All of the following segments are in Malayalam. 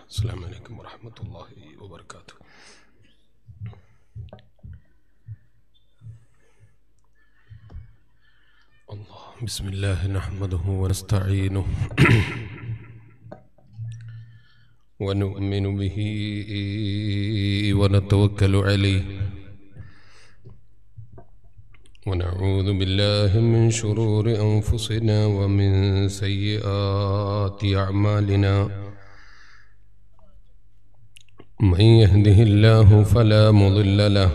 السلام عليكم ورحمة الله وبركاته. الله بسم الله نحمده ونستعينه ونؤمن به ونتوكل عليه ونعوذ بالله من شرور أنفسنا ومن سيئات أعمالنا من يهده الله فلا مضل له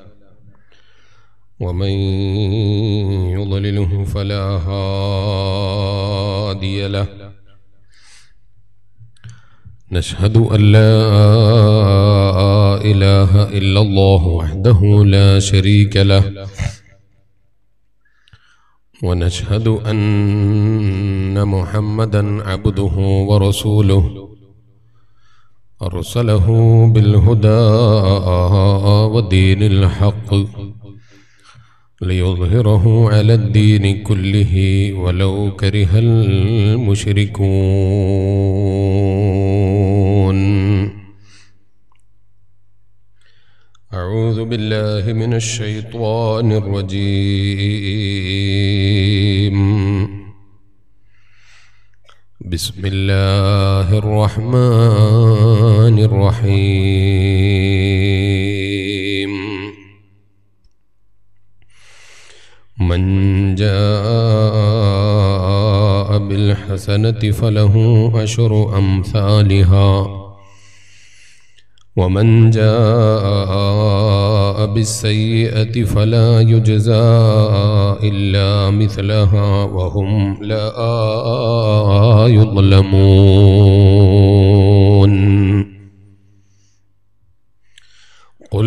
ومن يضلله فلا هادي له نشهد أن لا إله إلا الله وحده لا شريك له ونشهد أن محمدا عبده ورسوله أرسله بالهدى ودين الحق ليظهره على الدين كله ولو كره المشركون. أعوذ بالله من الشيطان الرجيم. بسم الله الرحمن الرحيم. من جاء بالحسنة فله عشر أمثالها ومن جاء بالسيئة فلا يجزى إلا مثلها وهم لا يظلمون. قل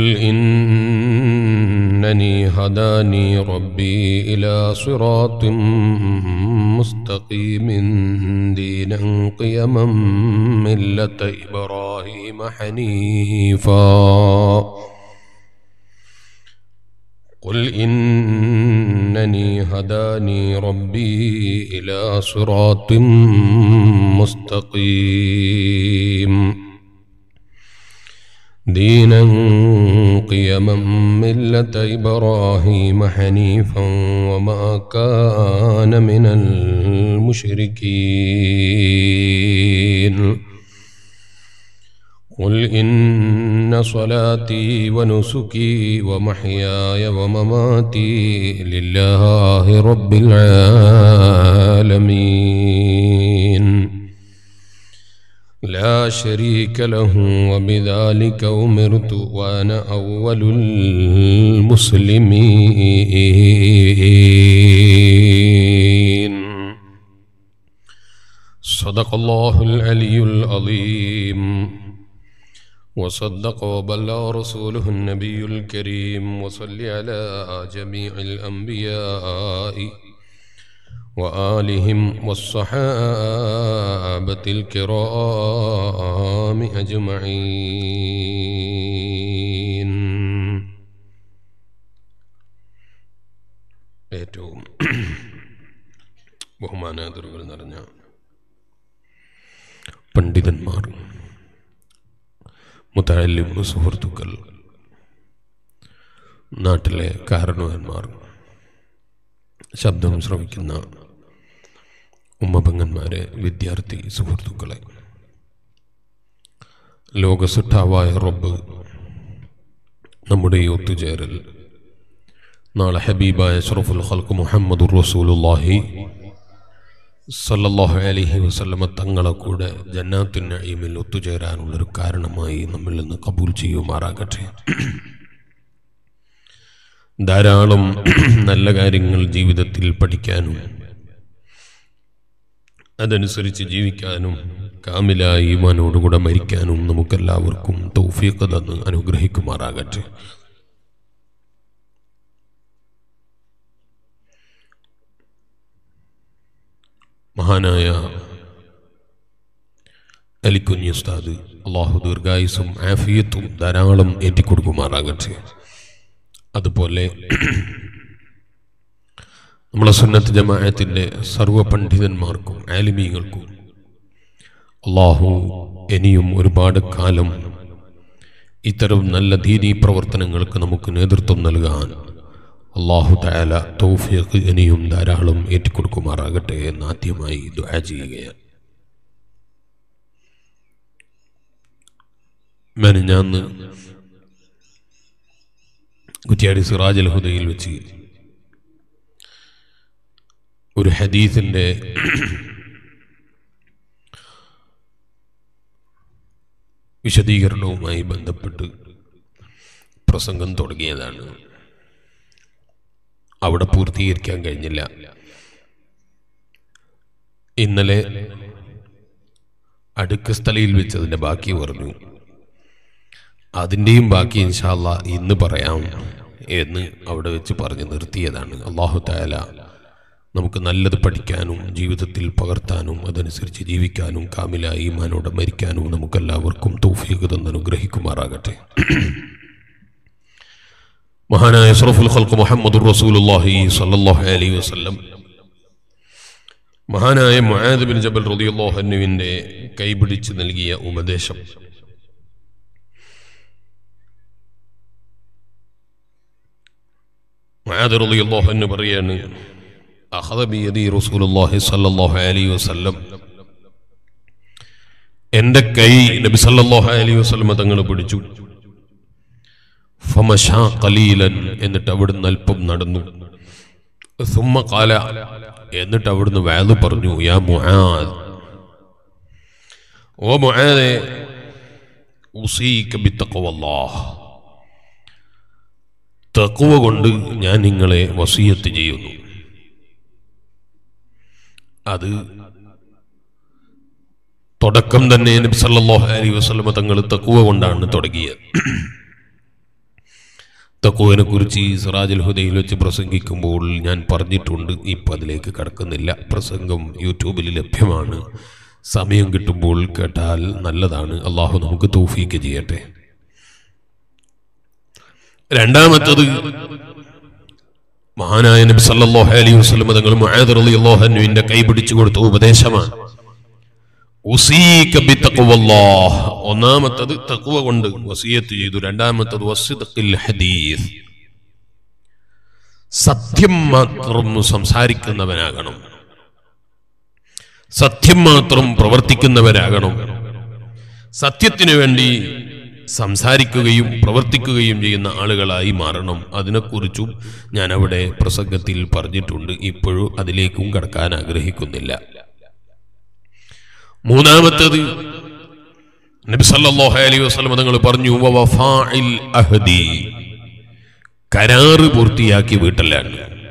إنني هداني ربي إلى صراط مستقيم دينا قيما ملة إبراهيم حنيفا. قل إنني هداني ربي إلى صراط مستقيم دينا قيما ملة إبراهيم حنيفا وما كان من المشركين. قل إن صلاتي ونسكي ومحياي ومماتي لله رب العالمين لا شريك له وبذلك أمرت وأنا أول المسلمين. صدق الله العلي العظيم وصدق وبلغ رسوله النبي الكريم. وصل على جميع الأنبياء وآلهم والصحابة الكرام أجمعين. ഏറ്റവും ബഹുമാനാദരവുകൾ നിറഞ്ഞ പണ്ഡിതന്മാർ, മുതഅല്ലിം സുഹൃത്തുക്കൾ, നാട്ടിലെ കാരണവന്മാർ, ശബ്ദം ശ്രവിക്കുന്ന ഉമ്മപെങ്ങന്മാരെ, വിദ്യാർത്ഥി സുഹൃത്തുക്കളെ, ലോകസിട്ടാവായ റബ്ബ് നമ്മുടെ ഈ ഒത്തുചേരൽ നാളെ ഹബീബായ അഷ്റഫുൽ ഖൽഖ് മുഹമ്മദുർ റസൂലുള്ളാഹി സല്ലല്ലാഹു അലൈഹി വസല്ലമ തങ്ങളെ കൂടെ ജന്നാത്തുൻ നഈമിൽ ഒത്തുചേരാനുള്ളൊരു കാരണമായി നമ്മിൽ നിന്ന് കബൂൽ ചെയ്യുമാറാകട്ടെ. ധാരാളം നല്ല കാര്യങ്ങൾ ജീവിതത്തിൽ പഠിക്കാനും അതനുസരിച്ച് ജീവിക്കാനും കാമിലായ ഈമാനോടുകൂടെ മരിക്കാനും നമുക്കെല്ലാവർക്കും തൗഫീഖ് തന്ന് അനുഗ്രഹിക്കുമാറാകട്ടെ. മഹാനായ അലിക്കുഞ്ഞി ഉസ്താദ് അല്ലാഹു ദീർഘായുസ്സും ആഫിയത്തും ധാരാളം ഏറ്റിക്കൊടുക്കുമാറാകട്ടെ. അതുപോലെ നമ്മളെ സുന്നത്ത് ജമാഅത്തിന്റെ സർവ്വ പണ്ഡിതന്മാർക്കും ആലിമീങ്ങൾക്കും അല്ലാഹു ഇനിയും ഒരുപാട് കാലം ഇത്തരം നല്ല ദീനീ പ്രവർത്തനങ്ങൾക്ക് നമുക്ക് നേതൃത്വം നൽകാൻ അല്ലാഹു തആല തൗഫീഖ് ഇനിയും ധാരാളം ഏറ്റിക്കൊടുക്കുമാറാകട്ടെ എന്ന് ആദ്യമായി ദുആ ചെയ്യുകയാണ്. മെനഞ്ഞാന്ന് കുറ്റ്യാടി സിറാജുൽ ഹുദയിൽ വെച്ച് ഒരു ഹദീസിന്റെ വിശദീകരണവുമായി ബന്ധപ്പെട്ട് പ്രസംഗം തുടങ്ങിയതാണ്. അവിടെ പൂർത്തീകരിക്കാൻ കഴിഞ്ഞില്ല. ഇന്നലെ അടുക്കസ്ഥലയിൽ വെച്ച് അതിൻ്റെ ബാക്കി പറഞ്ഞു. അതിൻ്റെയും ബാക്കി ഇൻഷാ അല്ലാഹ് ഇന്ന് പറയാം എന്ന് അവിടെ വെച്ച് പറഞ്ഞു നിർത്തിയതാണ്. അല്ലാഹു തആല നമുക്ക് നല്ലത് പഠിക്കാനും ജീവിതത്തിൽ പകർത്താനും അതനുസരിച്ച് ജീവിക്കാനും കാമിലായി ഈമാനോടെ മരിക്കാനും നമുക്കെല്ലാവർക്കും തൗഫീഖ് തന്ന് അനുഗ്രഹിക്കുമാറാകട്ടെ. മഹാനായ അഷ്റഫുൽ ഖൽഖ് മുഹമ്മദുർ റസൂലുള്ളാഹി സ്വല്ലല്ലാഹു അലൈഹി വസല്ലം മഹാനായ മുആദ് ബിൻ ജബൽ റളിയല്ലാഹു അൻഹുവിന്റെ കൈപിടിച്ച് നൽകിയ ഉപദേശം മുആദ് റളിയല്ലാഹു അൻഹു പറയാണ്, അഖദ ബിയദി റസൂലുള്ളാഹി സ്വല്ലല്ലാഹു അലൈഹി വസല്ലം, എൻ്റെ കൈ നബി സല്ലല്ലാഹു അലൈഹി വസല്ലം തങ്ങൾ പിടിച്ചു. ഫമശാ ഖലീലൻ, എന്നിട്ട് അവിടുന്ന് അല്പം നടന്നു. സുമ്മ ഖാല, എന്നിട്ട് അവിടുന്ന് വഅദ് പറഞ്ഞു, യാ മുആദ്, ഓ മുആദേ, ഉസീക ബിത്തഖ്വല്ലാഹ്, തഖ്വ കൊണ്ട് ഞാൻ നിങ്ങളെ വസിയത്ത് ചെയ്യുന്നു. അത് തുടക്കം തന്നെ നബി സല്ലല്ലാഹു അലൈഹി വസല്ലം തങ്ങൾ തഖ്വ കൊണ്ടാണ് തുടങ്ങിയത്. തഖ്വയെ കുറിച്ച് സിറാജുൽ ഹുദയിൽ വെച്ച് പ്രസംഗിക്കുമ്പോൾ ഞാൻ പറഞ്ഞിട്ടുണ്ട്. ഇപ്പം അതിലേക്ക് കടക്കുന്നില്ല. പ്രസംഗം യൂട്യൂബിൽ ലഭ്യമാണ്. സമയം കിട്ടുമ്പോൾ കേട്ടാൽ നല്ലതാണ്. അള്ളാഹു നമുക്ക് തൗഫീഖ് ചെയ്യട്ടെ. രണ്ടാമത്തത്, മഹാനായ നബി സല്ലല്ലാഹു അലൈഹി വസല്ലം തങ്ങൾ മുആദ് റളിയല്ലാഹു അൻഹുവിന്റെ കൈ പിടിച്ചു കൊടുത്ത ഉപദേശമാണ് ഉസീക ബിത്തഖ്വല്ലാഹ്. ഒന്നാമത്തത് തഖ്വ കൊണ്ട് വസിയത്ത് ചെയ്തു. രണ്ടാമത്തത് വസ്ദിഖിൽ ഹദീസ്, സത്യം മാത്രം സംസാരിക്കുന്നവനാകണം, സത്യം മാത്രം പ്രവർത്തിക്കുന്നവരാകണം. സത്യത്തിനു വേണ്ടി സംസാരിക്കുകയും പ്രവർത്തിക്കുകയും ചെയ്യുന്ന ആളുകളായി മാറണം. അതിനെക്കുറിച്ചും ഞാൻ അവിടെ പ്രസംഗത്തിൽ പറഞ്ഞിട്ടുണ്ട്. ഇപ്പോഴും അതിലേക്കും കടക്കാൻ ആഗ്രഹിക്കുന്നില്ല. മൂന്നാമത്തേത്, നബി സല്ലല്ലാഹു അലൈഹി വസല്ലം തങ്ങൾ പറഞ്ഞു, വഫാഇൽ അഹ്ദി, കരാറ് പൂർത്തിയാക്കി വീട്ടലാണ്.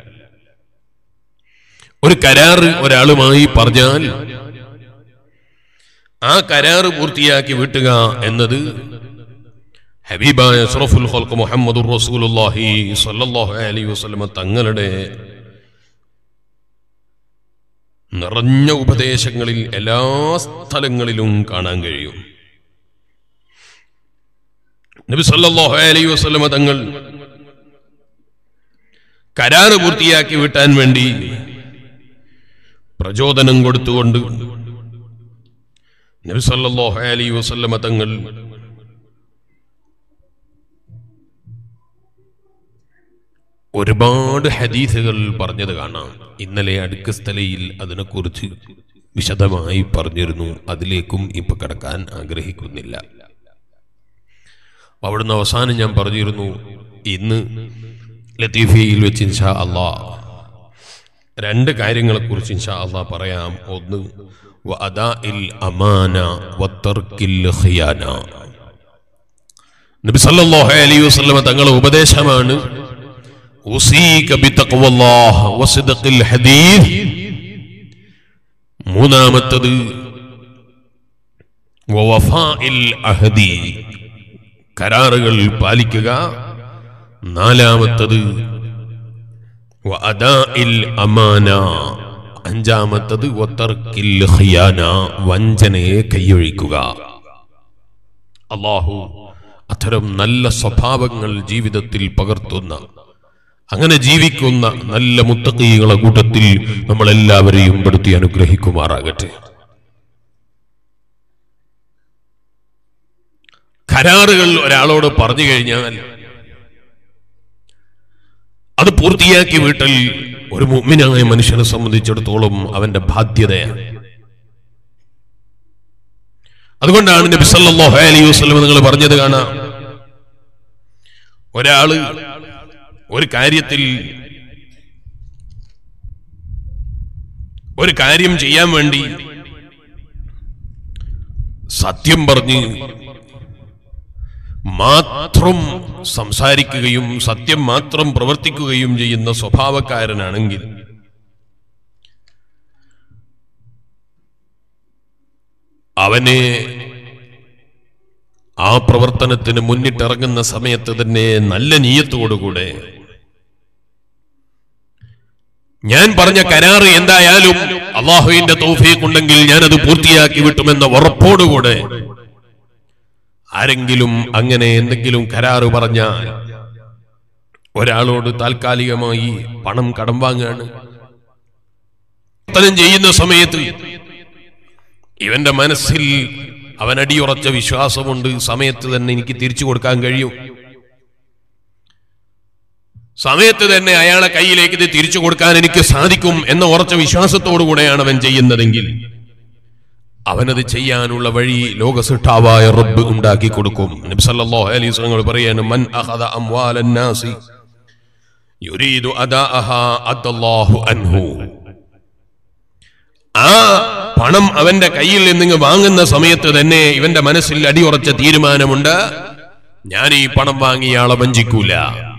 ഒരു കരാറ് ഒരാളുമായി പറഞ്ഞാൽ ആ കരാറ് പൂർത്തിയാക്കി വീട്ടുക എന്നത് ഹബീബായ അഷ്റഫുൽ ഖൽഖ് മുഹമ്മദുർ റസൂലുള്ളാഹി സ്വല്ലല്ലാഹു അലൈഹി വസല്ലം തങ്ങളുടെ നിറഞ്ഞ ഉപദേശങ്ങളിൽ എല്ലാ സ്ഥലങ്ങളിലും കാണാൻ കഴിയും. നബി സല്ലല്ലാഹു അലൈഹി വസല്ലം തങ്ങൾ കരാറ് പൂർത്തിയാക്കി വീട്ടാൻ വേണ്ടി പ്രചോദനം കൊടുത്തുകൊണ്ട് നബി സല്ലല്ലാഹു അലൈഹി വസല്ലം തങ്ങൾ ഒരുപാട് ഹദീസുകൾ പറഞ്ഞത് കാണാം. ഇന്നലെ അടുക്കസ്ഥലയിൽ അതിനെക്കുറിച്ച് വിശദമായി പറഞ്ഞിരുന്നു. അതിലേക്കും ഇപ്പൊ കടക്കാൻ ആഗ്രഹിക്കുന്നില്ല. അവിടുന്ന് അവസാനം ഞാൻ പറഞ്ഞിരുന്നു, ഇന്ന് ലത്തീഫയിൽ വെച്ച് ഇൻഷാ അല്ലാഹ് രണ്ട് കാര്യങ്ങളെക്കുറിച്ച് ഇൻഷാ അല്ലാഹ് പറയാം. ഒന്ന്, വഅദാഇൽ അമാന വതർക്കിൽ ഖിയാന. നബി സല്ലല്ലാഹു അലൈഹി വസല്ലം തങ്ങളുടെ ഉപദേശമാണ് ഉസീക ബിത്തഖ്വല്ലാഹ് വസ്ദിഖിൽ ഹദീസ്. മൂന്നാമത്തേത് വവഫാഇൽ അഹ്ദി, കരാറുകൾ പാലിക്കുക. നാലാമത്തേത് വഅദാഇൽ അമാന. അഞ്ചാമത്തേത് വതർക്കിൽ ഖിയാന, വഞ്ചനയെ കൈയൊഴിക്കുക. അല്ലാഹു അത്തരം നല്ല സ്വഭാവങ്ങൾ ജീവിതത്തിൽ പകർത്തുന്ന, അങ്ങനെ ജീവിക്കുന്ന നല്ല മുത്തഖീകളെ കൂട്ടത്തിൽ നമ്മളെല്ലാവരെയും പെടുത്തി അനുഗ്രഹിക്കുമാറാകട്ടെ. കരാറുകൾ ഒരാളോട് പറഞ്ഞു കഴിഞ്ഞാൽ അത് പൂർത്തിയാക്കി വീട്ടൽ ഒരു മുഅ്മിനായ മനുഷ്യനെ സംബന്ധിച്ചിടത്തോളം അവന്റെ ബാധ്യതയാണ്. അതുകൊണ്ടാണ് നബി സല്ലല്ലാഹു അലൈഹി വസല്ലം നിങ്ങൾ പറഞ്ഞത് കാണാം, ഒരാള് ഒരു കാര്യത്തിൽ ഒരു കാര്യം ചെയ്യാൻ വേണ്ടി സത്യം പറഞ്ഞ് മാത്രം സംസാരിക്കുകയും സത്യം മാത്രം പ്രവർത്തിക്കുകയും ചെയ്യുന്ന സ്വഭാവക്കാരനാണെങ്കിൽ അവനെ ആ പ്രവർത്തനത്തിന് മുന്നിട്ടിറങ്ങുന്ന സമയത്ത് തന്നെ നല്ല നിയ്യത്തോടുകൂടെ ഞാൻ പറഞ്ഞ കരാറ് എന്തായാലും അല്ലാഹുവിന്റെ തൗഫീഖ് ഉണ്ടെങ്കിൽ ഞാനത് പൂർത്തിയാക്കി വിട്ടുമെന്ന ഉറപ്പോടുകൂടെ ആരെങ്കിലും അങ്ങനെ എന്തെങ്കിലും കരാറ് പറഞ്ഞാൽ ഒരാളോട് താൽക്കാലികമായി പണം കടം വാങ്ങാണ് പ്രവർത്തനം ചെയ്യുന്ന സമയത്ത് ഇവന്റെ മനസ്സിൽ അവൻ അടിയുറച്ച വിശ്വാസമുണ്ട്, സമയത്ത് തന്നെ എനിക്ക് തിരിച്ചു കൊടുക്കാൻ കഴിയും, സമയത്ത് തന്നെ അയാളെ കയ്യിലേക്ക് ഇത് തിരിച്ചു കൊടുക്കാൻ എനിക്ക് സാധിക്കും എന്ന ഉറച്ച വിശ്വാസത്തോടുകൂടെയാണ് അവൻ ചെയ്യുന്നതെങ്കിൽ അവനത് ചെയ്യാനുള്ള വഴി ലോകസിട്ടാവായ റബ്ബ് ഉണ്ടാക്കി കൊടുക്കും. നബി സല്ലല്ലാഹു അലൈഹി വസല്ലം പറയാണ്, മൻ അഖദ അംവാലൻ നാസി യുരീദു അദാഅഹാ അദല്ലാഹു അൻഹു. ആ പണം അവന്റെ കയ്യിൽ നിന്ന് വാങ്ങുന്ന സമയത്ത് തന്നെ ഇവന്റെ മനസ്സിൽ അടിയുറച്ച തീരുമാനമുണ്ട്, ഞാൻ ഈ പണം വാങ്ങി ഇയാളെ വഞ്ചിക്കൂല,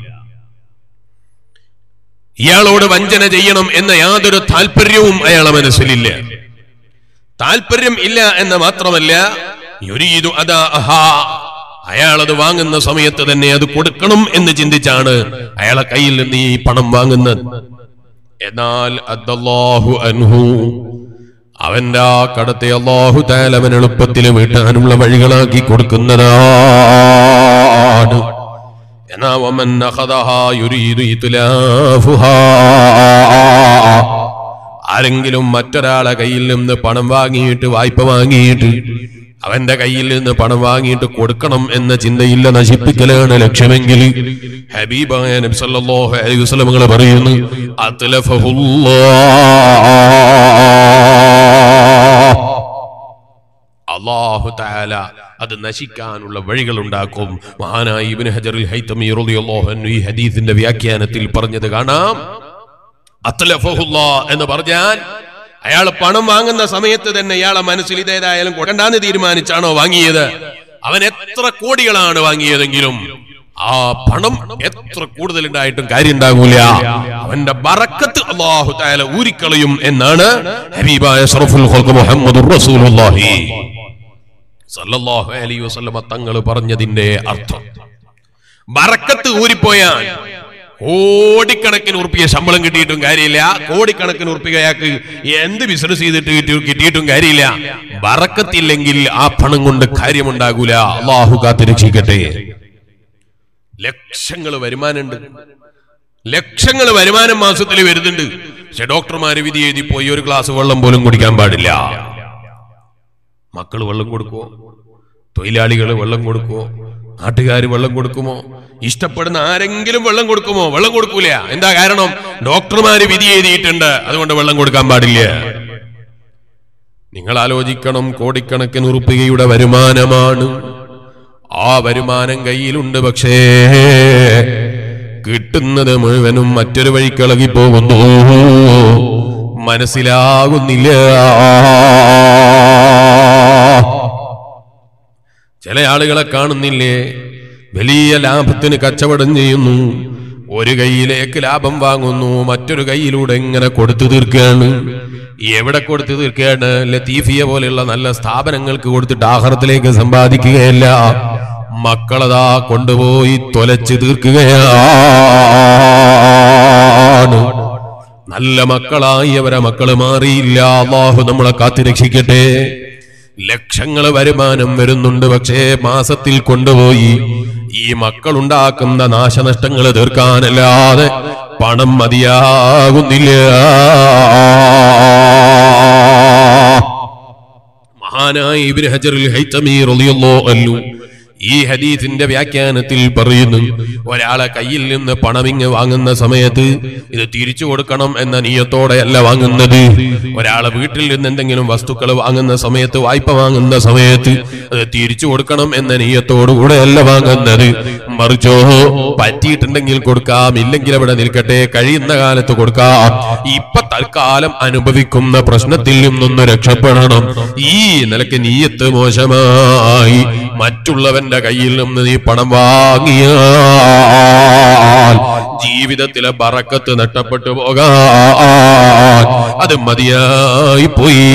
ഇയാളോട് വഞ്ചന ചെയ്യണം എന്ന യാതൊരു താല്പര്യവും അയാളെ മനസ്സിലില്ല. താല്പര്യം ഇല്ല എന്ന് മാത്രമല്ല, യുരീദു അദാഅഹാ, അയാളത് വാങ്ങുന്ന സമയത്ത് തന്നെ അത് കൊടുക്കണം എന്ന് ചിന്തിച്ചാണ് അയാളെ കയ്യിൽ നിന്ന് ഈ പണം വാങ്ങുന്നത്. എന്നാൽ അദല്ലാഹു അൻഹു, അവന്റെ ആ കടത്തെ അല്ലാഹു തആല അവൻ എളുപ്പത്തിൽ വീട്ടാനുള്ള വഴികളാക്കി കൊടുക്കുന്നതാണ്. എന്നാ വമൻ അഖദഹാ യുരീദു ഇത്ലാഫുഹാ, ആരെങ്കിലും മറ്റൊരാളെ കയ്യിൽ നിന്ന് പണം വാങ്ങിയിട്ട് വായ്പ വാങ്ങിയിട്ട് അവന്റെ കയ്യിൽ നിന്ന് പണം വാങ്ങിയിട്ട് കൊടുക്കണം എന്ന ചിന്തയില്ല, നശിപ്പിക്കലാണ് ലക്ഷ്യമെങ്കിൽ ഹബീബായ നബി സല്ലല്ലാഹു അലൈഹി വസല്ലം പറയുന്നു, അല്ലാഹു തആല അത് നശിക്കാനുള്ള വഴികൾ ഉണ്ടാക്കും. മഹാനായ ഇബ്നു ഹജറുൽ ഹൈതമി റളിയല്ലാഹു അൻഹു ഈ ഹദീസിന്റെ വ്യാഖ്യാനത്തിൽ പറഞ്ഞത് കാണാം, അത്ലഫഹുല്ലാ എന്ന് പറഞ്ഞാൽ അയാൾ പണം വാങ്ങുന്ന സമയത്ത് തന്നെ ഇയാളെ മനസ്സിൽ ഇതേതായാലും കൊടുക്കണ്ടാന്ന് തീരുമാനിച്ചാണോ വാങ്ങിയത്, അവൻ എത്ര കോടികളാണ് വാങ്ങിയതെങ്കിലും ആ പണം എത്ര കൂടുതലുണ്ടായിട്ടും കാര്യം ഉണ്ടാകൂല, അവന്റെ ബറക്കത്ത് അല്ലാഹു തആല ഊരിക്കളയും എന്നാണ് ഹബീബായ അഷ്റഫുൽ ഖൽഖ് മുഹമ്മദുർ റസൂലുള്ളാഹി സല്ലല്ലാഹു അലൈഹി വസല്ലം തങ്ങൾ പറഞ്ഞതിന്റെ അർത്ഥം. ബറക്കത്ത് ഊരിപ്പോയാൽ കോടിക്കണക്കിന് ഉറുപ്പിക ശമ്പളം കിട്ടിയിട്ടും കാര്യമില്ല, കോടിക്കണക്കിന് ഉറുപ്പിക അയാൾക്ക് എന്ത് ബിസിനസ് ചെയ്തിട്ട് കിട്ടിയിട്ടും കാര്യമില്ല, ബറക്കത്തില്ലെങ്കിൽ ആ പണം കൊണ്ട് കാര്യമുണ്ടാകൂല. അല്ലാഹു കാത്തുരക്ഷിക്കട്ടെ. ലക്ഷങ്ങൾ വരുമാനമുണ്ട്, ലക്ഷങ്ങൾ വരുമാനം മാസത്തിൽ വരുന്നുണ്ട്, പക്ഷെ ഡോക്ടർമാര് വിധി എഴുതി പോയി ഒരു ഗ്ലാസ് വെള്ളം പോലും കുടിക്കാൻ പാടില്ല. മക്കൾ വെള്ളം കൊടുക്കുമോ? തൊഴിലാളികൾ വെള്ളം കൊടുക്കുമോ? നാട്ടുകാര് വെള്ളം കൊടുക്കുമോ? ഇഷ്ടപ്പെടുന്ന ആരെങ്കിലും വെള്ളം കൊടുക്കുമോ? വെള്ളം കൊടുക്കൂല. എന്താ കാരണം? ഡോക്ടർമാര് വിധി എഴുതിയിട്ടുണ്ട്, അതുകൊണ്ട് വെള്ളം കൊടുക്കാൻ പാടില്ല. നിങ്ങൾ ആലോചിക്കണം, കോടിക്കണക്കിന് ഉറുപ്പികയുടെ വരുമാനമാണ്, ആ വരുമാനം കയ്യിലുണ്ട്, പക്ഷേ കിട്ടുന്നത് മുഴുവനും മറ്റൊരു വഴിക്കിളകി പോകുന്നു, മനസ്സിലാകുന്നില്ല. ചില ആളുകളെ കാണുന്നില്ലേ, വലിയ ലാഭത്തിന് കച്ചവടം ചെയ്യുന്നു, ഒരു കൈയിലേക്ക് ലാഭം വാങ്ങുന്നു, മറ്റൊരു കൈയിലൂടെ ഇങ്ങനെ കൊടുത്തു തീർക്കുകയാണ്. എവിടെ കൊടുത്തു തീർക്കുകയാണ്? ലത്തീഫിയ പോലെയുള്ള നല്ല സ്ഥാപനങ്ങൾക്ക് കൊടുത്തിട്ട് ആഖിറത്തിലേക്ക് സമ്പാദിക്കുകയല്ല, മക്കളതാ കൊണ്ടുപോയി തൊലച്ചു തീർക്കുകയാണ്. നല്ല മക്കളായി അവരെ മക്കള് മാറിയില്ല. അല്ലാഹു നമ്മളെ കാത്തുരക്ഷിക്കട്ടെ. ലക്ഷങ്ങൾ വരുമാനം വരുന്നുണ്ട്, പക്ഷേ മാസത്തിൽ കൊണ്ടുപോയി ഈ മക്കളുണ്ടാക്കുന്ന നാശനഷ്ടങ്ങൾ തീർക്കാനല്ലാതെ പണം മതിയാകുന്നില്ല. മഹാനായ ഇബ്നു ഹജറുൽ ഹൈതമി റളിയല്ലാഹു അൻഹു ഈ ഹദീസിന്റെ വ്യാഖ്യാനത്തിൽ പറയുന്നു, ഒരാളെ കയ്യിൽ നിന്ന് പണമിങ്ങ് വാങ്ങുന്ന സമയത്ത് ഇത് തിരിച്ചു കൊടുക്കണം എന്ന നിയത്തോടെയല്ല വാങ്ങുന്നത്. ഒരാളെ വീട്ടിൽ നിന്ന് എന്തെങ്കിലും വസ്തുക്കൾ വാങ്ങുന്ന സമയത്ത്, വായ്പ വാങ്ങുന്ന സമയത്ത് അത് തിരിച്ചു കൊടുക്കണം എന്ന നിയത്തോടുകൂടെയല്ല വാങ്ങുന്നത്. മറിച്ചോ പറ്റിയിട്ടുണ്ടെങ്കിൽ കൊടുക്കാം, ഇല്ലെങ്കിൽ അവിടെ നിൽക്കട്ടെ, കഴിയുന്ന കാലത്ത് കൊടുക്കാം. ഇപ്പൊ തൽക്കാലം അനുഭവിക്കുന്ന പ്രശ്നത്തിൽ നിന്നൊന്ന് രക്ഷപ്പെടണം. ഈ നിലക്ക് നിയത്ത് മോശമായി മറ്റുള്ളവന്റെ കയ്യിൽ നിന്ന് നീ പണം വാങ്ങിയാൽ ജീവിതത്തിലെ ബറക്കത്ത് നഷ്ടപ്പെട്ടു പോകാൻ അത് മതിയായി പോയി.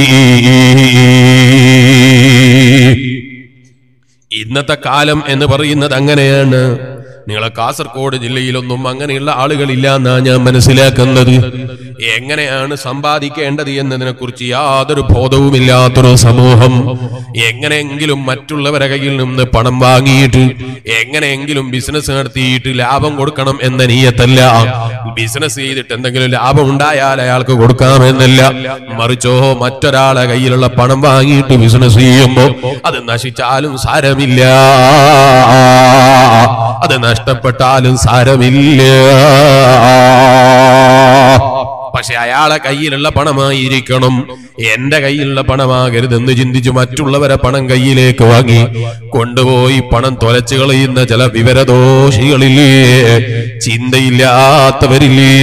ഇന്നത്തെ കാലം എന്ന് പറയുന്നത് അങ്ങനെയാണ്. നിങ്ങളെ കാസർഗോഡ് ജില്ലയിലൊന്നും അങ്ങനെയുള്ള ആളുകളില്ല എന്നാ ഞാൻ മനസ്സിലാക്കുന്നത്. എങ്ങനെയാണ് സമ്പാദിക്കേണ്ടത് എന്നതിനെ കുറിച്ച് യാതൊരു ബോധവുമില്ലാത്തൊരു സമൂഹം എങ്ങനെയെങ്കിലും മറ്റുള്ളവരെ കയ്യിൽ നിന്ന് പണം വാങ്ങിയിട്ട് എങ്ങനെയെങ്കിലും ബിസിനസ് നടത്തിയിട്ട് ലാഭം കൊടുക്കണം എന്ന നിയത്തല്ല. ബിസിനസ് ചെയ്തിട്ട് എന്തെങ്കിലും ലാഭം ഉണ്ടായാൽ അയാൾക്ക് കൊടുക്കാമെന്നല്ല. മറിച്ചോ മറ്റൊരാളെ കയ്യിലുള്ള പണം വാങ്ങിയിട്ട് ബിസിനസ് ചെയ്യുമ്പോ അത് നശിച്ചാലും സാരമില്ല, അത് നഷ്ടപ്പെട്ടാലും സാരമില്ല. പക്ഷെ അയാളെ കയ്യിലുള്ള പണമായിരിക്കണം, എന്റെ കയ്യിലുള്ള പണമാകരുതെന്ന് ചിന്തിച്ച് മറ്റുള്ളവരെ പണം കയ്യിലേക്ക് വാങ്ങി കൊണ്ടുപോയി പണം തൊലച്ചു കളയുന്ന ചില വിവരദോഷികളില്ലേ, ചിന്തയില്ലാത്തവരില്ലേ.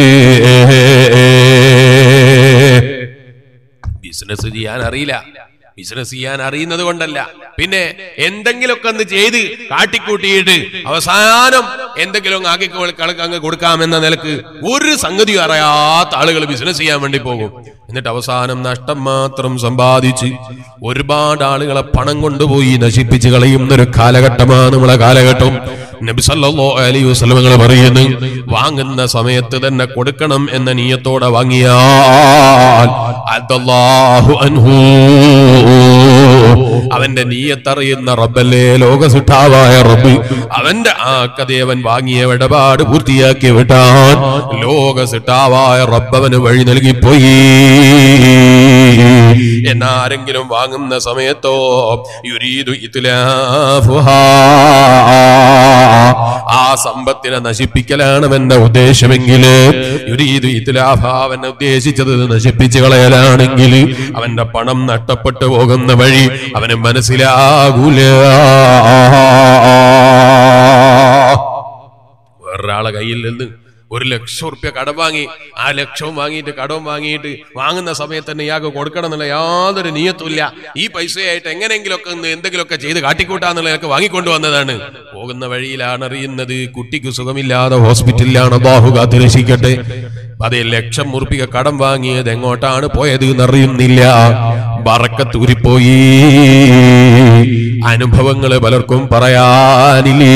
ബിസിനസ് ചെയ്യാൻ അറിയില്ല, ബിസിനസ് ചെയ്യാൻ അറിയുന്നത് കൊണ്ടല്ല, പിന്നെ എന്തെങ്കിലുമൊക്കെ ഒന്ന് ചെയ്ത് കാട്ടിക്കൂട്ടിയിട്ട് അവസാനം എന്തെങ്കിലും അങ്ങ് കൊടുക്കാമെന്ന നിലക്ക് ഒരു സംഗതി അറിയാത്ത ആളുകൾ ബിസിനസ് ചെയ്യാൻ വേണ്ടി പോകും. എന്നിട്ട് അവസാനം നഷ്ടം മാത്രം സമ്പാദിച്ച് ഒരുപാട് ആളുകളെ പണം കൊണ്ടുപോയി നശിപ്പിച്ച് കളയുന്നൊരു കാലഘട്ടമാണ് നമ്മളെ കാലഘട്ടം. നബി സല്ലല്ലാഹു അലൈഹി വസല്ലം പറയുന്നു, വാങ്ങുന്ന സമയത്ത് തന്നെ കൊടുക്കണം എന്ന നിയത്തോടെ വാങ്ങിയാൽ അല്ലാഹു അൻഹു, അവന്റെ നിയത്തറിയുന്ന റബ്ബല്ലേ, ലോകസിട്ടാവായ റബ്ബ്, അവന്റെ ആ കഥയവൻ വാങ്ങിയ ഇടപാട് പൂർത്തിയാക്കി വിട്ടാൻ ലോകസിട്ടാവായ റബ്ബവന് വഴി നൽകിപ്പോയി. എന്നാരെങ്കിലും വാങ്ങുന്ന സമയത്തോ യുരീദു ഇത്ലാഫുഹാ, ആ സമ്പത്തിനെ നശിപ്പിക്കലാണ് അവന്റെ ഉദ്ദേശമെങ്കിൽ, യുരീദു ഇത്ലാഫാ, അവൻ ഉദ്ദേശിച്ചത് നശിപ്പിച്ചു കളയലാണെങ്കിൽ അവന്റെ പണം നഷ്ടപ്പെട്ടു പോകുന്ന വഴി അവന് മനസ്സിലാകൂല. വേറൊരാളെ കയ്യിൽ നിന്ന് 1,00,000 റുപ്യ കടം വാങ്ങി, ആ ലക്ഷവും വാങ്ങിയിട്ട് കടവും വാങ്ങിയിട്ട് വാങ്ങുന്ന സമയത്ത് തന്നെ ഇയാൾക്ക് കൊടുക്കണം എന്നുള്ള യാതൊരു നിയത്തുമില്ല. ഈ പൈസയായിട്ട് എങ്ങനെയെങ്കിലുമൊക്കെ എന്തെങ്കിലുമൊക്കെ ചെയ്ത് കാട്ടിക്കൂട്ടാന്നുള്ളതൊക്കെ വാങ്ങിക്കൊണ്ടുവന്നതാണ്. പോകുന്ന വഴിയിലാണ് അറിയുന്നത് കുട്ടിക്ക് സുഖമില്ലാതെ ഹോസ്പിറ്റലിലാണ്, അല്ലാഹു കാത്തിരക്ഷിക്കട്ടെ. അതേ 1,00,000 റുപ്യ കടം വാങ്ങിയത് എങ്ങോട്ടാണ് പോയത് എന്നറിയുന്നില്ല. ബറക്കത്ത് ഊരിപ്പോയി. അനുഭവങ്ങള് പലർക്കും പറയാനില്ലേ.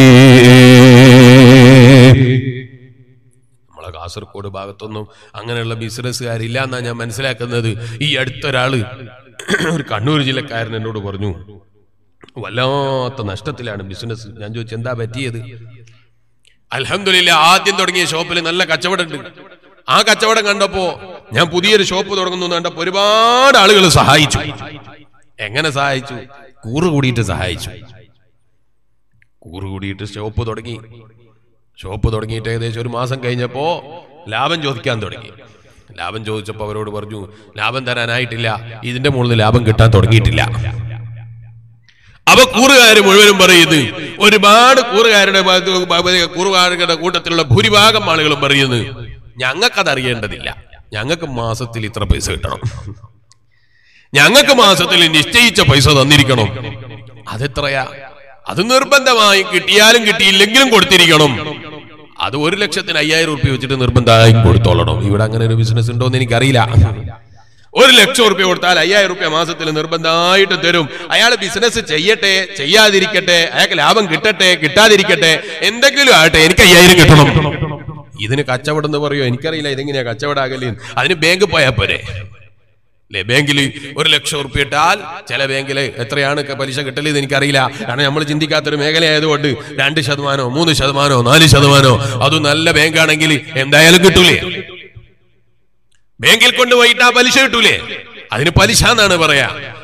കാസർഗോഡ് ഭാഗത്തൊന്നും അങ്ങനെയുള്ള ബിസിനസ്സുകാരില്ല എന്നാ ഞാൻ മനസ്സിലാക്കുന്നത്. ഈ അടുത്തൊരാള്, ഒരു കണ്ണൂർ ജില്ലക്കാരൻ എന്നോട് പറഞ്ഞു, വല്ലാത്ത നഷ്ടത്തിലാണ് ബിസിനസ്. ഞാൻ ചോദിച്ചു എന്താ പറ്റിയത്? അൽഹംദുലില്ലാ, ആദ്യം തുടങ്ങിയ ഷോപ്പിൽ നല്ല കച്ചവടമുണ്ട്. ആ കച്ചവടം കണ്ടപ്പോ ഞാൻ പുതിയൊരു ഷോപ്പ് തുടങ്ങുന്നു കണ്ടപ്പോ ഒരുപാട് ആളുകൾ സഹായിച്ചു. എങ്ങനെ സഹായിച്ചു? കൂറ് കൂടിയിട്ട് സഹായിച്ചു. കൂറ് കൂടിയിട്ട് ഷോപ്പ് തുടങ്ങി. ഷോപ്പ് തുടങ്ങിയിട്ട് ഏകദേശം 1 മാസം കഴിഞ്ഞപ്പോ ലാഭം ചോദിക്കാൻ തുടങ്ങി. ലാഭം ചോദിച്ചപ്പോ അവരോട് പറഞ്ഞു, ലാഭം തരാനായിട്ടില്ല, ഇതിന്റെ മുകളിൽ ലാഭം കിട്ടാൻ തുടങ്ങിയിട്ടില്ല. അപ്പൊ കൂറുകാര് മുഴുവനും പറയുന്നു, ഒരുപാട് കൂറുകാരുടെ കൂട്ടത്തിലുള്ള ഭൂരിഭാഗം ആളുകളും പറയുന്നു, ഞങ്ങൾക്കത് അറിയേണ്ടതില്ല, ഞങ്ങൾക്ക് മാസത്തിൽ ഇത്ര പൈസ കിട്ടണം, ഞങ്ങൾക്ക് മാസത്തിൽ നിശ്ചയിച്ച പൈസ തന്നിരിക്കണം. അതെത്രയാ? അത് നിർബന്ധമായി കിട്ടിയാലും കിട്ടിയില്ലെങ്കിലും കൊടുത്തിരിക്കണം. അത് 1,00,000-5,000 റുപ്യ വെച്ചിട്ട് നിർബന്ധമായും കൊടുത്തോളണം. ഇവിടെ അങ്ങനെ ഒരു ബിസിനസ് ഉണ്ടോ എന്ന് എനിക്കറിയില്ല. 1,00,000 റുപ്യ കൊടുത്താൽ 5,000 റുപ്യ മാസത്തിൽ നിർബന്ധമായിട്ട് തരും. അയാൾ ബിസിനസ് ചെയ്യട്ടെ ചെയ്യാതിരിക്കട്ടെ, അയാൾക്ക് ലാഭം കിട്ടട്ടെ കിട്ടാതിരിക്കട്ടെ, എന്തെങ്കിലും ആകട്ടെ, എനിക്ക് 5,000 കിട്ടണം. ഇതിന് കച്ചവടം എന്ന് പറയുമോ എനിക്കറിയില്ല. ഇതെങ്ങനെയാ കച്ചവടാകല്? അതിന് ബാങ്ക് പോയാൽ പോരെ അല്ലെ? ബാങ്കിൽ 1,00,000 റുപ്യ ഇട്ടാൽ ചില ബാങ്കിൽ എത്രയാണ് പലിശ കിട്ടല് എന്ന് എനിക്കറിയില്ല. കാരണം നമ്മൾ ചിന്തിക്കാത്തൊരു മേഖലയായതുകൊണ്ട് 2%, 3%, 4%, അതും നല്ല ബാങ്കാണെങ്കിൽ എന്തായാലും കിട്ടൂലേ? ബാങ്കിൽ കൊണ്ടുപോയിട്ട് ആ പലിശ കിട്ടൂലേ? അതിന് പലിശ എന്നാണ് പറയാ.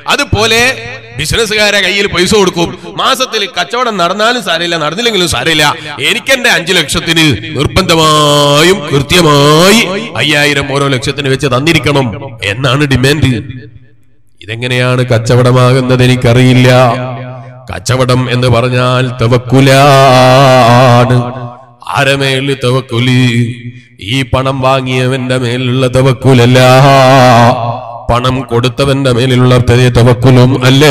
അതുപോലെ ബിസിനസ്സുകാരെ കയ്യിൽ പൈസ കൊടുക്കും. മാസത്തിൽ കച്ചവടം നടന്നാലും സാരമില്ല, നടന്നില്ലെങ്കിലും സാരമില്ല, എനിക്കെന്റെ 5 ലക്ഷത്തിന് നിർബന്ധമായും കൃത്യമായി 5000 ഓരോ ലക്ഷത്തിന് വെച്ച് തന്നിരിക്കണം എന്നാണ് ഡിമാൻഡ്. ഇതെങ്ങനെയാണ് കച്ചവടമാകുന്നത് എനിക്കറിയില്ല. കച്ചവടം എന്ന് പറഞ്ഞാൽ തവക്കുലാണ്. ആരമേല് തവക്കുല്? ഈ പണം വാങ്ങിയവന്റെ മേലുള്ള തവക്കുലല്ല, പണം കൊടുത്തവന്റെ മേലുള്ള തവക്കുലും അല്ല.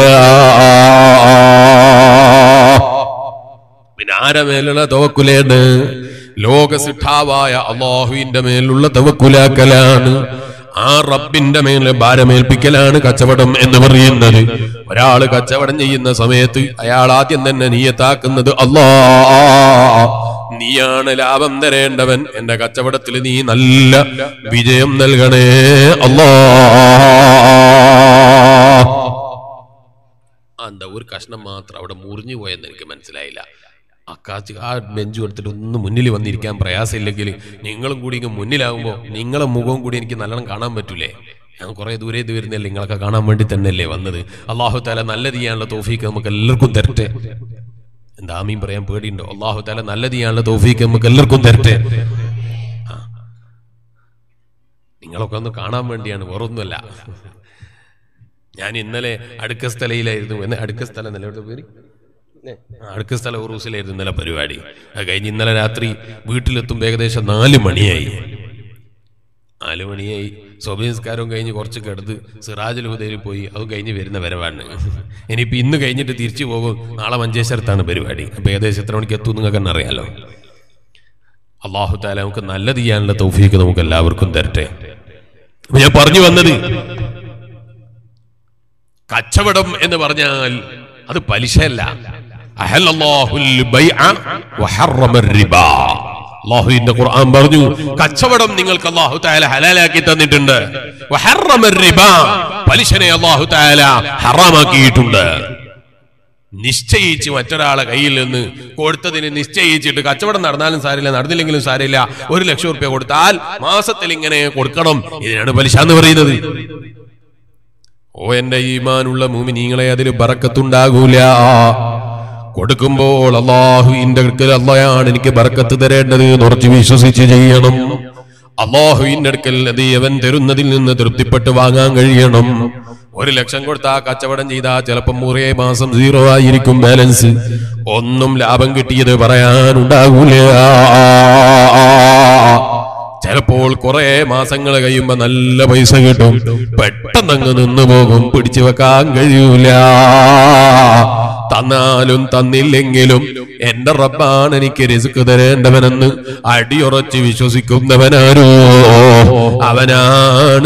പിന്നെ ആരമേലുള്ള തവക്കുലാണ്? ലോകസിദ്ധാവായ അല്ലാഹുവിന്റെ മേലുള്ള തവക്കുലാക്കലാണ്. ആ റബ്ബിന്റെ മേൽ ഭാരമേൽപ്പിക്കലാണ് കച്ചവടം എന്ന് പറയുന്നത്. ഒരാള് കച്ചവടം ചെയ്യുന്ന സമയത്ത് അയാൾ ആദ്യം തന്നെ നിയത്താക്കുന്നത്, അല്ലാഹ് നീയാണ് ലാഭം തരേണ്ടവൻ, എന്റെ കച്ചവടത്തിൽ നീ നല്ല വിജയം നൽകണേ അല്ലാഹ്. എന്താ ഒരു കഷ്ണം മാത്രം അവിടെ മുറിഞ്ഞു പോയെന്ന് എനിക്ക് മനസ്സിലായില്ല. ആ ബെഞ്ച് കൊടുത്തിട്ട് ഒന്ന് മുന്നിൽ വന്നിരിക്കാൻ പ്രയാസമില്ലെങ്കിൽ നിങ്ങളും കൂടി ഇങ്ങ് മുന്നിലാകുമ്പോൾ നിങ്ങളെ മുഖവും കൂടി എനിക്ക് നല്ലോണം കാണാൻ പറ്റൂലേ? ഞാൻ കുറെ ദൂരെ വരുന്നല്ലേ, നിങ്ങളൊക്കെ കാണാൻ വേണ്ടി തന്നെയല്ലേ വന്നത്. അല്ലാഹു തആല നല്ലത് ചെയ്യാനുള്ള തൗഫീക്ക് നമുക്ക് എല്ലാവർക്കും തരട്ടെ. എന്താ ആമീൻ പറയാൻ പേടിയുണ്ടോ? അല്ലാഹു തആല നല്ലത് ചെയ്യാനുള്ള തൗഫീക്ക് നമുക്ക് എല്ലാവർക്കും തരട്ടെ. നിങ്ങളൊക്കെ ഒന്ന് കാണാൻ വേണ്ടിയാണ്, വേറൊന്നുമല്ല. ഞാൻ ഇന്നലെ അടുക്കസ്ഥലയിലായിരുന്നു. അടുക്കസ്ഥല നിലയുടെ പേര് അടുക്കസ്ഥല ഉറൂസിലായിരുന്നു ഇന്നലെ പരിപാടി. അത് കഴിഞ്ഞ് ഇന്നലെ രാത്രി വീട്ടിലെത്തുമ്പോൾ ഏകദേശം 4 മണിയായി. 4 മണിയായി. സ്വബിസ്കാരവും കഴിഞ്ഞ് കുറച്ച് കിടന്ന് സിറാജുൽ ഹുദയിൽ പോയി. അത് കഴിഞ്ഞ് വരുന്ന വരവാണ്. ഇനിയിപ്പോൾ ഇന്ന് കഴിഞ്ഞിട്ട് തിരിച്ചു പോകും. നാളെ മഞ്ചേശ്വരത്താണ് പരിപാടി. അപ്പോൾ ഏകദേശം എത്ര മണിക്ക് എത്തും നിങ്ങൾക്ക് തന്നെ അറിയാലോ. അല്ലാഹു തആല നമുക്ക് നല്ലത് ചെയ്യാനുള്ള തൗഫീക്ക് നമുക്ക് എല്ലാവർക്കും തരട്ടെ. ഞാൻ പറഞ്ഞു വന്നത്, കച്ചവടം എന്ന് പറഞ്ഞാൽ അത് പലിശയല്ല. അല്ലാഹുവിന്റെ ഖുർആൻ പറഞ്ഞു, കച്ചവടം നിങ്ങൾക്ക് അല്ലാഹു തആല ഹലാലാക്കി തന്നിട്ടുണ്ട്. പലിശനെ അല്ലാഹു തആല ഹറാമാക്കിയിട്ടുണ്ട്. നിശ്ചയിച്ച് മറ്റൊരാളെ കയ്യിൽ നിന്ന് കൊടുത്തതിന് നിശ്ചയിച്ചിട്ട് കച്ചവടം നടന്നാലും സാരില്ല, നടന്നില്ലെങ്കിലും സാരില്ല, 1 ലക്ഷം രൂപ കൊടുത്താൽ മാസത്തിൽ ഇങ്ങനെ കൊടുക്കണം. ഇതിനാണ് പലിശ എന്ന് പറയുന്നത്. ഓ എന്റെ ഈമാനുള്ള മുഅ്മിനീങ്ങളെ, അതിൽ ബറക്കത്തുണ്ടാകൂല. കൊടുക്കുമ്പോൾ അല്ലാഹുവിന്റെ അടുക്കൽ അല്ലാഹുവാണ് എനിക്ക് ബറക്കത്ത് തരേണ്ടത് എന്ന് ഉറച്ചു വിശ്വസിച്ച് ചെയ്യണം. അല്ലാഹുവിന്റെ അടുക്കൽ അവൻ തരുന്നതിൽ നിന്ന് തൃപ്തിപ്പെട്ട് വാങ്ങാൻ കഴിയണം. 1 ലക്ഷം കൊടുത്താ കച്ചവടം ചെയ്താൽ ചിലപ്പം 1 മാസം 0 ആയിരിക്കും ബാലൻസ്. ഒന്നും ലാഭം കിട്ടിയത് പറയാനുണ്ടാകൂല. ചിലപ്പോൾ കുറെ മാസങ്ങൾ കഴിയുമ്പോ നല്ല പൈസ കിട്ടും, പെട്ടെന്ന് അങ്ങ് നിന്നു പോകും, പിടിച്ചു വെക്കാൻ കഴിയൂല. തന്നാലും തന്നില്ലെങ്കിലും എന്റെ റബ്ബാണ് എനിക്ക് റിസ്ക് തരേണ്ടവനെന്ന് അടിയുറച്ച് വിശ്വസിക്കുന്നവനാരോ അവനാണ്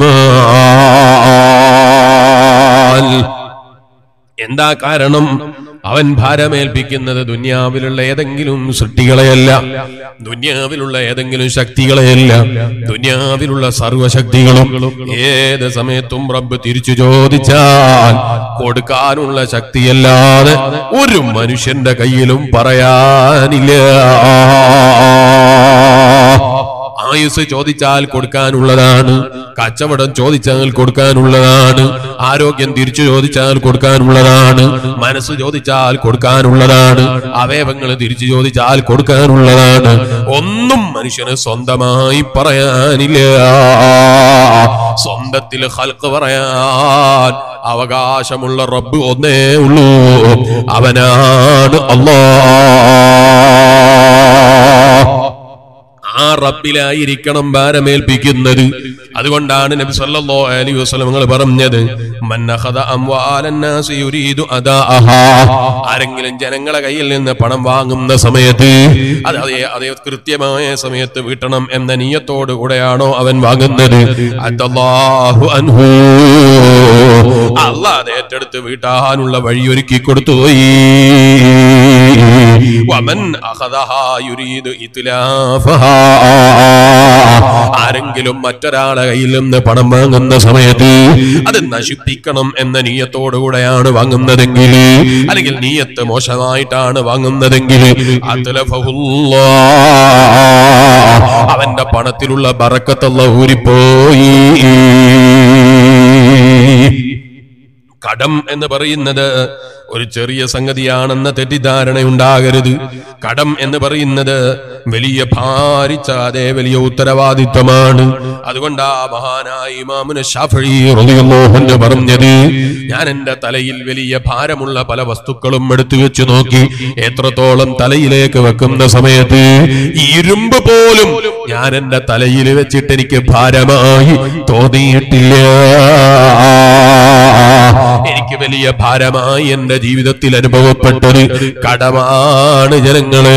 ബുദ്ധിമാൻ. എന്താ കാരണം? അവൻ ഭാരമേൽപ്പിക്കുന്നത് ദുനിയാവിലുള്ള ഏതെങ്കിലും സൃഷ്ടികളെയല്ല, ദുനിയാവിലുള്ള ഏതെങ്കിലും ശക്തികളെയല്ല, ദുനിയാവിലുള്ള സർവശക്തികളും ഏത് സമയത്തും റബ്ബ് തിരിച്ചു ചോദിച്ചാൽ കൊടുക്കാനുള്ള ശക്തിയല്ലാതെ ഒരു മനുഷ്യന്റെ കയ്യിലും പറയാനില്ല. ആയുസ് ചോദിച്ചാൽ കൊടുക്കാനുള്ളതാണ്, കച്ചവടം ചോദിച്ചാൽ കൊടുക്കാനുള്ളതാണ്, ആരോഗ്യം തിരിച്ചു ചോദിച്ചാൽ കൊടുക്കാനുള്ളതാണ്, മനസ്സ് ചോദിച്ചാൽ കൊടുക്കാനുള്ളതാണ്, അവയവങ്ങൾ തിരിച്ചു ചോദിച്ചാൽ കൊടുക്കാനുള്ളതാണ്. ഒന്നും മനുഷ്യന് സ്വന്തമായി പറയാനില്ല. സ്വന്തത്തിൽ ഖൽഖ് പറയാൻ അവകാശമുള്ള റബ്ബ് ഒന്നേ ഉള്ളൂ, അവനാണ് അല്ലാഹ്. ആ റബ്ബിലായിരിക്കണം ഭാരമേൽപ്പിക്കുന്നത്. അതുകൊണ്ടാണ് നബി സല്ലല്ലാഹു അലൈഹി വസല്ലം പറഞ്ഞത്, മൻ അഖദ അംവാലൻ നാസി യുരീദു അദാഅഹാ, ആരെങ്കിലും ജനങ്ങളെ കയ്യിൽ നിന്ന് പണം വാങ്ങുന്ന സമയത്ത് അതേ കൃത്യമായ സമയത്ത് വീട്ടണം എന്ന നിയ്യത്തോടു കൂടെയാണോ അവൻ വാങ്ങുന്നത്, അല്ലാഹു അൻഹു, അല്ലാഹ് ഏറ്റെടുത്ത് വീട്ടാനുള്ള വഴിയൊരുക്കി കൊടുത്തുപോയി. വമൻ അഖദഹാ യുരീദു ഇത്ലാഫഹാ, ആരെങ്കിലും മറ്റൊരാളെ കയ്യിൽ നിന്ന് പണം വാങ്ങുന്ന സമയത്ത് അത് നശിപ്പിക്കണം എന്ന നിയ്യത്തോടുകൂടെയാണ് വാങ്ങുന്നതെങ്കിൽ, അല്ലെങ്കിൽ നിയ്യത്ത് മോശമായിട്ടാണ് വാങ്ങുന്നതെങ്കിൽ, അവന്റെ പണത്തിലുള്ള ബറക്കത്ത് അല്ലാഹു ഊരിപ്പോയി. കടം എന്ന് പറയുന്നത് ഒരു ചെറിയ സംഗതിയാണെന്ന തെറ്റിദ്ധാരണയുണ്ടാകരുത്. കടം എന്ന് പറയുന്നത് വലിയ ഭാരിച്ചാതെ വലിയ ഉത്തരവാദിത്വമാണ്. അതുകൊണ്ടാ മഹാനായ ഇമാമുന ശാഫഈ റളിയല്ലാഹു അൻഹു പറഞ്ഞത്, ഞാൻ എന്റെ തലയിൽ വലിയ ഭാരമുള്ള പല വസ്തുക്കളും എടുത്തു വെച്ച് നോക്കി, എത്രത്തോളം തലയിലേക്ക് വെക്കുന്ന സമയത്ത് ഇരുമ്പ് പോലും ഞാൻ എന്റെ തലയിൽ വെച്ചിട്ട് എനിക്ക് ഭാരമായി തോന്നിയിട്ടില്ല. എനിക്ക് വലിയ ഭാരമായി എന്റെ ജീവിതത്തിൽ അനുഭവപ്പെട്ടത് കടമാണ് ജനങ്ങളെ.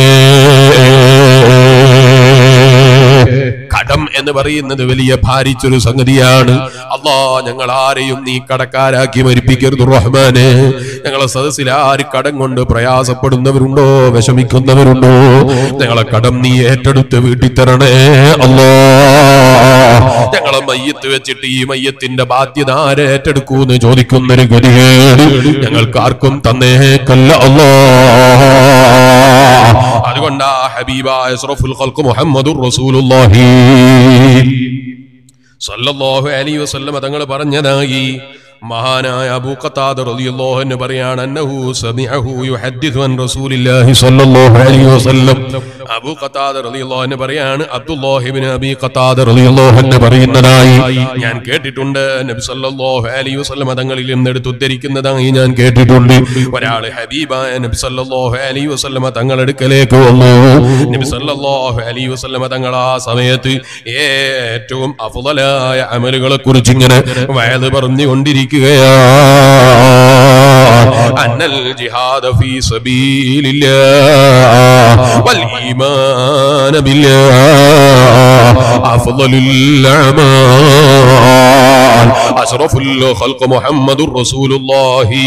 കടം എന്ന് പറയുന്നത് വലിയ ഭാരിച്ചൊരു സംഗതിയാണ്. അല്ലാ, ഞങ്ങൾ ആരെയും നീ കടക്കാരാക്കി മരിപ്പിക്കരുത് റഹ്മാനെ. ഞങ്ങളെ സദസ്സിൽ ആര് കടം കൊണ്ട് പ്രയാസപ്പെടുന്നവരുണ്ടോ, വിഷമിക്കുന്നവരുണ്ടോ, ഞങ്ങളെ കടം നീ ഏറ്റെടുത്ത് വീട്ടിൽ തരണേ അല്ലാ. ഞങ്ങളെ മയ്യത്ത് വെച്ചിട്ട് ഈ മയ്യത്തിന്റെ ബാധ്യത ആരെ ഏറ്റെടുക്കൂന്ന് ചോദിക്കുന്നൊരു ഗതികേട് ഞങ്ങൾക്ക് ആർക്കും തന്നേക്കല്ല അല്ലാ. അതുകൊണ്ടാ ഹബീബായ അഷ്റഫുൽ ഖൽഖ് മുഹമ്മദുർ റസൂലുള്ളാഹി സല്ലല്ലാഹു അലൈഹി വസല്ലം തങ്ങൾ പറഞ്ഞതായി മഹാനായ അബൂ ഖതാദ റളിയല്ലാഹു അൻഹു പറയാണ്, അന്നഹു സമിഅഹു യുഹദ്ദിഥു അൻ റസൂലില്ലാഹി സ്വല്ലല്ലാഹു അലൈഹി വസല്ലം. അബൂ ഖതാദ റളിയല്ലാഹു അൻഹു പറയാണ്, അബ്ദുല്ലാഹി ഇബ്നു അബീ ഖതാദ റളിയല്ലാഹു അൻഹു പറയുന്നതായി ഞാൻ കേട്ടിട്ടുണ്ട്. നബി സല്ലല്ലാഹു അലൈഹി വസല്ലം തങ്ങളിൽ നിന്ന് എടുത്ത് ഉദ്ധരിക്കുന്നതായി ഞാൻ കേട്ടിട്ടുണ്ട്. ഒരാൾ ഹബീബായ നബി സല്ലല്ലാഹു അലൈഹി വസല്ലം തങ്ങളുടെ അടുക്കലേക്ക് വന്നു. നബി സല്ലല്ലാഹു അലൈഹി വസല്ലം തങ്ങൾ ആ സമയത്ത് ഏറ്റവും അഫ്ളലായ അമലുകളെ കുറിച്ച് ഇങ്ങനെ വഅദ് പറഞ്ഞുകൊണ്ടിരിക്കുകയാണ്. അന്നൽ ജിഹാദ ഫീ സബീലില്ലാഹ് വൽ ഈമാന ബില്ലാഹ് അഫ്ളലുൽ അഅമാൽ അഷ്റഫുൽ ഖൽഖ് മുഹമ്മദുർ റസൂലുള്ളാഹി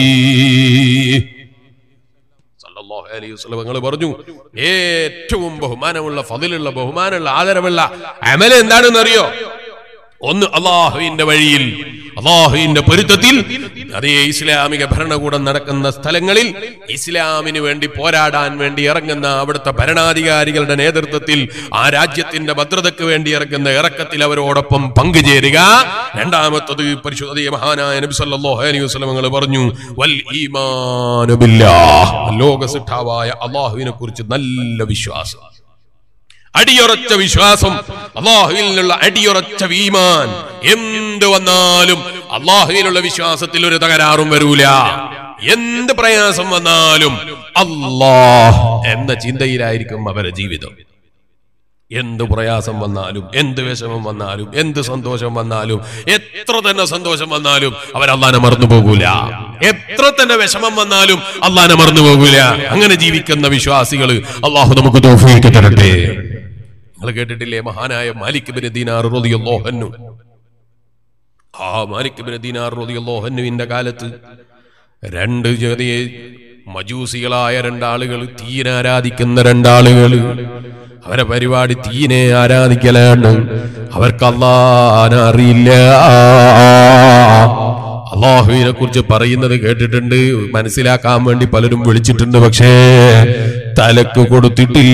സല്ലല്ലാഹു അലൈഹി വസല്ലം തങ്ങൾ പറഞ്ഞു, ഏറ്റവും ബഹുമാനമുള്ള ഫളിലുള്ള ബഹുമാനമുള്ള ആദരവുള്ള അമൽ എന്താണെന്ന് അറിയോ? ഒന്ന്, അല്ലാഹുവിന്റെ വഴിയിൽ അല്ലാഹുവിന്റെ പൊരുത്തത്തിൽ അതേ ഇസ്ലാമിക ഭരണകൂടം നടക്കുന്ന സ്ഥലങ്ങളിൽ ഇസ്ലാമിന് വേണ്ടി പോരാടാൻ വേണ്ടി ഇറങ്ങുന്ന അവിടുത്തെ ഭരണാധികാരികളുടെ നേതൃത്വത്തിൽ ആ രാജ്യത്തിന്റെ ഭദ്രതയ്ക്ക് വേണ്ടി ഇറങ്ങുന്ന ഇറക്കത്തിൽ അവരോടൊപ്പം പങ്കുചേരുക. രണ്ടാമത്തത് പരിശുദ്ധ മഹാനായ നബി സല്ലല്ലാഹു അലൈഹി വസല്ലം തങ്ങൾ പറഞ്ഞു, വൽ ഈമാനു ബില്ലാഹ്, ലോകസിദ്ധാവായ അല്ലാഹുവിനെ കുറിച്ച് നല്ല വിശ്വാസം, അടിയുറച്ച വിശ്വാസം, അല്ലാഹുവിലുള്ള അടിയുറച്ച ഈമാൻ. എന്ത് വന്നാലും അല്ലാഹുവിലുള്ള വിശ്വാസത്തിൽ ഒരു തകരാറും വരൂല. എന്ത് പ്രയാസം വന്നാലും അല്ലാഹ് എന്ന ചിന്തയിലായിരിക്കും അവരുടെ ജീവിതം. എന്ത് പ്രയാസം വന്നാലും, എന്ത് വിഷമം വന്നാലും, എന്ത് സന്തോഷം വന്നാലും, എത്ര തന്നെ സന്തോഷം വന്നാലും അവർ അല്ലാഹനെ മറന്നു പോകൂല. എത്ര തന്നെ വിഷമം വന്നാലും അല്ലാഹനെ മറന്നു പോകൂല. അങ്ങനെ ജീവിക്കുന്ന വിശ്വാസികൾ അല്ലാഹു നമുക്ക് തൗഫീഖ് തരട്ടെ. നിങ്ങൾ കേട്ടിട്ടില്ലേ മഹാനായ മാലിക് ഇബ്നു ദീനാർ റളിയല്ലാഹു അൻഹു? ആ മാലിക് ഇബ്നു ദീനാർ റളിയല്ലാഹു അൻഹുവിന്റെ കാലത്ത് രണ്ട് ചെറിയ മജൂസികളായ രണ്ടാളുകൾ, തീനെ ആരാധിക്കുന്ന രണ്ടാളുകൾ, അവരെ പരിപാടി തീനെ ആരാധിക്കലാണ്. അവർക്ക് അല്ലാഹനെ അറിയില്ല. അല്ലാഹുവിനെ കുറിച്ച് പറയുന്നത് കേട്ടിട്ടുണ്ട്, മനസ്സിലാക്കാൻ വേണ്ടി പലരും വിളിച്ചിട്ടുണ്ട്, പക്ഷേ തലക്ക് കൊടുത്തിട്ടില്ല.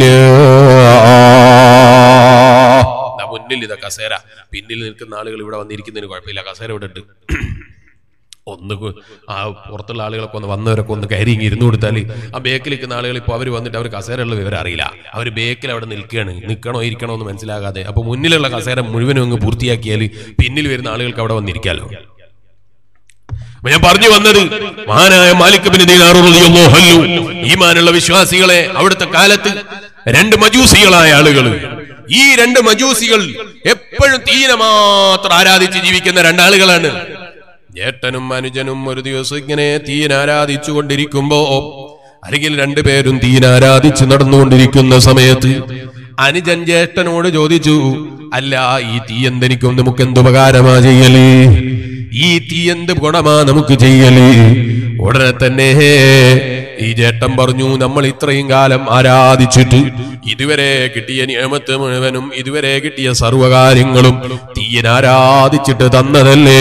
മുന്നിൽ ഇതാ കസേര, പിന്നിൽ നിൽക്കുന്ന ആളുകൾ ഇവിടെ വന്നിരിക്കുന്നതിന് കുഴപ്പമില്ല, കസേര ഇവിടെ ഉണ്ട്. ഒന്ന് ആ പുറത്തുള്ള ആളുകളൊക്കെ ഒന്ന് വന്നവരൊക്കെ ഒന്ന് കയറി ഇരുന്ന് കൊടുത്താൽ ആ ബേക്കിൽ നിൽക്കുന്ന ആളുകൾ ഇപ്പോൾ അവർ വന്നിട്ട് അവർ കസേരയുള്ള വിവരം അറിയില്ല. അവർ ബേക്കിൽ അവിടെ നിൽക്കണോ ഇരിക്കണോ എന്ന് മനസ്സിലാകാതെ. അപ്പൊ മുന്നിലുള്ള കസേര മുഴുവനും അങ്ങ് പൂർത്തിയാക്കിയാൽ പിന്നിൽ വരുന്ന ആളുകൾക്ക് അവിടെ വന്നിരിക്കാമല്ലോ. ഞാൻ പറഞ്ഞു വന്നത്, മഹാനായ മാലിക് ഇബ്നു ദീനാർ റളിയല്ലാഹു അൻഹു ഈമാനുള്ള വിശ്വാസികളെ അവിടുത്തെ കാലത്ത് രണ്ട് മജൂസികളായ ആളുകൾ, ഈ രണ്ട് മജൂസികൾ എപ്പോഴും തീനെ മാത്രം ആരാധിച്ച് ജീവിക്കുന്ന രണ്ടാളുകളാണ്. ജേട്ടനും അനുജനും ഒരു ദിവസം ഇങ്ങനെ തീൻ ആരാധിച്ചു കൊണ്ടിരിക്കുമ്പോ, അല്ലെങ്കിൽ രണ്ടുപേരും തീൻ ആരാധിച്ച് നടന്നുകൊണ്ടിരിക്കുന്ന സമയത്ത് അനുജൻ ജ്യേഷ്ഠനോട് ചോദിച്ചു, അല്ല ഈ തീ എന്തെനിക്കും നമുക്ക് എന്തുപകാരമാ ചെയ്യല്, ഈ തീ എന്ത് ഗുണമാ നമുക്ക് ചെയ്യല്? ഉടനെ തന്നെ ഈ ചേട്ടൻ പറഞ്ഞു, നമ്മൾ ഇത്രയും കാലം ആരാധിച്ചിട്ട് ഇതുവരെ കിട്ടിയ നിയമത്ത് മുഴുവനും, ഇതുവരെ കിട്ടിയ സർവകാര്യങ്ങളും തീയൻ ആരാധിച്ചിട്ട് തന്നതല്ലേ.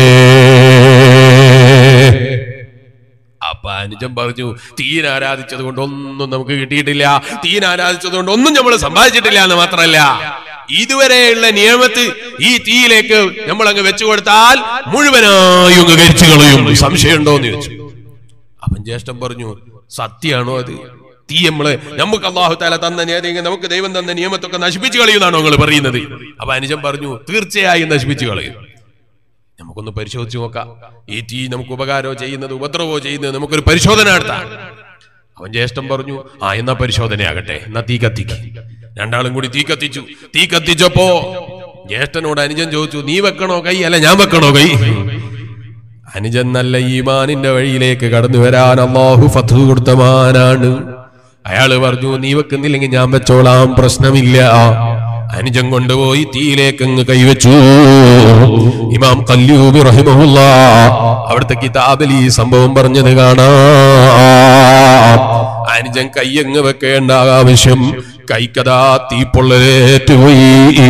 അപ്പൊ അനുജൻ പറഞ്ഞു, തീൻ ആരാധിച്ചത് കൊണ്ട് ഒന്നും നമുക്ക് കിട്ടിയിട്ടില്ല, തീൻ ആരാധിച്ചത് കൊണ്ട് ഒന്നും നമ്മൾ സമ്പാദിച്ചിട്ടില്ല എന്ന് മാത്രമല്ല, ഇതുവരെയുള്ള നിയമത്ത് ഈ തീയിലേക്ക് നമ്മൾ അങ്ങ് വെച്ചു കൊടുത്താൽ മുഴുവനായും അങ്ങ് കരിച്ചു കളയും. സംശയമുണ്ടോന്ന് ചോദിച്ചു. അവൻ ജ്യേഷ്ഠൻ പറഞ്ഞു, സത്യമാണോ അത്? തീ നമുക്ക് അല്ലാഹു തആല തന്ന നമുക്ക് ദൈവം തന്ന നിയമത്തൊക്കെ നശിപ്പിച്ചു കളയുന്നാണോ നിങ്ങൾ പറയുന്നത്? അപ്പൊ അനുജൻ പറഞ്ഞു, തീർച്ചയായും നശിപ്പിച്ചു കളയും. നമുക്കൊന്ന് പരിശോധിച്ച് നോക്കാം, ഈ തീ നമുക്ക് ഉപകാരമോ ചെയ്യുന്നത് ഉപദ്രവോ ചെയ്യുന്നത് നമുക്കൊരു പരിശോധന നടത്താം. അവൻ ജ്യേഷ്ഠൻ പറഞ്ഞു, എന്നാ പരിശോധനയാകട്ടെ, എന്നാ തീ കത്തിക്ക്. രണ്ടാളും കൂടി തീ കത്തിച്ചു. തീ കത്തിച്ചപ്പോ ജ്യേഷ്ഠനോട് അനുജൻ ചോദിച്ചു, നീ വെക്കണോ കൈ അല്ല ഞാൻ വെക്കണോ കൈ? അനുജൻ നല്ല ഈമാനിന്റെ വഴിയിലേക്ക് കടന്നു വരാൻ അല്ലാഹു ഫത്ഹ് കൊടുത്തമാനാണ്. അയാള് പറഞ്ഞു, നീ വെക്കുന്നില്ലെങ്കിൽ ഞാൻ വെച്ചോളാം, പ്രശ്നമില്ല. അനുജൻ കൊണ്ടുപോയി തീയിലേക്ക് അങ്ങ് കൈവച്ചു. ഇമാം ഖല്ലൂബി റഹിമഹുല്ലാഹ് അവിടുത്തെ കിതാബിൽ ഈ സംഭവം പറഞ്ഞത് കാണാം. അനുജൻ കൈയങ്ങ് വെക്കേണ്ട ആവശ്യം, കൈക്കതാ തീപ്പൊള്ളലേറ്റുപോയി.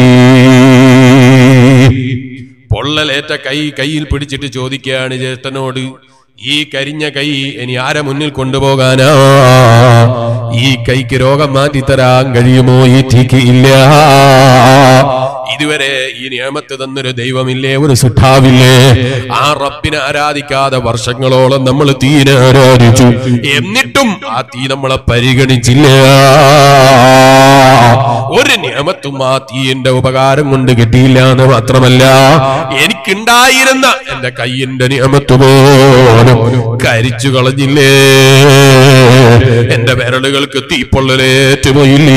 പൊള്ളലേറ്റ കൈയിൽ പിടിച്ചിട്ട് ചോദിക്കുകയാണ് ജ്യേഷ്ഠനോട്, ഈ കരിഞ്ഞ കൈ ഇനി ആരെ മുന്നിൽ കൊണ്ടുപോകാനാ? ഈ കൈക്ക് രോഗം മാറ്റിത്തരാൻ കഴിയുമോ? ഈ തീക്ക് ഇല്ല. ഇതുവരെ ഈ നിയമത്ത് തന്നൊരു ദൈവമില്ലേ, ഒരു സിദ്ധാവില്ലേ? ആ റബ്ബിനെ ആരാധിക്കാതെ വർഷങ്ങളോളം നമ്മൾ തീനെ ആരാധിച്ചു, എന്നിട്ടും ആ തീ നമ്മളെ പരിഗണിച്ചില്ല. ഒരു നിയമത്തും ആ തീന്റെ ഉപകാരം കൊണ്ട് കിട്ടിയില്ല എന്ന് മാത്രമല്ല, എനിക്കുണ്ടായിരുന്ന എന്റെ കയ്യിന്റെ നിയമത്ത് പോലും കരിച്ചു കളഞ്ഞില്ലേ. എന്റെ വിരലുകൾക്ക് തീപ്പൊള്ളലേറ്റുപോയില്ലേ.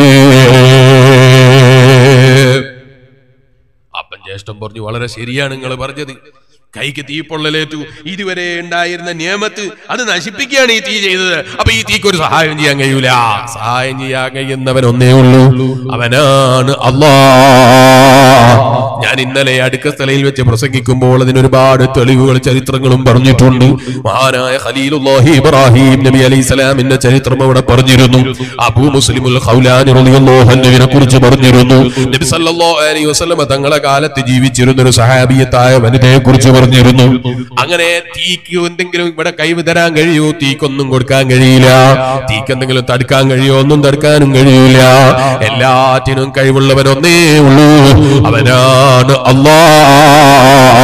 അപ്പൻ ജ്യേഷ്ഠൻ പറഞ്ഞു, വളരെ ശരിയാണ് നിങ്ങൾ പറഞ്ഞത്, കൈക്ക് തീപ്പൊള്ളലേറ്റു. ഇതുവരെ ഉണ്ടായിരുന്ന നിയമത്ത് അത് നശിപ്പിക്കുകയാണ് ഈ തീ ചെയ്തത്. അപ്പൊ ഈ തീക്ക് ഒരു സഹായം ചെയ്യാൻ കഴിയൂല. സഹായം ചെയ്യാൻ കഴിയുന്നവൻ ഒന്നേ ഉള്ളൂ, അവനാണ് അല്ലാഹ്. ഞാൻ ഇന്നലെ അടുക്കസ്ഥലയിൽ വെച്ച് പ്രസംഗിക്കുമ്പോൾ അതിനൊരുപാട് തെളിവുകൾ ചരിത്രങ്ങളും പറഞ്ഞിട്ടുണ്ട്. മഹാനായ ഖലീലുല്ലാഹി ഇബ്രാഹിം നബി അലൈഹിസ്സലാമിന്റെ ചരിത്രം അവിടെ പറഞ്ഞിരുന്നു. അബൂ മുസ്ലിമുൽ ഖൗലാനി റളിയല്ലാഹു അൻഹുവിനെ കുറിച്ച് പറഞ്ഞിരുന്നു. നബി സല്ലല്ലാഹു അലൈഹി വസല്ലം തങ്ങളുടെ കാലത്ത് ജീവിച്ചിരുന്ന ഒരു സഹാബിയത്തായ വനിതയെ കുറിച്ച് പറഞ്ഞിരുന്നു. അങ്ങനെ തീക്ക് എന്തെങ്കിലും ഇവിടെ കൈവിതരാൻ കഴിയോ? തീക്കൊന്നും കൊടുക്കാൻ കഴിയില്ല. തീക്ക് എന്തെങ്കിലും തടുക്കാൻ കഴിയോ? ഒന്നും തടുക്കാനും കഴിയില്ല. എല്ലാറ്റിനും കഴിവുള്ളവൻ ഒന്നേ ഉള്ളൂ, അവനാണ് അല്ലാഹ്.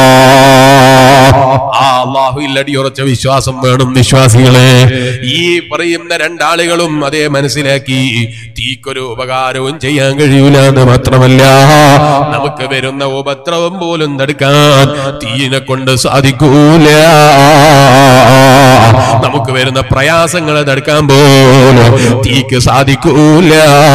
ആ അല്ലാഹുവിൽ അടിയുറച്ച വിശ്വാസം വേണം വിശ്വാസികളെ. ഈ പറയുന്ന രണ്ടാളുകളും അതേ മനസ്സിലാക്കി, തീക്കൊരു ഉപകാരവും ചെയ്യാൻ കഴിയൂല എന്ന് മാത്രമല്ല, നമുക്ക് വരുന്ന ഉപദ്രവം പോലും തടുക്കാൻ തീയിനെ കൊണ്ട് സാധിക്കൂല. നമുക്ക് വരുന്ന പ്രയാസങ്ങളെ തടുക്കാൻ പോലും തീക്ക് സാധിക്കൂല.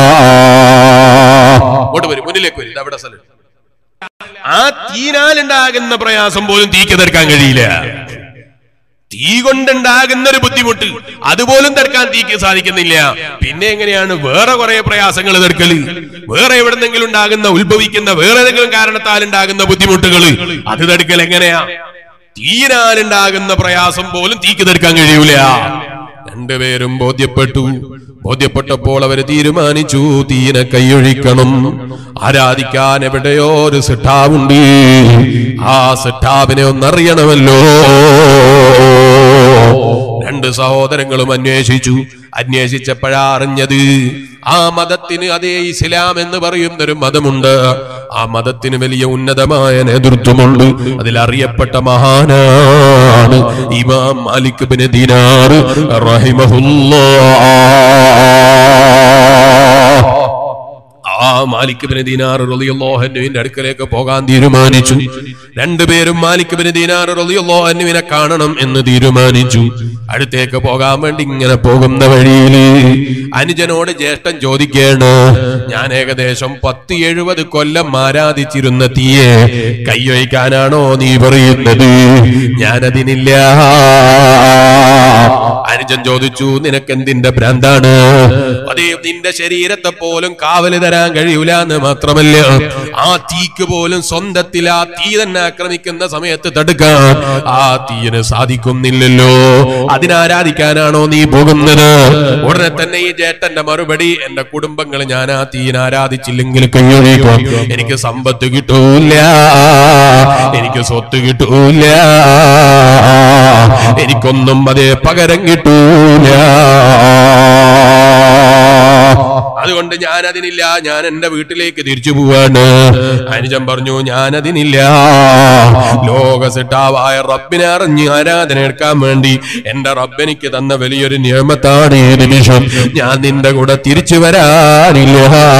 മുന്നിലേക്ക് വരും, അവിടെ സ്ഥലം. ആ തീനാലുണ്ടാകുന്ന പ്രയാസം പോലും തീക്ക് തടുക്കാൻ കഴിയില്ല. തീ കൊണ്ടുണ്ടാകുന്ന ഒരു ബുദ്ധിമുട്ട് അതുപോലും തടുക്കാൻ തീക്ക് സാധിക്കുന്നില്ല. പിന്നെ എങ്ങനെയാണ് വേറെ കുറെ പ്രയാസങ്ങൾ തടുക്കല്? വേറെ എവിടെന്നെങ്കിലും ഉണ്ടാകുന്ന ഉത്ഭവിക്കുന്ന വേറെ ഏതെങ്കിലും കാരണത്താൽ ഉണ്ടാകുന്ന ബുദ്ധിമുട്ടുകൾ അത് തടുക്കൽ എങ്ങനെയാ? തീനാലുണ്ടാകുന്ന പ്രയാസം പോലും തീക്ക് തടുക്കാൻ കഴിയൂല. രണ്ടുപേരും ബോധ്യപ്പെട്ടപ്പോൾ അവര് തീരുമാനിച്ചു, തീനെ കൈയൊഴിക്കണം. ആരാധിക്കാൻ എവിടെയോ ഒരു സിട്ടാവുണ്ട്, ആ സിട്ടാവിനെ ഒന്നറിയണമല്ലോ. രണ്ട് സഹോദരങ്ങളും അന്വേഷിച്ചപ്പോഴാ അറിഞ്ഞത്, ആ മതത്തിന്, അതേ ഇസ്ലാം എന്ന് പറയുന്നൊരു മതമുണ്ട്. ആ മതത്തിന് വലിയ ഉന്നതമായ നേതൃത്വമുണ്ട്. അതിലറിയപ്പെട്ട മഹാനാണ് ഇമാം മാലിക് ഇബ്നു ദീനാർ റഹിമഹുല്ലാഹ്. ആ മാലിക് ഇബ്നു ദീനാർ റളിയല്ലാഹു അൻഹുവിന്റെ അടുക്കലേക്ക് പോകാൻ തീരുമാനിച്ചു. രണ്ടുപേരും മാലിക് ഇബ്നു ദീനാർ റളിയല്ലാഹു അൻഹുവിനെ കാണണം എന്ന് തീരുമാനിച്ചു. അടുത്തേക്ക് പോകാൻ വേണ്ടി ഇങ്ങനെ പോകുന്ന വഴിയിൽ അനുജനോട് ജ്യേഷ്ഠൻ ചോദിക്കേണ്, ഞാൻ ഏകദേശം 10-70 കൊല്ലം ആരാധിച്ചിരുന്ന തീയെ കൈയൊഴിക്കാനാണോ നീ പറയുന്നത്? ഞാനതിനില്ല. അനുജൻ ചോദിച്ചു, നിനക്കെന്തിന്റെ ഭ്രാന്താണ്? അതേ, നിന്റെ ശരീരത്തെ പോലും കാവല് തരാൻ കഴിയൂല എന്ന് മാത്രമല്ല, ആ തീക്ക് പോലും സ്വന്തത്തിൽ ആ തീ തന്നെ ആക്രമിക്കുന്ന സമയത്ത് തടുക്കാൻ ആ തീയിന് സാധിക്കുന്നില്ലല്ലോ. അതിനാരാധിക്കാനാണോ നീ പോകുന്നത്? ഉടനെ തന്നെ ഈ ചേട്ടന്റെ മറുപടി, എന്റെ കുടുംബങ്ങൾ ഞാൻ ആ തീയിനെ ആരാധിച്ചില്ലെങ്കിൽ കൈയൊഴിക്കും. എനിക്ക് സമ്പത്ത് കിട്ടൂല, എനിക്ക് സ്വത്ത് കിട്ടൂല, എനിക്കൊന്നും അതേ പകരം കിട്ടൂല. അതുകൊണ്ട് ഞാൻ അതിനില്ല, ഞാൻ എന്റെ വീട്ടിലേക്ക് തിരിച്ചു പോവാണ്. അനുജൻ പറഞ്ഞു ഞാനതിനില്ല. ലോക സിട്ടാവായ റബ്ബിനെ അറിഞ്ഞ് ആരാധന എടുക്കാൻ വേണ്ടി എന്റെ റബ്ബെനിക്ക് തന്ന വലിയൊരു നിയമത്താണ് ഈ നിമിഷം. ഞാൻ നിന്റെ കൂടെ തിരിച്ചു വരാനില്ല.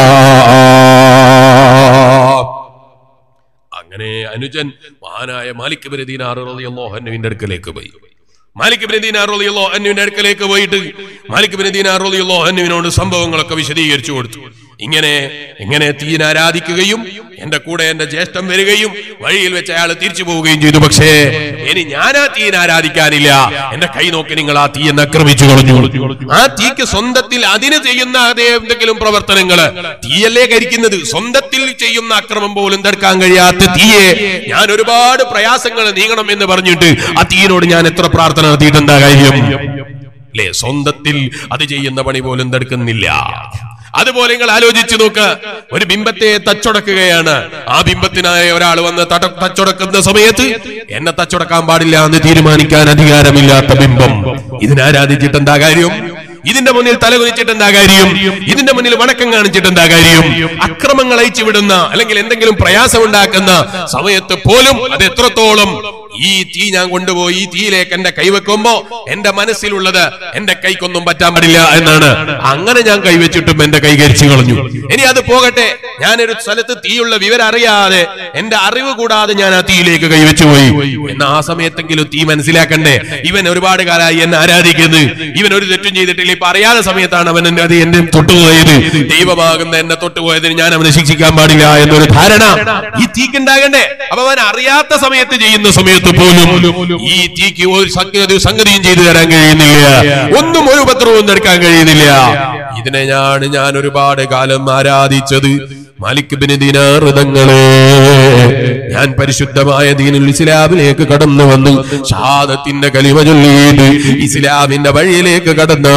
അങ്ങനെ അനുജൻ മഹാനായ മാലിക് ഇബ്നു ദീനാർ റളിയല്ലാഹു അൻഹുവിന്റെ അടുക്കലേക്ക് പോയി. മാലിക് ഇബ്നു ദീനാർ റളിയല്ലാഹു അൻഹുവിന്റെ അടുക്കലേക്ക് പോയിട്ട് മാലിക് ഇബ്നു ദീനാർ റളിയല്ലാഹു അൻഹുവിനോട് സംഭവങ്ങളൊക്കെ വിശദീകരിച്ചു കൊടുത്തു. ഇങ്ങനെ തീനെ ആരാധിക്കുകയും എന്റെ കൂടെ എന്റെ ജ്യേഷ്ഠൻ വരികയും വഴിയിൽ വെച്ച് അയാൾ തിരിച്ചു പോവുകയും ചെയ്തു. പക്ഷേ ഇനി ഞാൻ ആ തീനെ ആരാധിക്കാനില്ല. എന്റെ കൈ നോക്കി നിങ്ങൾ ആ തീയെന്ന് ആക്രമിച്ചു കളഞ്ഞു. ആ തീക്ക് സ്വന്തത്തിൽ അതിന് ചെയ്യുന്ന അതേ എന്തെങ്കിലും പ്രവർത്തനങ്ങള്, തീയല്ലേ കരിക്കുന്നത്, സ്വന്തത്തിൽ ചെയ്യുന്ന അക്രമം പോലും തടുക്കാൻ കഴിയാത്ത തീയെ ഞാൻ ഒരുപാട് പ്രയാസങ്ങൾ നീങ്ങണം എന്ന് പറഞ്ഞിട്ട് ആ തീയിനോട് ഞാൻ എത്ര പ്രാർത്ഥന നടത്തിയിട്ട് എന്താ കാര്യം അല്ലേ? സ്വന്തത്തിൽ അത് ചെയ്യുന്ന പണി പോലും തടുക്കുന്നില്ല. അതുപോലെ നിങ്ങൾ ആലോചിച്ചു നോക്ക്, ഒരു ബിംബത്തെ തച്ചൊടക്കുകയാണ്. ആ ബിംബത്തിനായ ഒരാൾ വന്ന് തച്ചൊടക്കുന്ന സമയത്ത് എന്നെ തച്ചൊടക്കാൻ പാടില്ല എന്ന് തീരുമാനിക്കാൻ അധികാരമില്ലാത്ത ബിംബം, ഇതിനാരാധിച്ചിട്ട് എന്താ കാര്യം? ഇതിന്റെ മുന്നിൽ തലകുനിച്ചിട്ട് എന്താ കാര്യം? ഇതിന്റെ മുന്നിൽ വണക്കം കാണിച്ചിട്ട് എന്താ കാര്യം? അക്രമങ്ങൾ അയച്ചുവിടുന്ന അല്ലെങ്കിൽ എന്തെങ്കിലും പ്രയാസം ഉണ്ടാക്കുന്ന സമയത്ത് പോലും അത് എത്രത്തോളം ഈ തീ ഞാൻ കൊണ്ടുപോയി ഈ തീയിലേക്ക് എന്റെ കൈവെക്കുമ്പോ എന്റെ മനസ്സിലുള്ളത് എന്റെ കൈക്കൊന്നും പറ്റാൻ പാടില്ല എന്നാണ്. അങ്ങനെ ഞാൻ കൈവച്ചിട്ടും എന്റെ കൈ കരിച്ചു കളഞ്ഞു. ഇനി അത് പോകട്ടെ, ഞാനൊരു സ്ഥലത്ത് തീയുള്ള വിവരം അറിയാതെ എന്റെ അറിവ് കൂടാതെ ഞാൻ ആ തീയിലേക്ക് കൈവച്ചു പോയി. എന്നാൽ ആ സമയത്തെങ്കിലും തീ മനസ്സിലാക്കണ്ടേ, ഇവൻ ഒരുപാട് കാലമായി എന്നെ ആരാധിക്കുന്നത്, ഇവൻ ഒരു തെറ്റും ചെയ്തിട്ടില്ല, ഇപ്പൊ അറിയാത്ത സമയത്താണ് അവൻ എന്നെ തൊട്ടുപോയത്, ദൈവമാകുന്ന എന്നെ തൊട്ടുപോയതിന് ഞാൻ അവനെ ശിക്ഷിക്കാൻ പാടില്ല എന്നൊരു ധാരണ ഈ തീക്കുണ്ടാകണ്ടേ. അപ്പൊ അവൻ അറിയാത്ത സമയത്ത് ചെയ്യുന്ന സമയത്ത് പോലും ഈ തീക്ക് ഒരു സംഗതിയും ചെയ്തു തരാൻ കഴിയുന്നില്ല, ഒന്നും ഒരു ഉപദ്രവവും എടുക്കാൻ കഴിയുന്നില്ല. ഇതിനെയാണ് ഞാൻ ഒരുപാട് കാലം ആരാധിച്ചത്. മാലിക് ഇബ്നു ദീനാർ തങ്ങളെ ഞാൻ പരിശുദ്ധമായ ദീനുൽ ഇസ്ലാമിലേക്ക് കടന്നു വന്നു ഷഹാദത്തിന്റെ കലിമ ചൊല്ലിയിട്ട് ഇസ്ലാമിന്റെ വഴിയിലേക്ക്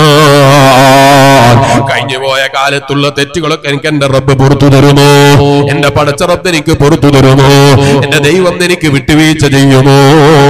കടന്നാൽ കഴിഞ്ഞുപോയ കാലത്തുള്ള തെറ്റുകളൊക്കെ എനിക്ക് എന്റെ റബ്ബ് പുറത്തു തരുമോ? എന്റെ പടച്ച റബ്ബ് എനിക്ക് പുറത്തു തരുമോ? എന്റെ ദൈവം എനിക്ക് വിട്ടുവീഴ്ച ചെയ്യുമോ?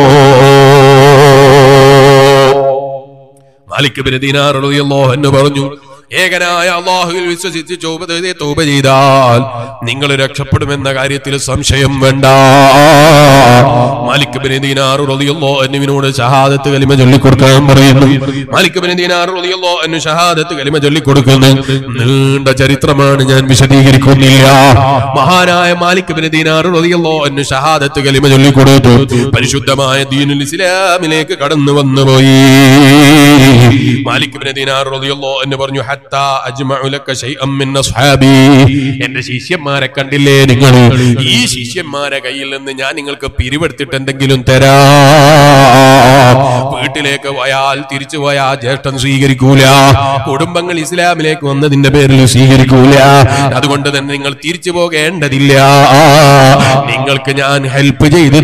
മാലിക് ഇബ്നു ദീനാർ റളിയല്ലാഹു അൻഹു പറഞ്ഞു, ഏകനായ അല്ലാഹുവിൽ വിശ്വസിച്ച് തൗബ ചെയ്താൽ നിങ്ങൾ രക്ഷപ്പെടുമെന്ന കാര്യത്തിൽ സംശയം വേണ്ട. മാലിക് ഇബ്നു ദീനാർ റളിയല്ലാഹു അൻഹുവിനോട് ഷഹാദത്ത് കലിമ ചൊല്ലിക്കൊടുക്കാൻ പറയുന്നു. മാലിക് ഇബ്നു ദീനാർ റളിയല്ലാഹു അൻഹു ഷഹാദത്ത് കലിമ ചൊല്ലിക്കൊടുക്കുന്നു. നീണ്ട ചരിത്രമാണ്, ഞാൻ വിശദീകരിക്കുന്നില്ല. മഹാനായ മാലിക് ഇബ്നു ദീനാർ റളിയല്ലാഹു അൻഹു ഷഹാദത്ത് കലിമ ചൊല്ലിക്കൊടുത്തു. പരിശുദ്ധമായ ദീനുൽ ഇസ്ലാമിലേക്ക് കടന്നു വന്നുപോയി. മാലിക് ഇബ്നു ദീനാർ റളിയല്ലാഹു അൻഹു പറഞ്ഞു, ഹത്താ അജ്മഉ ലക ശൈഅൻ മിൻ അസ്ഹാബി, എന്റെ ശിഷ്യന്മാരെ കണ്ടില്ലേ നിങ്ങൾ, ഈ ശിഷ്യന്മാരെ കയ്യിൽ നിന്ന് ഞാൻ നിങ്ങൾക്ക് പിരിവെടുത്തിട്ട് എന്തെങ്കിലും തരാം. വീട്ടിലേക്ക് പോയാൽ തിരിച്ചു പോയാൽ ജ്യേഷ്ഠൻ സ്വീകരിക്കൂല, കുടുംബങ്ങൾ ഇസ്ലാമിലേക്ക് വന്നതിന്റെ പേരിൽ സ്വീകരിക്കൂല. അതുകൊണ്ട് തന്നെ നിങ്ങൾ തിരിച്ചു പോകേണ്ടതില്ല, നിങ്ങൾക്ക് ഞാൻ ഹെൽപ്പ് ചെയ്തു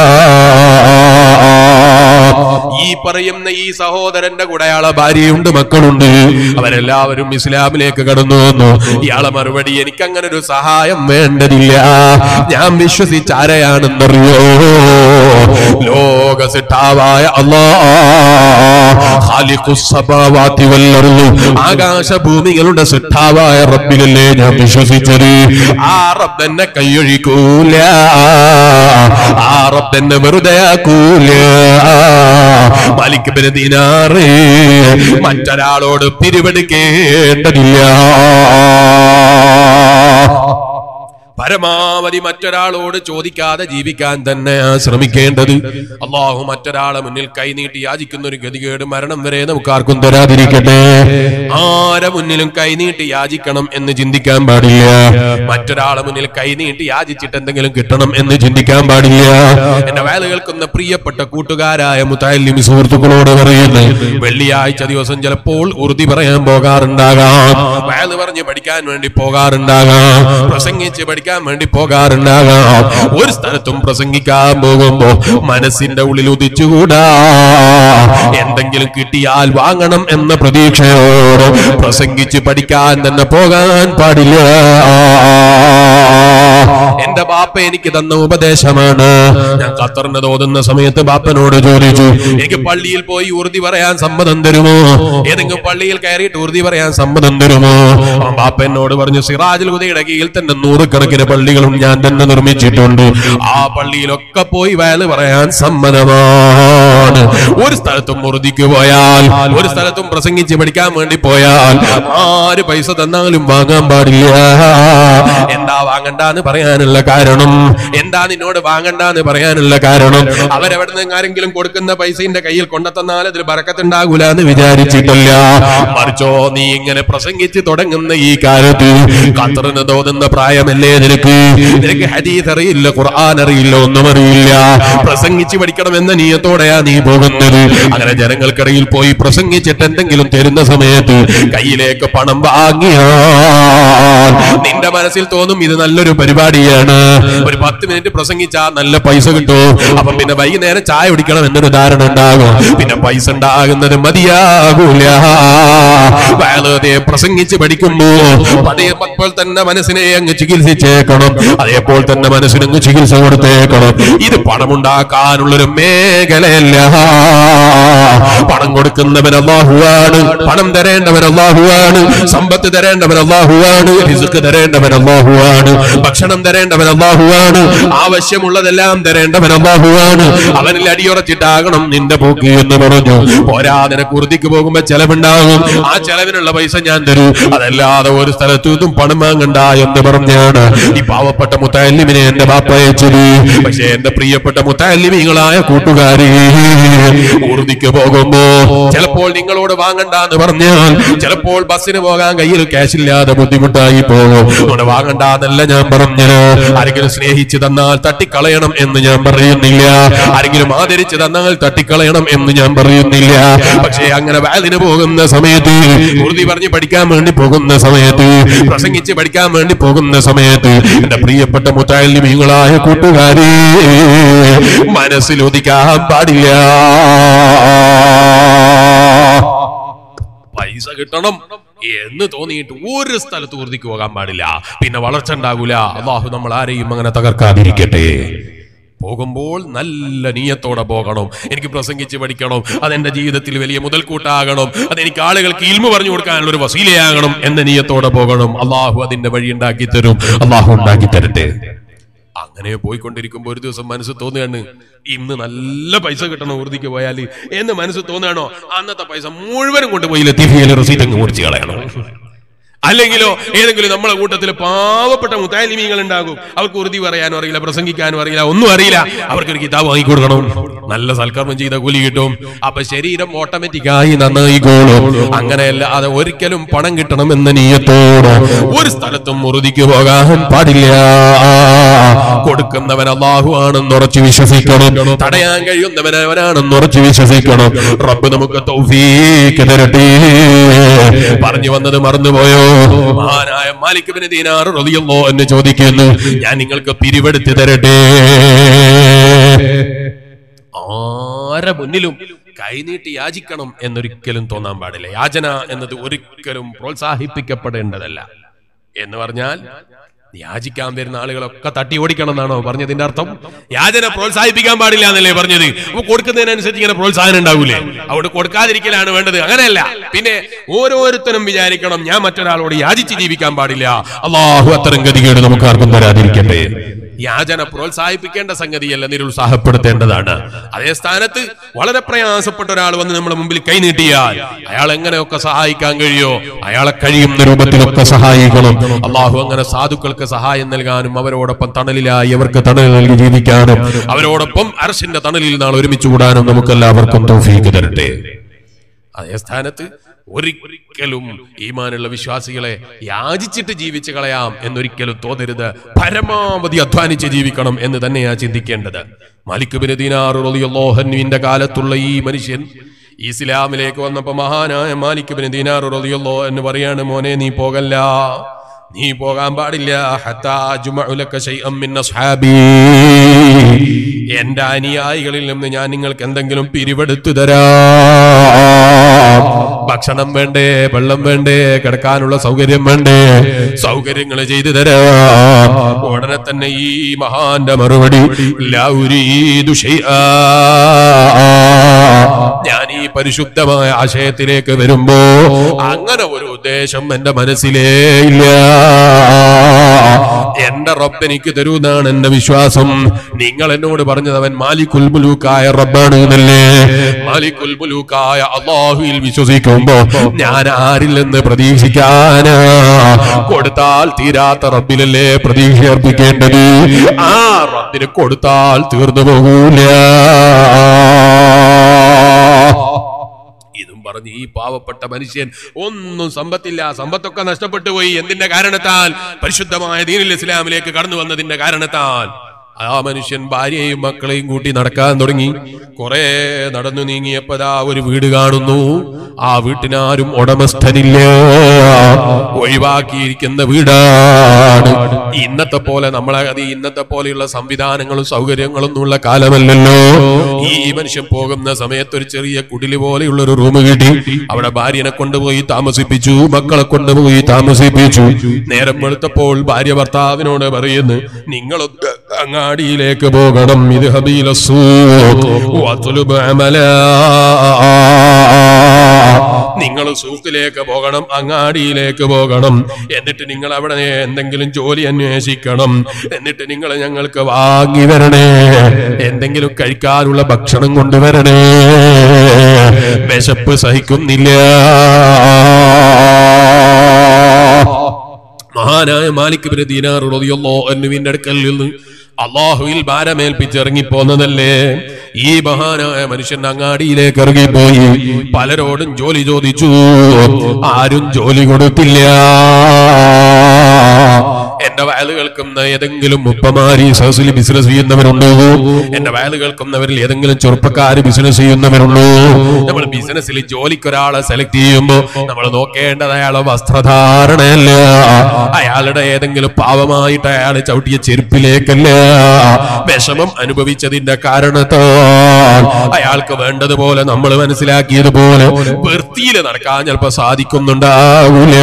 തരാം. ഈ പറയുന്ന ഈ സഹോദരന്റെ കൂടെ അയാളെ ഭാര്യയുണ്ട്, മക്കളുണ്ട്, അവരെല്ലാവരും ഇസ്ലാമിലേക്ക് കടന്നു വന്നു. ഇയാളെ മറുപടി, എനിക്ക് അങ്ങനെ ഒരു സഹായം വേണ്ടതില്ല, ഞാൻ വിശ്വസിച്ച ആരെയാണെന്നറിയോ? ലോക സിട്ടാവായ അല്ലാഹ്, ഖാലിഖുസ് സമാവാതി വൽ അർദ്, ആകാശഭൂമികളുടെ സിട്ടാവായ റബ്ബിലല്ലേ ഞാൻ വിശ്വസിച്ചത്. ആ റബ്ബ് എന്നെ കൈയൊഴിക്കൂല, ആ റബ്ബ് എന്നെ വെറുതെ ആക്കൂല. മാലിക് ഇബ്നു ദീനാർ മറ്റൊരാളോട് പിരിവെടുക്കേണ്ടതില്ല, പരമാവധി മറ്റൊരാളോട് ചോദിക്കാതെ ജീവിക്കാൻ തന്നെ ശ്രമിക്കേണ്ടത്. അള്ളാഹു മറ്റൊരാളെ മുന്നിൽ കൈനീട്ടി യാചിക്കുന്ന ഒരു ഗതികേട് മരണം വരെ നമുക്ക് ആർക്കും തരാതിരിക്കട്ടെ. ആരെ മുന്നിലും കൈനീട്ടി യാചിക്കണം എന്ന് ചിന്തിക്കാൻ പാടില്ല. മറ്റൊരാളെ മുന്നിൽ കൈനീട്ടി യാചിച്ചിട്ട് എന്തെങ്കിലും കിട്ടണം എന്ന് ചിന്തിക്കാൻ പാടില്ല. എന്റെ വയല് കേൾക്കുന്ന പ്രിയപ്പെട്ട കൂട്ടുകാരായ മുതഅല്ലിം സുഹൃത്തുക്കളോട് പറയുന്നു, വെള്ളിയാഴ്ച ദിവസം ചിലപ്പോൾ ഉറുദി പറയാൻ പോകാറുണ്ടാകാം, വയല് പറഞ്ഞ് പഠിക്കാൻ വേണ്ടി പോകാറുണ്ടാകാം, പ്രസംഗിച്ച് പഠിക്കാൻ വേണ്ടി പോകാറുണ്ടാകാം. ഒരു സ്ഥലത്തും പ്രസംഗിക്കാൻ പോകുമ്പോ മനസ്സിന്റെ ഉള്ളിൽ ഉദിച്ചുകൂടാ, എന്തെങ്കിലും കിട്ടിയാൽ വാങ്ങണം എന്ന പ്രതീക്ഷയോട് പ്രസംഗിച്ച് പഠിക്കാൻ തന്നെ പോകാൻ പാടില്ല. എന്റെ ബാപ്പ എനിക്ക് തന്ന ഉപദേശമാണ്. ഞാൻ ഖത്തറിന് തോന്നുന്ന സമയത്ത് ബാപ്പനോട് ചോദിച്ചു, എനിക്ക് പള്ളിയിൽ പോയി ഉറുദി പറയാൻ സമ്മതം തരുമോ? ഏതെങ്കിലും പള്ളിയിൽ കയറിയിട്ട് ഉറുദി പറയാൻ സമ്മതം തരുമോ? ബാപ്പ എന്നോട് പറഞ്ഞു, സിറാജുൽ ഹുദയുടെ കീഴിൽ തന്നെ 100 കണക്കിന് പള്ളികളും ഞാൻ തന്നെ നിർമ്മിച്ചിട്ടുണ്ട്. ആ പള്ളിയിലൊക്കെ പോയി വയല് പറയാൻ സമ്മതമാണ്. ഒരു സ്ഥലത്തും ഉറുദിക്ക് പോയാൽ, ഒരു സ്ഥലത്തും പ്രസംഗിച്ച് പഠിക്കാൻ വേണ്ടി പോയാൽ ആര് പൈസ തന്നാലും വാങ്ങാൻ പാടില്ല. എന്താ വാങ്ങണ്ടെന്ന് പറയാനുള്ള കാരണം? എന്താ നിന്നോട് വാങ്ങണ്ടെന്ന് പറയാനുള്ള കാരണം? അവരെവിടെ നിന്ന് ആരെങ്കിലും കൊടുക്കുന്ന പൈസന്റെ കയ്യിൽ കൊണ്ടെത്തന്നാൽ അതിൽ ബറക്കത്തുണ്ടാകൂല എന്ന് വിചാരിച്ചിട്ടില്ല. മറിച്ചോ, നീ ഇങ്ങനെ പ്രസംഗിച്ച് തുടങ്ങുന്ന ഈ കാലത്ത് ഖത്തറിന് തോന്നുന്ന പ്രായമല്ലേ നിനക്ക്? നിനക്ക് ഹദീസ് അറിയില്ല, ഖുർആൻ അറിയില്ല, ഒന്നും അറിയില്ല. പ്രസംഗിച്ച് പഠിക്കണമെന്ന നീയത്തോടെയാ നീ പോകുന്നത്. അങ്ങനെ ജനങ്ങൾക്കിടയിൽ പോയി പ്രസംഗിച്ചിട്ട് എന്തെങ്കിലും തരുന്ന സമയത്ത് കയ്യിലേക്ക് പണം വാങ്ങിയാൽ നിന്റെ മനസ്സിൽ തോന്നും ഇത് നല്ലൊരു പരിപാടിയാണ്, ഒരു 10 മിനിറ്റ് പ്രസംഗിച്ചാൽ നല്ല പൈസ കിട്ടും. അപ്പം പിന്നെ വൈകുന്നേരം ചായ കുടിക്കണം എന്നൊരു ധാരണ ഉണ്ടാകും. പിന്നെ പൈസ ഉണ്ടാകുന്നത് മതിയാകൂല. വെറുതെ പ്രസംഗിച്ച് പഠിക്കുമ്പോ അതേപോലെ തന്നെ മനസ്സിനെ അങ്ങ് ചികിത്സിച്ചേക്കണം, അതേപോലെ തന്നെ മനസ്സിനങ്ങ് ചികിത്സ കൊടുത്തേക്കണം. ഇത് പണമുണ്ടാക്കാനുള്ളൊരു മേഖലയല്ല. പണം കൊടുക്കുന്നവൻ അല്ലാഹുവാണ്, പണം തരേണ്ടവൻ അല്ലാഹുവാണ്, സമ്പത്ത് തരേണ്ടവൻ അല്ലാഹുവാണ്, റിസ്ക് തരേണ്ടവൻ അല്ലാഹുവാണ്, ഭക്ഷണം തരേണ്ടവൻ അല്ലാഹുവാണ്, ആവശ്യമുള്ളതെല്ലാം തരേണ്ടവൻ അല്ലാഹുവാണ്. അവനിൽ അടിയുറച്ചിട്ടാകണം നിന്റെ പോക്ക് എന്ന് പറഞ്ഞു. പോരാ, നിനക്ക് ഉറുദിക്ക് പോകുമ്പോ ചെലവുണ്ടാകും, ആ ചെലവിനുള്ള പൈസ ഞാൻ തരൂ, അതല്ലാതെ ഒരു സ്ഥലത്തും പണം വാങ്ങണ്ട എന്ന് പറഞ്ഞാണ് ഈ പാവപ്പെട്ട മുത്തഅല്ലിമിനെ എന്റെ ബാപ്പ അയച്ചത്. പക്ഷേ എന്റെ പ്രിയപ്പെട്ട മുത്തഅല്ലിമീങ്ങളായ കൂട്ടുകാരെ, ഉറുദിക്ക് പോകുമ്പോ ചിലപ്പോൾ നിങ്ങളോട് വാങ്ങണ്ട എന്ന് പറഞ്ഞാൽ ചിലപ്പോൾ ബസ്സിന് പോകാൻ കയ്യിൽ ക്യാഷ് ഇല്ലാതെ ബുദ്ധിമുട്ടായി പോകും. അവിടെ വാങ്ങണ്ട എന്നല്ല ഞാൻ പറഞ്ഞത്. ആരെങ്കിലും സ്നേഹിച്ചു തന്നാൽ തട്ടിക്കളയണം എന്ന് ഞാൻ പറയുന്നില്ല, ആരെങ്കിലും ആദരിച്ചു തന്നാൽ തട്ടിക്കളയണം എന്ന് ഞാൻ പറയുന്നില്ല. പക്ഷേ അങ്ങനെ വാലിന് പോകുന്ന സമയത്ത്, ഉറുദി പറഞ്ഞ് പഠിക്കാൻ വേണ്ടി പോകുന്ന സമയത്ത്, പ്രസംഗിച്ച് പഠിക്കാൻ വേണ്ടി പോകുന്ന സമയത്ത് എന്റെ പ്രിയപ്പെട്ട മുത്തഅല്ലിമീങ്ങളായ കൂട്ടുകാരെ, മനസ്സിൽ ഒതുക്കാൻ പാടില്ല. പൈസ കിട്ടണം എന്ന് തോന്നിയിട്ട് ഒരു സ്ഥലത്ത് ഉറുദിക്ക് പോകാൻ പാടില്ല. പിന്നെ വളർച്ച ഉണ്ടാകൂല. അല്ലാഹു നമ്മൾ ആരെയും അങ്ങനെ തകർക്കാതിരിക്കട്ടെ. പോകുമ്പോൾ നല്ല നീയത്തോടെ പോകണം. എനിക്ക് പ്രസംഗിച്ച് പഠിക്കണം, അതെന്റെ ജീവിതത്തിൽ വലിയ മുതൽക്കൂട്ടാകണം, അതെനിക്ക് ആളുകൾക്ക് ഇൽമു പറഞ്ഞു കൊടുക്കാനുള്ള ഒരു വസീലയാകണം എന്ന നീയത്തോടെ പോകണം. അല്ലാഹു അതിന്റെ വഴി ഉണ്ടാക്കി തരും. അല്ലാഹു ഉണ്ടാക്കി തരട്ടെ. അങ്ങനെ പോയിക്കൊണ്ടിരിക്കുമ്പോ ഒരു ദിവസം മനസ്സ് തോന്നുകയാണ്, ഇന്ന് നല്ല പൈസ കിട്ടണം ഉറുദിക്ക് പോയാൽ എന്ന് മനസ്സ് തോന്നുകയാണോ, അന്നത്തെ പൈസ മുഴുവനും കൊണ്ടുപോയി ലത്തീഫിയയിൽ റസീദ് അങ്ങ് മുറിച്ച് കളയണം. അല്ലെങ്കിലോ ഏതെങ്കിലും നമ്മളെ കൂട്ടത്തിൽ പാവപ്പെട്ട മുത്തഅല്ലിമീങ്ങൾ ഉണ്ടാകും, അവർക്ക് ഉറുദി പറയാനും അറിയില്ല, പ്രസംഗിക്കാനും അറിയില്ല, ഒന്നും അറിയില്ല. അവർക്കൊരു കിതാബ് വാങ്ങിക്കൊടുക്കണം, നല്ല സൽക്കർമ്മം ചെയ്ത കൂലി കിട്ടും. അപ്പൊ ശരീരം ഓട്ടോമാറ്റിക്കായി നന്നായിക്കോളും. അങ്ങനെയല്ല, അത് ഒരിക്കലും പണം കിട്ടണം എന്ന നീയത്തോടെ ഒരു സ്ഥലത്തും ഉറുദിക്ക് പോകാൻ പാടില്ല. കൊടുക്കുന്നവൻ അല്ലാഹു ആണെന്ന് ഉറച്ചു വിശ്വസിക്കണം, തടയാൻ കഴിയുന്നവൻ അവനാണെന്ന് ഉറച്ചു വിശ്വസിക്കണം. റബ്ബ് നമുക്ക് തൗഫീഖ് തരട്ടെ. പറഞ്ഞു വന്നത് മറന്നുപോയോ? മഹാനായ മാലിക് ഇബ്നു ദീനാർ റളിയല്ലാഹു അൻഹു ചോദിക്കുന്നു, ഞാൻ നിങ്ങൾക്ക് പിരിവെടുത്ത് തരട്ടെ? ആരെ മുന്നിലും കൈനീട്ടി യാചിക്കണം എന്നൊരിക്കലും തോന്നാൻ പാടില്ല. യാചന എന്നത് ഒരിക്കലും പ്രോത്സാഹിപ്പിക്കപ്പെടേണ്ടതല്ല. എന്ന് പറഞ്ഞാൽ യാചിക്കാൻ വരുന്ന ആളുകളൊക്കെ തട്ടി ഓടിക്കണം എന്നാണോ പറഞ്ഞതിന്റെ അർത്ഥം? യാചന പ്രോത്സാഹിപ്പിക്കാൻ പാടില്ല എന്നല്ലേ പറഞ്ഞത്? അപ്പൊ കൊടുക്കുന്നതിനനുസരിച്ച് ഇങ്ങനെ പ്രോത്സാഹനം ഉണ്ടാവൂലേ? അവിടെ കൊടുക്കാതിരിക്കലാണ് വേണ്ടത്. അങ്ങനെയല്ല. പിന്നെ ഓരോരുത്തരും വിചാരിക്കണം, ഞാൻ മറ്റൊരാളോട് യാചിച്ച് ജീവിക്കാൻ പാടില്ല. അല്ലാഹു അത്തരം ഗതികേട് നമുക്ക് ആർക്കും തരാതിരിക്കട്ടെ. യാചന പ്രോത്സാഹിപ്പിക്കേണ്ട സംഗതിയല്ല, നിരുത്സാഹപ്പെടുത്തേണ്ടതാണ്. അതേ സ്ഥാനത്ത് വളരെ പ്രയാസപ്പെട്ട ഒരാൾ വന്ന് നമ്മുടെ മുമ്പിൽ കൈനീട്ടിയാൽ അയാൾ എങ്ങനെയൊക്കെ സഹായിക്കാൻ കഴിയോ അയാളെ കഴിയുന്ന രൂപത്തിലൊക്കെ സഹായിക്കണം. അല്ലാഹു അങ്ങനെ സാധുക്കൾക്ക് സഹായം നൽകാനും അവരോടൊപ്പം തണലിലായി അവർക്ക് തണൽ നൽകി ജീവിക്കാനും അവരോടൊപ്പം അർശിന്റെ തണലിൽ നാൾ ഒരുമിച്ച് കൂടാനും നമുക്കെല്ലാവർക്കും തൗഫീഖ് തരട്ടെ. അതേ സ്ഥാനത്ത് ഒരിക്കലും ഈമാനുള്ള വിശ്വാസികളെ യാചിച്ചിട്ട് ജീവിച്ചു കളയാം എന്നൊരിക്കലും തോന്നരുത്. പരമാവധി അധ്വാനിച്ച് ജീവിക്കണം എന്ന് തന്നെയാ ചിന്തിക്കേണ്ടത്. മാലിക് ഇബ്നു ദീനാർ റളിയല്ലാഹു അൻഹുവിന്റെ കാലത്തുള്ള ഈ മനുഷ്യൻ ഇസ്ലാമിലേക്ക് വന്നപ്പോ മഹാനായ മാലിക് ഇബ്നു ദീനാർ റളിയല്ലാഹു അൻഹു പറയാണ്, മോനെ നീ പോകല്ല, നീ പോകാൻ പാടില്ല. ഹത്താ അജ്മഉ ലക ശൈഅൻ മിൻ അസ്ഹാബി, എന്റെ അനുയായികളിൽ നിന്ന് ഞാൻ നിങ്ങൾക്ക് എന്തെങ്കിലും പിരിവെടുത്തു തരാം. ഭക്ഷണം വേണ്ടേ, വെള്ളം വേണ്ടേ, കിടക്കാനുള്ള സൗകര്യം വേണ്ടേ, സൗകര്യങ്ങൾ ചെയ്തു തരാം. ഉടനെ തന്നെ ഈ മഹാന്റെ മറുപടി, ലാ ഉരീദു ശൈആ, ഞാൻ ഈ പരിശുദ്ധമായ ആശയത്തിലേക്ക് വരുമ്പോ അങ്ങനെ ഒരു ഉദ്ദേശം എന്റെ മനസ്സിലേ ഇല്ല. എന്റെ റബ്ബ് എനിക്ക് തരൂന്നാണ് എന്റെ വിശ്വാസം. നിങ്ങൾ എന്നോട് പറഞ്ഞത് അവൻ മാലിക്കുൽ മുലൂക്കായ റബ്ബാണ് എന്നല്ലേ? മാലിക്കുൽ മുലൂക്കായ അല്ലാഹുവിൽ വിശ്വസിക്കുമ്പോ ഞാൻ ആരിൽ നിന്ന് പ്രതീക്ഷിക്കാനാ? കൊടുത്താൽ തീരാത്ത റബ്ബിലല്ലേ പ്രതീക്ഷ അർപ്പിക്കേണ്ടത്. ആ റബ്ബിന് കൊടുത്താൽ തീർന്നു പോകൂല. ഇതും പറഞ്ഞ് ഈ പാവപ്പെട്ട മനുഷ്യൻ ഒന്നും സമ്പത്തില്ല, സമ്പത്തൊക്കെ നഷ്ടപ്പെട്ടു പോയി. എന്തിന്റെ കാരണത്താൽ? പരിശുദ്ധമായ ദീനുൽ ഇസ്ലാമിലേക്ക് കടന്നു വന്നതിന്റെ കാരണത്താൽ. ആ മനുഷ്യൻ ഭാര്യയെയും മക്കളെയും കൂട്ടി നടക്കാൻ തുടങ്ങി. കുറെ നടന്നു നീങ്ങിയപ്പോഴാ ഒരു വീട് കാണുന്നു. ആ വീട്ടിനാരും ഉടമസ്ഥനില്ല, ഒഴിവാക്കിയിരിക്കുന്ന വീടാണ്. ഇന്നത്തെ പോലെ ഇന്നത്തെ പോലെയുള്ള സംവിധാനങ്ങളും സൗകര്യങ്ങളൊന്നും ഉള്ള കാലമല്ലല്ലോ. ഈ മനുഷ്യൻ പോകുന്ന സമയത്ത് ഒരു ചെറിയ കുടില് പോലെയുള്ള ഒരു റൂം കിട്ടി. അവിടെ ഭാര്യനെ കൊണ്ടുപോയി താമസിപ്പിച്ചു, മക്കളെ കൊണ്ടുപോയി താമസിപ്പിച്ചു. നേരം വെളുത്തപ്പോൾ ഭാര്യ ഭർത്താവിനോട് പറയുന്നു, നിങ്ങളൊക്കെ അങ്ങാടിയിലേക്ക് പോകണം. ഇത് നിങ്ങൾ സൂക്കിലേക്ക് പോകണം, അങ്ങാടിയിലേക്ക് പോകണം. എന്നിട്ട് നിങ്ങൾ അവിടെ എന്തെങ്കിലും ജോലി അന്വേഷിക്കണം. എന്നിട്ട് നിങ്ങൾ ഞങ്ങൾക്ക് വാങ്ങി വരണേ, എന്തെങ്കിലും കഴിക്കാനുള്ള ഭക്ഷണം കൊണ്ടുവരണേ. വിശപ്പ് സഹിക്കുന്നില്ല. മഹാനായ മാലിക് ഇബ്നു ദീനാർ റളിയല്ലാഹു അൻഹുവിന്റെ അടുക്കൽ നിന്ന് അല്ലാഹുവിൽ ഭാരമേൽപ്പിച്ചിറങ്ങിപ്പോന്നതല്ലേ ഈ മഹാനായ മനുഷ്യൻ. അങ്ങാടിയിലേക്ക് ഇറങ്ങിപ്പോയി, പലരോടും ജോലി ചോദിച്ചു, ആരും ജോലി കൊടുത്തില്ല. എന്റെ വയല് കേൾക്കുന്ന ഏതെങ്കിലും മുപ്പമാരി സഹസിൽ ബിസിനസ് ചെയ്യുന്നവരുണ്ടോ? എന്റെ വയല് കേൾക്കുന്നവരിൽ ഏതെങ്കിലും ചെറുപ്പക്കാര് ബിസിനസ് ചെയ്യുന്നവരുണ്ടോ? നമ്മൾ ബിസിനസ്സിൽ ജോലിക്കൊരാളെ സെലക്ട് ചെയ്യുമ്പോ നമ്മൾ നോക്കേണ്ടത് അയാളെ വസ്ത്രധാരണയല്ല, അയാളുടെ ഏതെങ്കിലും പാവമായിട്ട് അയാൾ ചവിട്ടിയ ചെരുപ്പിലേക്കല്ല, വിഷമം അനുഭവിച്ചതിന്റെ കാരണത്താൽ അയാൾക്ക് വേണ്ടതുപോലെ നമ്മൾ മനസ്സിലാക്കിയതുപോലെ വൃത്തിയിൽ നടക്കാൻ ചിലപ്പോ സാധിക്കുന്നുണ്ടാവില്ല.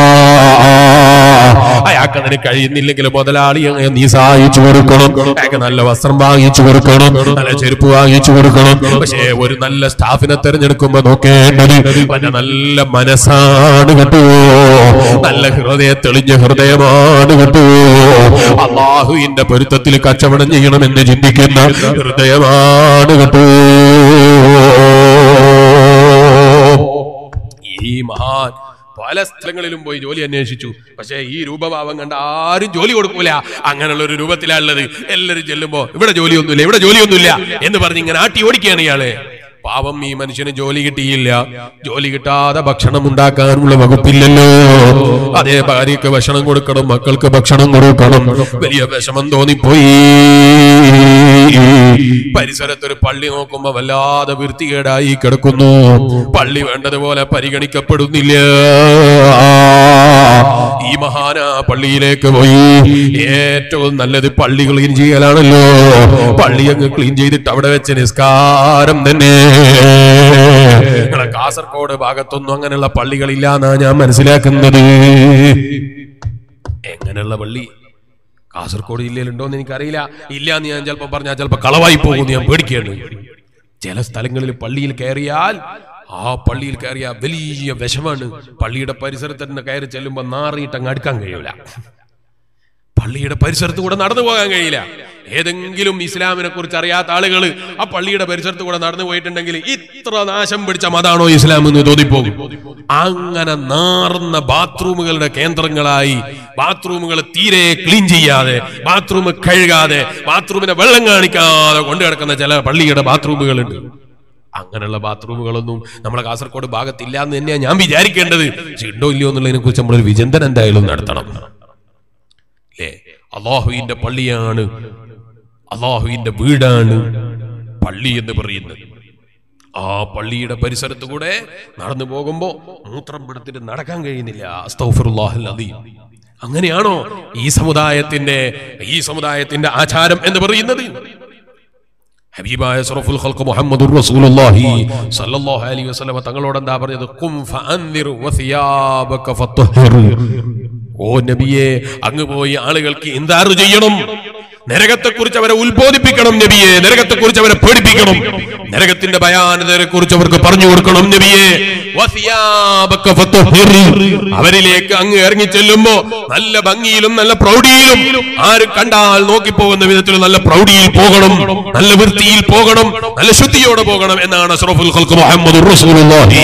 അയാൾക്ക് അതിന് കഴിയുന്നില്ലെങ്കിൽ മുതലാളി നീ സഹായിച്ചു കൊടുക്കണം, അയാൾക്ക് നല്ല വസ്ത്രം വാങ്ങിച്ചു കൊടുക്കണം, നല്ല ചെരുപ്പ് വാങ്ങിച്ചു കൊടുക്കണം. പക്ഷേ ഒരു നല്ല സ്റ്റാഫിനെ തെരഞ്ഞെടുക്കുമ്പോ നോക്കേണ്ടത് നല്ല മനസ്സാണ് കേട്ടോ, നല്ല തെളിഞ്ഞ ഹൃദയമാണ് കേട്ടോ, അല്ലാഹുവിന്റെ പൊരുത്തത്തിൽ കച്ചവടം ചെയ്യണമെന്ന് ചിന്തിക്കുന്ന ഹൃദയമാണ് കേട്ടോ. ഈ മഹാൻ പല സ്ഥലങ്ങളിലും പോയി ജോലി അന്വേഷിച്ചു. പക്ഷേ ഈ രൂപഭാവം കണ്ട ആരും ജോലി കൊടുക്കൂല. അങ്ങനെയുള്ള ഒരു രൂപത്തിലുള്ളത്. എല്ലാവരും ചെല്ലുമ്പോ ഇവിടെ ജോലിയൊന്നുമില്ല, ഇവിടെ ജോലിയൊന്നുമില്ല എന്ന് പറഞ്ഞ് ഇങ്ങനെ ആട്ടി ഓടിക്കുകയാണ് ഇയാളെ. പാവം ഈ മനുഷ്യന് ജോലി കിട്ടിയില്ല. ജോലി കിട്ടാതെ ഭക്ഷണം ഉണ്ടാക്കാനുള്ള വകുപ്പില്ലല്ലോ. അതേ ഭാര്യക്ക് ഭക്ഷണം കൊടുക്കണം, മക്കൾക്ക് ഭക്ഷണം കൊടുക്കണം. വലിയ വിഷമം തോന്നിപ്പോയി. പരിസരത്തൊരു പള്ളി നോക്കുമ്പോ വല്ലാതെ വൃത്തികേടായി കിടക്കുന്നു. പള്ളി വേണ്ടതുപോലെ പരിഗണിക്കപ്പെടുന്നില്ല. ഈ മഹാന പള്ളിയിലേക്ക് പോയി. ഏറ്റവും നല്ലത് പള്ളി ക്ലീൻ ചെയ്യലാണല്ലോ. പള്ളി അങ്ങ് ക്ലീൻ ചെയ്തിട്ട് അവിടെ വെച്ച് നിസ്കാരം തന്നെ. നിങ്ങളെ കാസർഗോഡ് ഭാഗത്തൊന്നും അങ്ങനെയുള്ള പള്ളികളില്ല എന്നാ ഞാൻ മനസ്സിലാക്കുന്നത്. എങ്ങനെയുള്ള പള്ളി കാസർഗോഡ് ജില്ലയിലുണ്ടോന്ന് എനിക്കറിയില്ല. ഇല്ല എന്ന് ഞാൻ ചിലപ്പോ പറഞ്ഞാൽ ചിലപ്പോ കളവായി പോകുമെന്ന് ഞാൻ പേടിക്കുകയാണ്. ചില സ്ഥലങ്ങളിൽ പള്ളിയിൽ കയറിയാൽ വലിയ വിഷമാണ്. പള്ളിയുടെ പരിസരത്ത് തന്നെ കയറി ചെല്ലുമ്പോ നാറിയിട്ടങ്ങ് അടുക്കാൻ കഴിയൂല. പള്ളിയുടെ പരിസരത്ത് കൂടെ നടന്നു പോകാൻ കഴിയില്ല. ഏതെങ്കിലും ഇസ്ലാമിനെ കുറിച്ച് അറിയാത്ത ആളുകൾ ആ പള്ളിയുടെ പരിസരത്ത് കൂടെ നടന്നു പോയിട്ടുണ്ടെങ്കിൽ ഇത്ര നാശം പിടിച്ച മതാണോ ഇസ്ലാം എന്ന് തോന്നിപ്പോകും. അങ്ങനെ നാറുന്ന ബാത്റൂമുകളുടെ കേന്ദ്രങ്ങളായി, ബാത്റൂമുകൾ തീരെ ക്ലീൻ ചെയ്യാതെ, ബാത്റൂം കഴുകാതെ, ബാത്റൂമിനെ വെള്ളം കാണിക്കാതെ കൊണ്ടു കിടക്കുന്ന ചില പള്ളിയുടെ ബാത്റൂമുകളുണ്ട്. അങ്ങനെയുള്ള ബാത്റൂമുകളൊന്നും നമ്മളെ കാസർഗോഡ് ഭാഗത്തില്ല എന്ന് തന്നെയാണ് ഞാൻ വിചാരിക്കേണ്ടത്. പക്ഷെ ഉണ്ടോ ഇല്ലയോ എന്നുള്ളതിനെ കുറിച്ച് നമ്മളൊരു വിചിന്തനം എന്തായാലും നടത്തണം. അല്ലാഹുവിന്റെ പള്ളിയാണ്, അല്ലാഹുവിന്റെ വീടാണ് പള്ളി എന്ന് പറയുന്നത്. ആ പള്ളിയുടെ പരിസരത്ത് കൂടെ നടന്നു പോകുമ്പോ മൂത്രം പിടത്തിട്ട് നടക്കാൻ കഴിയുന്നില്ല. അസ്തഗ്ഫിറുല്ലാഹൽ അദീം. അങ്ങനെയാണോ ഈ സമുദായത്തിന്റെ ആചാരം എന്ന് പറയുന്നത്? ഹബീബായ അഷ്റഫുൽ ഖൽഖ് മുഹമ്മദുർ റസൂലുള്ളാഹി സ്വല്ലല്ലാഹു അലൈഹി വസല്ലം തങ്ങളോട് എന്താ പറഞ്ഞത്? ഖും ഫഅൻദിർ വസിയാബക ഫത്ഹർ. ഓ നബിയെ, അങ്ങ് പോയി ആളുകൾക്ക് ഇൻദാർ ചെയ്യണം, നരകത്തെക്കുറിച്ച് അവരെ ഉത്ബോധിപ്പിക്കണം നബിയെ, നരകത്തെക്കുറിച്ച് അവരെ പേടിപ്പിക്കണം, നരകത്തിന്റെ ഭയാനതയെ കുറിച്ച് അവർക്ക് പറഞ്ഞു കൊടുക്കണം നബിയെ. വസിയാബക ഫത്ഹർ. അവരിലേക്ക് അങ്ങ് ഇറങ്ങി ചെല്ലുമ്പോ നല്ല ഭംഗിയിലും നല്ല പ്രൗഢിയിലും, ആര് കണ്ടാൽ നോക്കിപ്പോകുന്ന വിധത്തിൽ നല്ല പ്രൗഢിയിൽ പോകണം, നല്ല വൃത്തിയിൽ പോകണം, നല്ല ശുദ്ധിയോടെ പോകണം എന്നാണ് അഷ്റഫുൽ ഖൽഖ് മുഹമ്മദുർ റസൂലുള്ളാഹി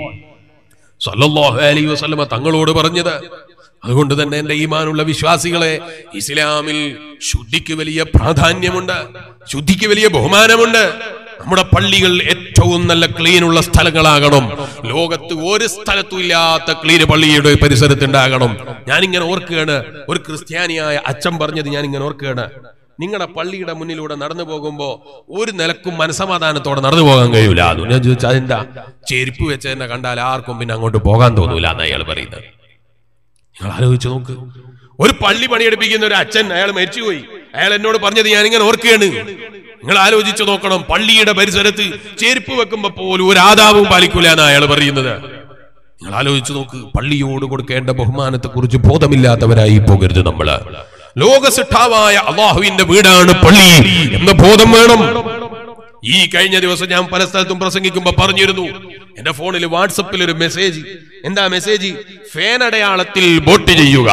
സ്വല്ലല്ലാഹു അലൈഹി വസല്ലം തങ്ങളോട് പറഞ്ഞത്. അതുകൊണ്ട് തന്നെ എന്റെ ഈമാനുള്ള വിശ്വാസികളെ, ഇസ്ലാമിൽ ശുദ്ധിക്ക് വലിയ പ്രാധാന്യമുണ്ട്, ശുദ്ധിക്ക് വലിയ ബഹുമാനമുണ്ട്. നമ്മുടെ പള്ളികൾ ഏറ്റവും നല്ല ക്ലീനുള്ള സ്ഥലങ്ങളാകണം. ലോകത്ത് ഒരു സ്ഥലത്തും ഇല്ലാത്ത ക്ലീൻ പള്ളിയുടെ പരിസരത്തുണ്ടാകണം. ഞാനിങ്ങനെ ഓർക്കുകയാണ്, ഒരു ക്രിസ്ത്യാനിയായ അച്ഛൻ പറഞ്ഞത് ഞാനിങ്ങനെ ഓർക്കുകയാണ്. നിങ്ങളുടെ പള്ളിയുടെ മുന്നിലൂടെ നടന്നു പോകുമ്പോ ഒരു നിലക്കും മനസമാധാനത്തോടെ നടന്നു പോകാൻ കഴിയൂല. ഞാൻ ചോദിച്ചാൽ അതെന്താ? ചെരുപ്പ് വെച്ച് തന്നെ കണ്ടാൽ ആർക്കും പിന്നെ അങ്ങോട്ട് പോകാൻ തോന്നൂല എന്ന് അയാൾ പറയുന്നത്. നിങ്ങൾ ആലോചിച്ച് നോക്ക്, ഒരു പള്ളി പണിയെടുപ്പിക്കുന്ന ഒരു അച്ഛൻ, അയാൾ മരിച്ചുപോയി, അയാൾ എന്നോട് പറഞ്ഞത് ഞാനിങ്ങനെ ഓർക്കുകയാണ്. നിങ്ങൾ ആലോചിച്ച് നോക്കണം, പള്ളിയുടെ പരിസരത്ത് ചെരുപ്പ് വെക്കുമ്പോ പോലും ഒരു ആദാബവും പാലിക്കൂല എന്ന് അയാൾ പറയുന്നത്. നിങ്ങൾ ആലോചിച്ച് നോക്ക്, പള്ളിയോട് കൊടുക്കേണ്ട ബഹുമാനത്തെ കുറിച്ച് ബോധമില്ലാത്തവരായി പോകരുത് നമ്മള്. ലോകസിട്ടാവായ അള്ളാഹുവിന്റെ വീടാണ് പള്ളി എന്ന ബോധം വേണം. ഈ കഴിഞ്ഞ ദിവസം ഞാൻ പല സ്ഥലത്തും പ്രസംഗിക്കുമ്പോ പറഞ്ഞിരുന്നു, എന്റെ ഫോണിൽ വാട്സപ്പിൽ ഒരു മെസ്സേജ്. എന്താ മെസ്സേജ്? ഫാൻ അടയാളത്തിൽ വോട്ട് ചെയ്യുക,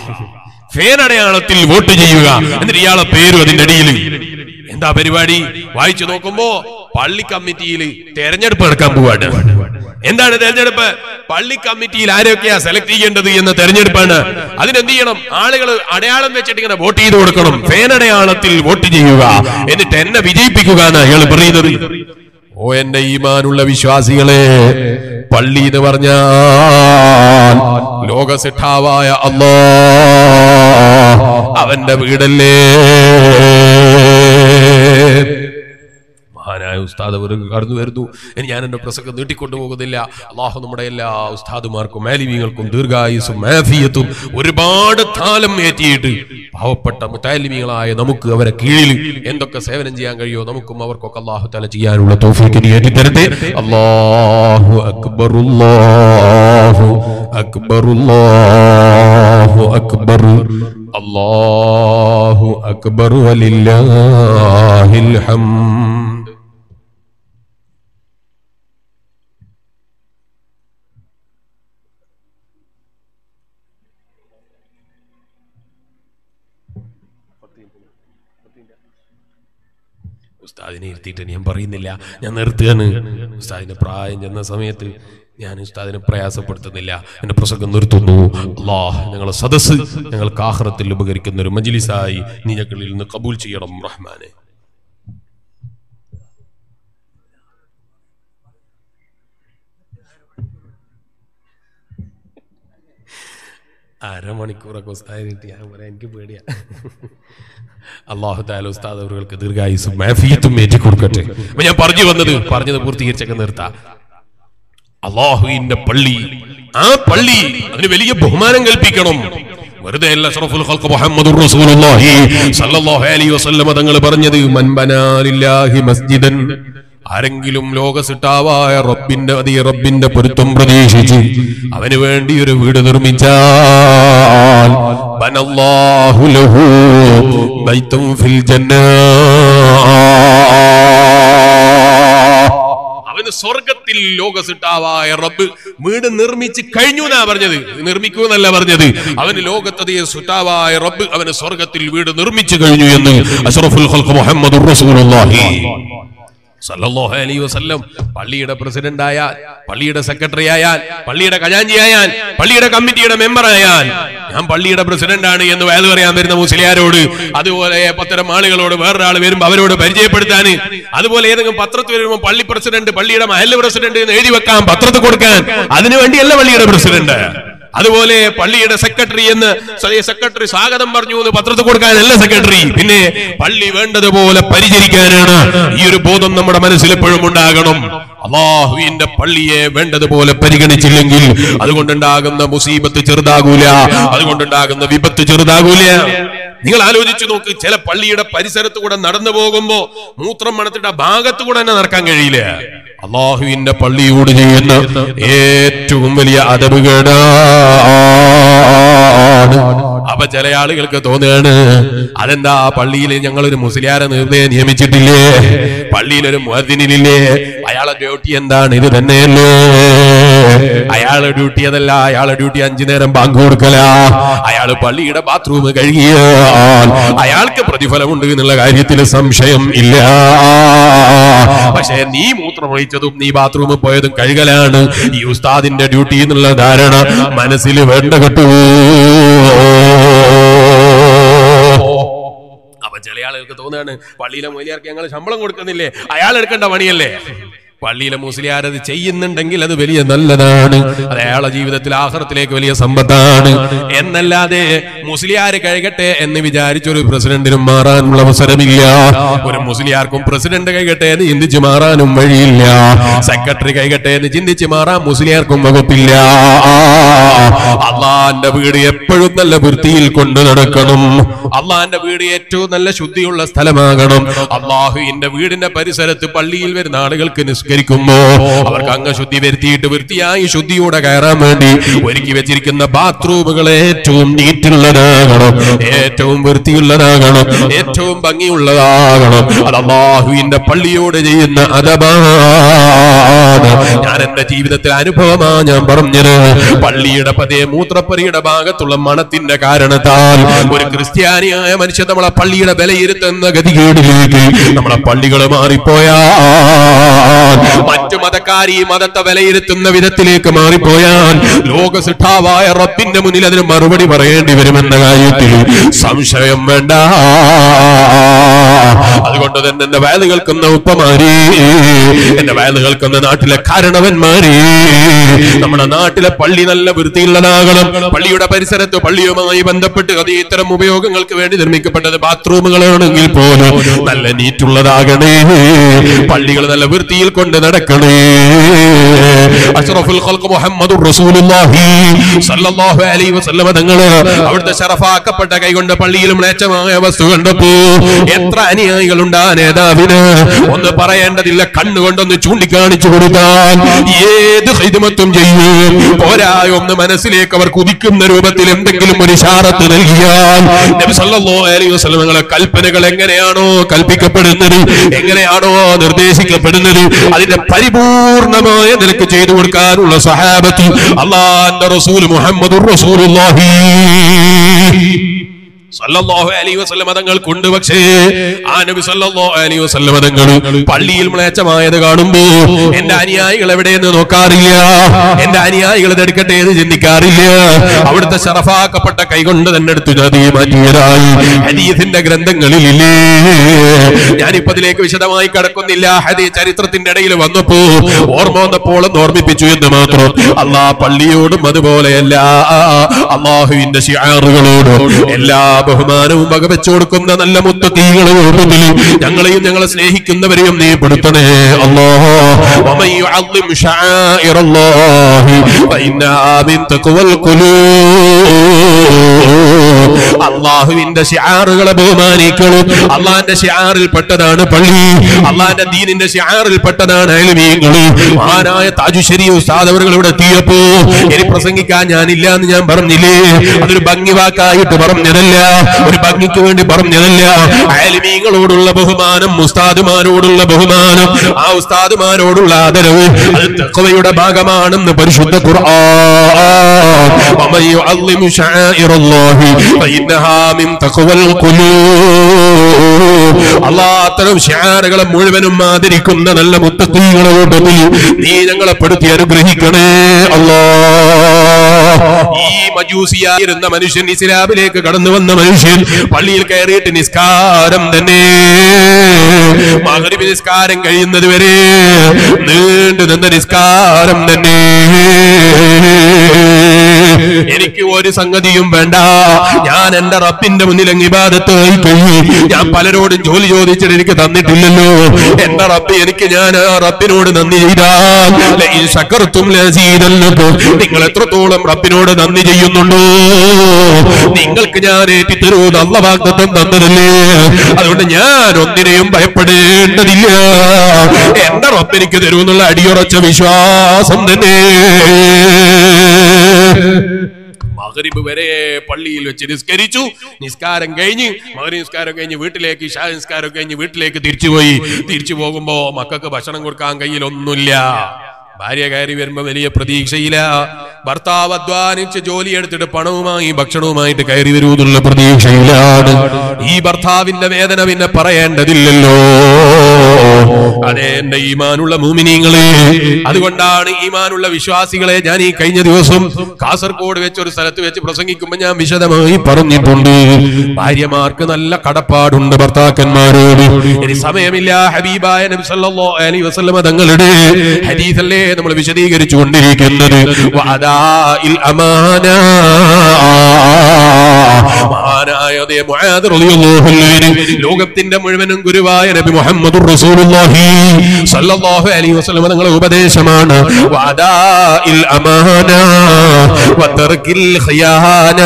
ഫാൻ അടയാളത്തിൽ വോട്ട് ചെയ്യുക എന്നിട്ട് ഇയാളെ പേരും അതിന്റെ അടിയിൽ. എന്താ പരിപാടി? വായിച്ചു നോക്കുമ്പോ പള്ളി കമ്മിറ്റിയിൽ തെരഞ്ഞെടുപ്പ് നടക്കാൻ പോവാണ്. എന്താണ് തെരഞ്ഞെടുപ്പ്? പള്ളി കമ്മിറ്റിയിൽ ആരൊക്കെയാ സെലക്ട് ചെയ്യേണ്ടത് എന്ന തെരഞ്ഞെടുപ്പാണ്. അതിനെന്ത് ചെയ്യണം? ആളുകൾ അടയാളം വെച്ചിട്ട് ഇങ്ങനെ വോട്ട് ചെയ്ത് കൊടുക്കണം. ഫാൻ അടയാളത്തിൽ വോട്ട് ചെയ്യുക, എന്നിട്ട് എന്നെ വിജയിപ്പിക്കുക എന്ന് അയാൾ പറയുന്നത്. ഓ എന്റെ ഈമാനുള്ള വിശ്വാസികളെ, പള്ളി എന്ന് പറഞ്ഞാൽ ലോകസിട്ടാവായ അല്ലാഹ് അവന്റെ വീടല്ലേ. മഹാനായ ഉസ്താദ് കടന്നു വരുന്നു. ഇനി ഞാൻ എന്റെ പ്രസംഗം നീട്ടിക്കൊണ്ടു പോകുന്നില്ല. അള്ളാഹു നമ്മുടെ എല്ലാ ഉസ്താദുമാർക്കും മാലിമീങ്ങൾക്കും ദീർഘായുസും ആഫിയത്തും ഒരുപാട് കാലം ഏറ്റിയിട്ട് പാവപ്പെട്ട മുതഅല്ലിമീങ്ങളായ നമുക്ക് അവരെ കീഴിൽ എന്തൊക്കെ സേവനം ചെയ്യാൻ കഴിയോ നമുക്കും അവർക്കൊക്കെ അള്ളാഹു തആല ചെയ്യാനുള്ള തൗഫീഖ് ഏറ്റി തരട്ടെ. അല്ലാഹു അക്ബർ, അല്ലാഹു അക്ബർ, അല്ലാഹു അക്ബർ, അല്ലാഹു അക്ബർ വലില്ലാഹിൽ ഹംദ്. ഉസ്താദിനെ ഇരുത്തിയിട്ട് ഞാൻ പറയുന്നില്ല, ഞാൻ നിർത്തുകയാണ്. ഉസ്താദിന്റെ പ്രായം ചെന്ന സമയത്ത് ഞാൻ ഉസ്താദിനെ പ്രയാസപ്പെടുത്തുന്നില്ല, എന്റെ പ്രസംഗം നിർത്തുന്നു. അല്ലാഹ് ഞങ്ങളെ സദസ്സ് ഞങ്ങൾക്ക് ആഖിറത്തിൽ ഉപകരിക്കുന്ന ഒരു മജ്ലിസായി നീ ഞങ്ങളിൽ നിന്ന് കബൂൽ ചെയ്യണം റഹ്മാനെ. അരമണിക്കൂറൊക്കെ ഉസ്താദിനെ ഞാൻ പറയാം, എനിക്ക് പേടിയാ. അല്ലാഹു തആല ഉസ്താദ് അവർക്ക് ദീർഘായുസ്സും ആഫിയത്തും ഏറ്റി കൊടുക്കട്ടെ. അപ്പൊ ഞാൻ പറഞ്ഞത് പൂർത്തീകരിച്ചൊക്കെ നിർത്താം. അല്ലാഹുവിന്റെ പള്ളി, ആ പള്ളി അതിന് വലിയ ബഹുമാനം കൽപ്പിക്കണം. വെറുതെ അല്ല അഷ്റഫുൽ ഖൽഖ് മുഹമ്മദുർ റസൂലുള്ളാഹി സ്വല്ലല്ലാഹു അലൈഹി വസല്ലം തങ്ങൾ പറഞ്ഞത്, മൻ ബനാ ലില്ലാഹി മസ്ജിദൻ, ആരെങ്കിലും ലോകസിട്ടാവായ റബ്ബിന്റെ പൊരുത്തം പ്രതീക്ഷിച്ച് അവന് വേണ്ടി ഒരു വീട് നിർമ്മിച്ചാൽ ബനല്ലാഹു ലഹു ബൈതൻ ഫിൽ ജന്നാ, അവന് സ്വർഗത്തിൽ ലോകസിട്ടാവായ റബ്ബ് വീട് നിർമ്മിച്ച് കഴിഞ്ഞു എന്നാ പറഞ്ഞത്, നിർമ്മിക്കൂ എന്നല്ല പറഞ്ഞത്. അവന് ലോകത്തതേ സുട്ടാവായ റബ്ബ് അവന് സ്വർഗത്തിൽ വീട് നിർമ്മിച്ചു കഴിഞ്ഞു എന്ന് അഷ്റഫുൽ ഖൽഖ് മുഹമ്മദുർ റസൂലുള്ളാഹി സല്ലല്ലാഹു അലൈഹി വസല്ലം പള്ളിയുടെ പ്രസിഡന്റ് ആയാൽ, പള്ളിയുടെ സെക്രട്ടറി ആയാൽ, പള്ളിയുടെ ഖജാൻജി ആയാൽ, പള്ളിയുടെ കമ്മിറ്റിയുടെ മെമ്പർ ആയാൽ, ഞാൻ പള്ളിയുടെ പ്രസിഡന്റ് ആണ് എന്ന് വയല് പറയാൻ വരുന്ന മുസ്ലിയാരോട്, അതുപോലെ പത്തരം ആളുകളോട് വേറൊരാൾ വരുമ്പോൾ അവരോട് പരിചയപ്പെടുത്താൻ, അതുപോലെ ഏതെങ്കിലും പത്രത്തിൽ വരുമ്പോൾ പള്ളി പ്രസിഡന്റ്, പള്ളിയുടെ മഹല്ല് പ്രസിഡന്റ് എന്ന് എഴുതി വെക്കാൻ, പത്രത്തിൽ കൊടുക്കാൻ, അതിനുവേണ്ടിയല്ല പള്ളിയുടെ പ്രസിഡന്റ്. അതുപോലെ പള്ളിയുടെ സെക്രട്ടറി എന്ന് സെക്രട്ടറി സ്വാഗതം പറഞ്ഞു എന്ന് പത്രത്തിൽ കൊടുക്കാനല്ല സെക്രട്ടറി. പിന്നെ പള്ളി വേണ്ടതുപോലെ പരിചരിക്കാനാണ്. ഈ ഒരു ബോധം നമ്മുടെ മനസ്സിൽ എപ്പോഴും ഉണ്ടാകണം. അല്ലാഹുവിന്റെ പള്ളിയെ വേണ്ടതുപോലെ പരിഗണിച്ചില്ലെങ്കിൽ അതുകൊണ്ടുണ്ടാകുന്ന മുസീബത്ത് ചെറുതാകൂല, അതുകൊണ്ടുണ്ടാകുന്ന വിപത്ത് ചെറുതാകൂല. നിങ്ങൾ ആലോചിച്ചു നോക്ക്, ചില പള്ളിയുടെ പരിസരത്ത് കൂടെ നടന്നു പോകുമ്പോ മൂത്രം മണത്തിട്ട് ആ ഭാഗത്ത് കൂടെ തന്നെ നടക്കാൻ കഴിയില്ല. അള്ളാഹുവിന്റെ പള്ളിയോട് ചെയ്യുന്ന ഏറ്റവും വലിയ അദബുകേടാണ്. അപ്പൊ ചില ആളുകൾക്ക് തോന്നുകയാണ്, അതെന്താ പള്ളിയിൽ ഞങ്ങളൊരു മുസ്ലിയാരെ നിയമിച്ചിട്ടില്ലേ, പള്ളിയിലൊരു മുഅദ്ദിനില്ലേ, അയാളെ ഡ്യൂട്ടി എന്താണ്? ഇത് തന്നെയല്ലേ അയാളുടെ ഡ്യൂട്ടി? അതല്ല, അയാളുടെ ഡ്യൂട്ടി 5 നേരം ബാങ്ക് കൊടുക്കല. അയാള് പള്ളിയുടെ ബാത്റൂം കഴുകിയാൽ അയാൾക്ക് പ്രതിഫലമുണ്ട് എന്നുള്ള കാര്യത്തിൽ സംശയം ഇല്ല. പക്ഷെ നീ മൂത്രമൊഴിച്ചതും നീ ബാത്റൂമിൽ പോയതും കഴുകലാണ് ഈ ഉസ്താദിന്റെ ഡ്യൂട്ടി എന്നുള്ള ധാരണ മനസ്സിൽ വേണ്ട കേട്ടു. അപ്പൊ ചില ആളുകൾക്ക് തോന്നുകയാണ്, പള്ളിയിലെ മൊയ്ലിയാർക്ക് ഞങ്ങൾ ശമ്പളം കൊടുക്കുന്നില്ലേ, അയാൾ എടുക്കേണ്ട പണിയല്ലേ. പള്ളിയിലെ മുസ്ലിയാർ അത് ചെയ്യുന്നുണ്ടെങ്കിൽ അത് വലിയ നല്ലതാണ്, അത് അയാളുടെ ജീവിതത്തിൽ ആഖിറത്തിലേക്ക് വലിയ സമ്പത്താണ്. എന്നല്ലാതെ മുസ്ലിയാര് കഴുകട്ടെ എന്ന് വിചാരിച്ചൊരു പ്രസിഡന്റിനും മാറാനുള്ള അവസരമില്ല. ഒരു മുസ്ലിയാർക്കും പ്രസിഡന്റ് കഴുകട്ടെ എന്ന് ചിന്തിച്ച് മാറാനും വഴിയില്ല. സെക്രട്ടറി കഴുകട്ടെ എന്ന് ചിന്തിച്ച് മാറാൻ മുസ്ലിയാർക്കും വകുപ്പില്ല. അള്ളാന്റെ വീട് എപ്പോഴും നല്ല വൃത്തിയിൽ കൊണ്ടു നടക്കണം. അള്ളാന്റെ വീട് ഏറ്റവും നല്ല ശുദ്ധിയുള്ള സ്ഥലമാകണം. അള്ളാഹുവിന്റെ വീടിന്റെ പരിസരത്ത് പള്ളിയിൽ വരുന്ന ആളുകൾക്ക് നിസ്കരിക്കുമ്പോ അവർക്ക് അംഗശുദ്ധി വരുത്തിയിട്ട് വൃത്തിയായി ശുദ്ധിയോടെ കയറാൻ വേണ്ടി ഒരുക്കി വെച്ചിരിക്കുന്ന ബാത്റൂമുകൾ ഏറ്റവും നീറ്റുള്ളതാകണം, ഏറ്റവും വൃത്തിയുള്ളതാകണം, ഏറ്റവും ഭംഗിയുള്ളതാകണം. അത് അല്ലാഹുവിന്റെ പള്ളിയോട് ചെയ്യുന്ന അദബാണ്. ഞാൻ എന്റെ ജീവിതത്തിൽ അനുഭവമാ ഞാൻ പറഞ്ഞത്. പള്ളിയുടെ പതേ മൂത്രപ്പരിയുടെ ഭാഗത്തുള്ള മണത്തിന്റെ കാരണത്താൽ ഒരു ക്രിസ്ത്യാനിയായ മനുഷ്യൻ നമ്മളെ പള്ളിയുടെ വിലയിരുത്തുന്ന ഗതികേടിലേക്ക് നമ്മളെ പള്ളികൾ മാറിപ്പോയാ, മറ്റു മതക്കാർ ഈ മതത്തെ വിലയിരുത്തുന്ന വിധത്തിലേക്ക് മാറിപ്പോയാൽ ലോക സിട്ടാവായ റബ്ബിന്റെ മുന്നിൽ അതിന് മറുപടി പറയേണ്ടി വരുമെന്ന കാര്യത്തിൽ സംശയം വേണ്ട. അതുകൊണ്ട് തന്നെ എന്റെ വയല് കേൾക്കുന്ന ഉപ്പമാരി, എന്റെ വയല് കേൾക്കുന്ന നാട്ടിലെ കാരണവന്മാരി, നമ്മുടെ നാട്ടിലെ പള്ളി നല്ല വൃത്തിയുള്ളതാകണം. പള്ളിയുടെ പരിസരത്ത് പള്ളിയുമായി ബന്ധപ്പെട്ട് അത് ഇത്തരം ഉപയോഗങ്ങൾക്ക് വേണ്ടി നിർമ്മിക്കപ്പെട്ടത് ബാത്റൂമുകളാണെങ്കിൽ പോലും നല്ല നീറ്റുള്ളതാകണേ. പള്ളികൾ നല്ല വൃത്തിയിൽ കൊണ്ട് നടക്കണേ. അഷ്റഫുൽ ഖൽഖ് മുഹമ്മദുർ റസൂലുള്ളാഹി സ്വല്ലല്ലാഹു അലൈഹി വസല്ലം തങ്ങൾ അവിടുത്തെ ശറഫാക്കപ്പെട്ട കൈകൊണ്ട് പള്ളിയിൽ മ്ലേച്ഛമായ വസ്തു കണ്ടപ്പോ എത്ര അനുയായികളുണ്ട് ആ നേതാവിന് ഒന്ന് പറയേണ്ടതില്ല. കണ്ണുകൊണ്ടൊന്ന് ചൂണ്ടിക്കാണിച്ചു കൊടുത്താൽ ഏത് ഖിദ്മത്തും ചെയ്യും. പോരായ ഒന്ന് മനസ്സിലേക്ക് അവർ കുതിക്കുന്ന രൂപത്തിൽ എന്തെങ്കിലും ഒരു ഇശാറത്ത് നൽകിയാൽ നബി സല്ലല്ലാഹു അലൈഹി വസല്ലം തങ്ങളുടെ കൽപ്പനകൾ എങ്ങനെയാണോ കൽപ്പിക്കപ്പെടുന്നത്, എങ്ങനെയാണോ നിർദ്ദേശിക്കപ്പെടുന്നത്, അതിന്റെ പരിപൂർണമായ നിലക്ക് ചെയ്തു കൊടുക്കാനുള്ള സഹാബത്ത് അല്ലാഹുവിന്റെ റസൂൽ മുഹമ്മദുർ റസൂലുള്ളാഹി സല്ലല്ലാഹു അലൈഹി വസല്ലം തങ്ങൾ കൊണ്ട്. പക്ഷേ ആ നബി സല്ലല്ലാഹു അലൈഹി വസല്ലം തങ്ങൾ പള്ളിയിൽ മ്ലേച്ഛമായത് കാണുമ്പോ എന്റെ അനുയായികൾ എവിടെയെന്ന് നോക്കാറില്ല, എന്റെ അനുയായികൾ ഇതെടുക്കട്ടെ എന്ന് ചിന്തിക്കാറില്ല. അവിടുത്തെ ശറഫാക്കപ്പെട്ട കൈകൊണ്ട് തന്നെ എടുത്തു നദി മാറ്റിയതായി ഹദീസിന്റെ ഗ്രന്ഥങ്ങളിലില്ലേ. ഞാനിപ്പോ അതിലേക്ക് വിശദമായി കടക്കുന്നില്ല. ഹദീസ് ചരിത്രത്തിന്റെ ഇടയിൽ വന്നപ്പോ ഓർമ്മ വന്നപ്പോൾ ഓർമ്മിപ്പിച്ചു എന്ന് മാത്രം. അല്ലാഹ് പള്ളിയോടും അതുപോലെയല്ല അല്ലാഹുവിന്റെ ശിആറുകളോടും എല്ലാ ബഹുമാനവും വകവെച്ചു കൊടുക്കുന്ന നല്ല മുത്തഖീകളോടും ഞങ്ങളെയും ഞങ്ങളെ സ്നേഹിക്കുന്നവരെയും നീ പെടുത്തണേ അല്ലാഹ്. വമൻ യുഅദ്ദിം ശആഇറല്ലാഹി ഫഇന്നഹാ മിൻ തഖ്വൽ ഖുലൂബ്. അല്ലാഹുവിന്റെ ശിആറുകളെ ബഹുമാനിക്കണം. അല്ലാഹുവിന്റെ ശിആറിൽ പെട്ടതാണ് പള്ളി, അല്ലാഹുവിന്റെ ദീനിന്റെ ശിആറിൽ പെട്ടതാണ് ഇൽമീങ്ങൾ. മഹാനായ താജുശ്ശേരി ഉസ്താദ് അവർ ഇവിടെ എത്തിയപ്പോ ഇനി പ്രസംഗിക്കാൻ ഞാനില്ല എന്ന് ഞാൻ പറഞ്ഞില്ലേ, അതൊരു ഭംഗി വാക്കായിട്ട് പറഞ്ഞതല്ല, ഒരു ഭംഗിക്ക് വേണ്ടി പറഞ്ഞതല്ല. ആലിമീങ്ങളോടുള്ള ബഹുമാനം, ഉസ്താദുമാരോടുള്ള ബഹുമാനം, ആ ഉസ്താദുമാരോടുള്ള ആദരവ് അത് തഖ്വയുടെ ഭാഗമാണെന്ന് പരിശുദ്ധ ഖുർആൻ. വമൻ യുഅദ്ദിം ശആഇറല്ലാഹി ഫഇന്നഹാ മിൻ തഖ്വൽ ഖുലൂബ്. അല്ലാഹ് അത്തരം ശിആറുകളെ മുഴുവനും ആദരിക്കുന്ന നല്ല മുത്തഖീകളോട് നീ ഞങ്ങളെ പെടുത്തി അനുഗ്രഹിക്കണേ അല്ലാഹ്. ഈ മജൂസിയായിരുന്ന മനുഷ്യൻ ഇസ്ലാമിലേക്ക് കടന്നു വന്ന മനുഷ്യൻ പള്ളിയിൽ കയറിയിട്ട് നിസ്കാരം തന്നെ മഗ്രിബ് നിസ്കാരം കഴിയുന്നത് വരെ നീണ്ടു നിന്ന നിസ്കാരം തന്നെ. എനിക്ക് ഒരു സംഗതിയും വേണ്ട, ഞാൻ എന്റെ റബ്ബിന്റെ മുന്നിൽ ഇബാദത്തായി കഴിയും. ഞാൻ പലരോടും ജോലി ചോദിച്ചിട്ട് എനിക്ക് തന്നിട്ടില്ലല്ലോ. എന്റെ റബ്ബ് എനിക്ക്, ഞാൻ ആ റബ്ബിനോട് നന്ദി ചെയ്താൽ നിങ്ങൾ എത്രത്തോളം റബ്ബിനോട് നന്ദി ചെയ്യുന്നുണ്ടോ നിങ്ങൾക്ക് ഞാൻ ഏറ്റിത്തരൂന്ന് അല്ലാഹു വാഗ്ദത്തം തന്നതല്ലേ. അതുകൊണ്ട് ഞാൻ ഒന്നിനെയും ഭയപ്പെടേണ്ടതില്ല. എന്റെ റബ്ബ് എനിക്ക് തരൂന്നുള്ള അടിയുറച്ച വിശ്വാസം തന്നെ. മഗ്രിബ് വരെ പള്ളിയിൽ വെച്ച് നിസ്കരിച്ചു. നിസ്കാരം കഴിഞ്ഞ് മഗ്രിബ് നിസ്കാരം കഴിഞ്ഞ് വീട്ടിലേക്ക്, ഇശാ നിസ്കാരം കഴിഞ്ഞ് വീട്ടിലേക്ക് തിരിച്ചുപോയി. തിരിച്ചു പോകുമ്പോ മക്കൾക്ക് ഭക്ഷണം കൊടുക്കാൻ കയ്യിലൊന്നുമില്ല. ഭാര്യ കയറി വരുമ്പോ വലിയ പ്രതീക്ഷയില്ല. ഭർത്താവ് അധ്വാനിച്ച് ജോലി എടുത്തിട്ട് പണവുമായി ഭക്ഷണവുമായിട്ട് കയറി വരൂ എന്നുള്ള പ്രതീക്ഷയിലാണ്. ഈ ഭർത്താവിന്റെ വേദന പിന്നെ പറയേണ്ടതില്ലല്ലോ. അതെ എന്റെ ഈമാനുള്ള മുഅ്മിനീങ്ങളെ, അതുകൊണ്ടാണ് ഈമാനുള്ള വിശ്വാസികളെ ഞാൻ ഈ കഴിഞ്ഞ ദിവസം കാസർഗോഡ് വെച്ച് ഒരു സ്ഥലത്ത് വെച്ച് പ്രസംഗിക്കുമ്പോൾ ഞാൻ വിശദമായി പറഞ്ഞിട്ടുണ്ട്. ഭാര്യമാർക്ക് നല്ല കടപ്പാടുണ്ട് ഭർത്താക്കന്മാരോട്. ഇനി സമയമില്ല. ഹബീബായ നബി സല്ലല്ലാഹു അലൈഹി വസല്ലം തങ്ങളുടെ ഹദീസല്ലേ നമ്മൾ വിശദീകരിച്ചു കൊണ്ടിരിക്കുന്നത്. വഅദാഇൽ അമാന, മഹാനായ മുആദ് റളിയല്ലാഹു അൻഹു ലോകത്തിന്റെ മുഴുവനും ഗുരുവായ നബി മുഹമ്മദുർ റസൂലുള്ളാഹി സല്ലല്ലാഹു അലൈഹി വസല്ലം തങ്ങളുടെ ഉപദേശമാണ് വഅദാഇൽ അമാന വതർക്കിൽ ഖിയാന.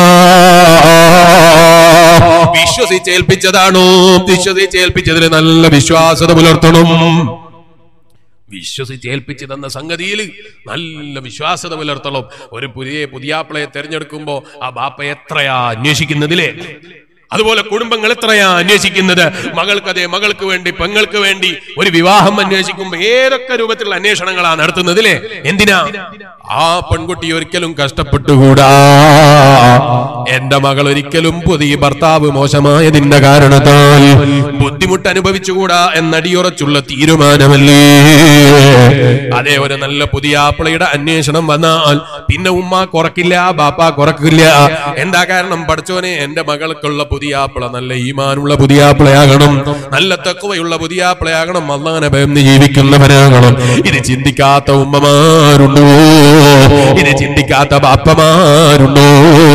വിശ്വസിച്ചേൽപ്പിച്ചതാണോ, വിശ്വസിച്ചേൽപ്പിച്ചതിൽ നല്ല വിശ്വാസത പുലർത്തണം. വിശ്വസിച്ചേൽപ്പിച്ചു തന്ന സംഗതിയിൽ നല്ല വിശ്വാസത പുലർത്തണം. ഒരു പുതിയാപ്പിളയെ തെരഞ്ഞെടുക്കുമ്പോ ആ ബാപ്പ എത്രയാ അന്വേഷിക്കുന്നതിലേ, അതുപോലെ കുടുംബങ്ങൾ എത്രയാ അന്വേഷിക്കുന്നത്. മകൾക്ക് വേണ്ടി പെങ്ങൾക്ക് വേണ്ടി ഒരു വിവാഹം അന്വേഷിക്കുമ്പോ ഏതൊക്കെ രൂപത്തിലുള്ള അന്വേഷണങ്ങളാണ് നടത്തുന്നതിലേ. എന്തിനാ? ആ പെൺകുട്ടി ഒരിക്കലും കഷ്ടപ്പെട്ടുകൂടാ. എന്റെ മകൾ ഒരിക്കലും പുതിയ ഭർത്താവ് മോശമായതിന്റെ കാരണത്താൽ ബുദ്ധിമുട്ട് അനുഭവിച്ചുകൂടാ എന്നടിയുറച്ചുള്ള തീരുമാനമല്ലേ. അതേ ഒരു നല്ല പുതിയാപ്പിളയുടെ അന്വേഷണം വന്നാൽ പിന്നെ ഉമ്മ കുറക്കില്ല, ബാപ്പ കുറക്കില്ല. എന്താ കാരണം? പഠിച്ചോനെ, എന്റെ മകൾക്കുള്ള പുതിയാപ്പിള നല്ല ഈമാനുള്ള പുതിയാപ്പിളയാകണം, നല്ല തഖ്വയുള്ള പുതിയാപ്പിളയാകണം, അല്ലാഹുവിനെ ഭയന്ന് ജീവിക്കുന്നവനാകണം. ഇത് ചിന്തിക്കാത്ത ഉമ്മമാരുണ്ടോ? ഇത് ചിന്തിക്കാത്ത ബാപ്പമാരുണ്ടോ?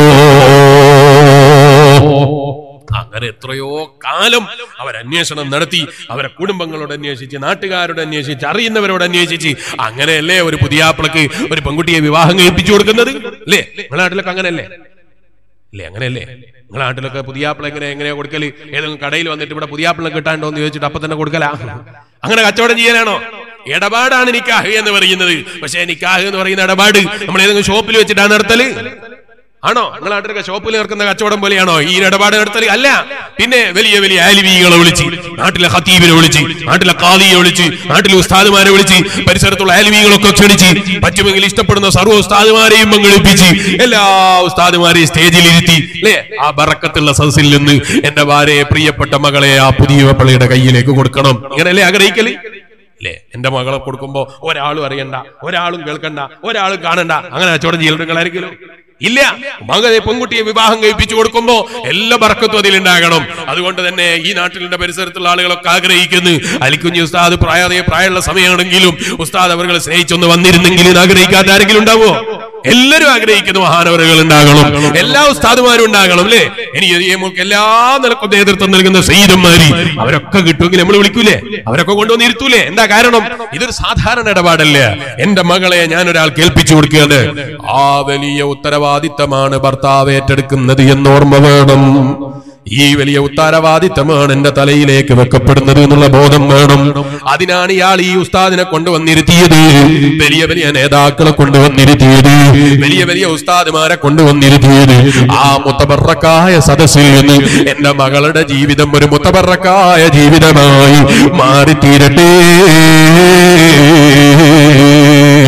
അങ്ങനെ എത്രയോ കാലം അവരന്വേഷണം നടത്തി. അവരെ കുടുംബങ്ങളോട് അന്വേഷിച്ച്, നാട്ടുകാരോട് അന്വേഷിച്ച്, അറിയുന്നവരോട് അന്വേഷിച്ച്, അങ്ങനെയല്ലേ ഒരു പുതിയാപ്പിളക്ക് ഒരു പെൺകുട്ടിയെ വിവാഹം കഴിപ്പിച്ചു കൊടുക്കുന്നത്? അല്ലേ? നിങ്ങളുടെ നാട്ടിലൊക്കെ അങ്ങനെയല്ലേ? അല്ലേ? അങ്ങനെയല്ലേ? നിങ്ങളുടെ നാട്ടിലൊക്കെ പുതിയാപ്പിള എങ്ങനെയാ കൊടുക്കല്? ഏതെങ്കിലും കടയിൽ വന്നിട്ട് ഇവിടെ പുതിയാപ്പിള കിട്ടാണ്ടോ എന്ന് ചോദിച്ചിട്ട് അപ്പൊ തന്നെ കൊടുക്കല? അങ്ങനെ കച്ചവടം ചെയ്യാനാണോ? ഇടപാടാണ് നിക്കാഹ് എന്ന് പറയുന്നത്. പക്ഷേ നിക്കാഹ് എന്ന് പറയുന്ന ഇടപാട് നമ്മൾ ഏതെങ്കിലും ഷോപ്പിൽ വെച്ചിട്ടാണ് നടത്തല്? ആണോ? നിങ്ങളുടെ നാട്ടിലൊക്കെ ഷോപ്പിൽ നടക്കുന്ന കച്ചവടം പോലെയാണോ ഈ ഇടപാട് നടത്തല്? അല്ല. പിന്നെ വലിയ വലിയ ആലിമീകളെ വിളിച്ച്, നാട്ടിലെ ഖതീബിനെ വിളിച്ച്, നാട്ടിലെ ഖാദിയെ വിളിച്ച്, നാട്ടിലെ ഉസ്താദുമാരെ വിളിച്ച്, പരിസരത്തുള്ള ആലിമീകളൊക്കെ ക്ഷണിച്ച്, പറ്റുമെങ്കിൽ ഇഷ്ടപ്പെടുന്ന സർവ്വ ഉസ്താദുമാരെയും പങ്കെടുപ്പിച്ച്, എല്ലാ ഉസ്താദുമാരെയും സ്റ്റേജിലിരുത്തി, അല്ലേ? ആ ബറക്കത്തുള്ള സദസ്സിൽ നിന്ന് എന്റെ ഭാര്യയെ, പ്രിയപ്പെട്ട മകളെ ആ പുതിയ പള്ളിയുടെ കയ്യിലേക്ക് കൊടുക്കണം. ഇങ്ങനെയല്ലേ ആഗ്രഹിക്കല്? അല്ലേ? എന്റെ മകളെ കൊടുക്കുമ്പോ ഒരാളും അറിയണ്ട, ഒരാളും കേൾക്കണ്ട, ഒരാളും കാണണ്ട. അങ്ങനെ കച്ചവടം ചെയ്യലുണ്ടായിരിക്കലോ? ഇല്ല. മകളെ പെൺകുട്ടിയെ വിവാഹം കഴിപ്പിച്ചു കൊടുക്കുമ്പോ എല്ലാ ബർക്കത്തും അതിലുണ്ടാകണം. അതുകൊണ്ട് തന്നെ ഈ നാട്ടിലെ പരിസരത്തുള്ള ആളുകളൊക്കെ ആഗ്രഹിക്കുന്നു, അലിക്കുഞ്ഞ് ഉസ്താദ് പ്രായമുള്ള സമയമാണെങ്കിലും ഉസ്താദ് അവർ സ്നേഹിച്ചൊന്ന് വന്നിരുന്നെങ്കിൽ ആഗ്രഹിക്കാത്ത ആരെങ്കിലും ഉണ്ടാവോ? എല്ലാവരും ആഗ്രഹിക്കുന്ന മഹാനവറുകൾ ഉണ്ടാകണം, എല്ലാ ഉസ്താദുമാരും ഉണ്ടാകണം. അല്ലേ? ഇനി എല്ലാ നിലക്കും നേതൃത്വം നൽകുന്ന സയ്യിദന്മാര് അവരൊക്കെ കിട്ടുമെങ്കിൽ നമ്മൾ വിളിക്കൂലേ? അവരൊക്കെ കൊണ്ടുവന്ന് ഇരുത്തൂലേ? എന്താ കാരണം? ഇതൊരു സാധാരണ ഇടപാടല്ല. എന്റെ മകളെ ഞാൻ ഒരാൾക്ക് ഏൽപ്പിച്ചു കൊടുക്കുകയാണ്. ആ വലിയ ഉത്തരവാദിത്തമാണ് ഭർത്താവ് ഏറ്റെടുക്കുന്നത് എന്നോർമ്മ വേണം. ഈ വലിയ ഉത്തരവാദിത്തമാണ് എന്റെ തലയിലേക്ക് വെക്കപ്പെടുന്നത് എന്നുള്ള ബോധം വേണം. അതിനാണ് ഇയാൾ ഈ ഉസ്താദിനെ കൊണ്ടുവന്നിരുത്തിയത്, വലിയ വലിയ നേതാക്കളെ കൊണ്ടുവന്നിരുത്തിയത്, വലിയ വലിയ ഉസ്താദുമാരെ കൊണ്ടുവന്നിരുത്തിയത്. ആ മുത്തബറക്കായ സദസ്സിൽ നിന്ന് എന്റെ മകളുടെ ജീവിതം ഒരു മുത്തബറക്കായ ജീവിതമായി മാറിത്തീരട്ടെ.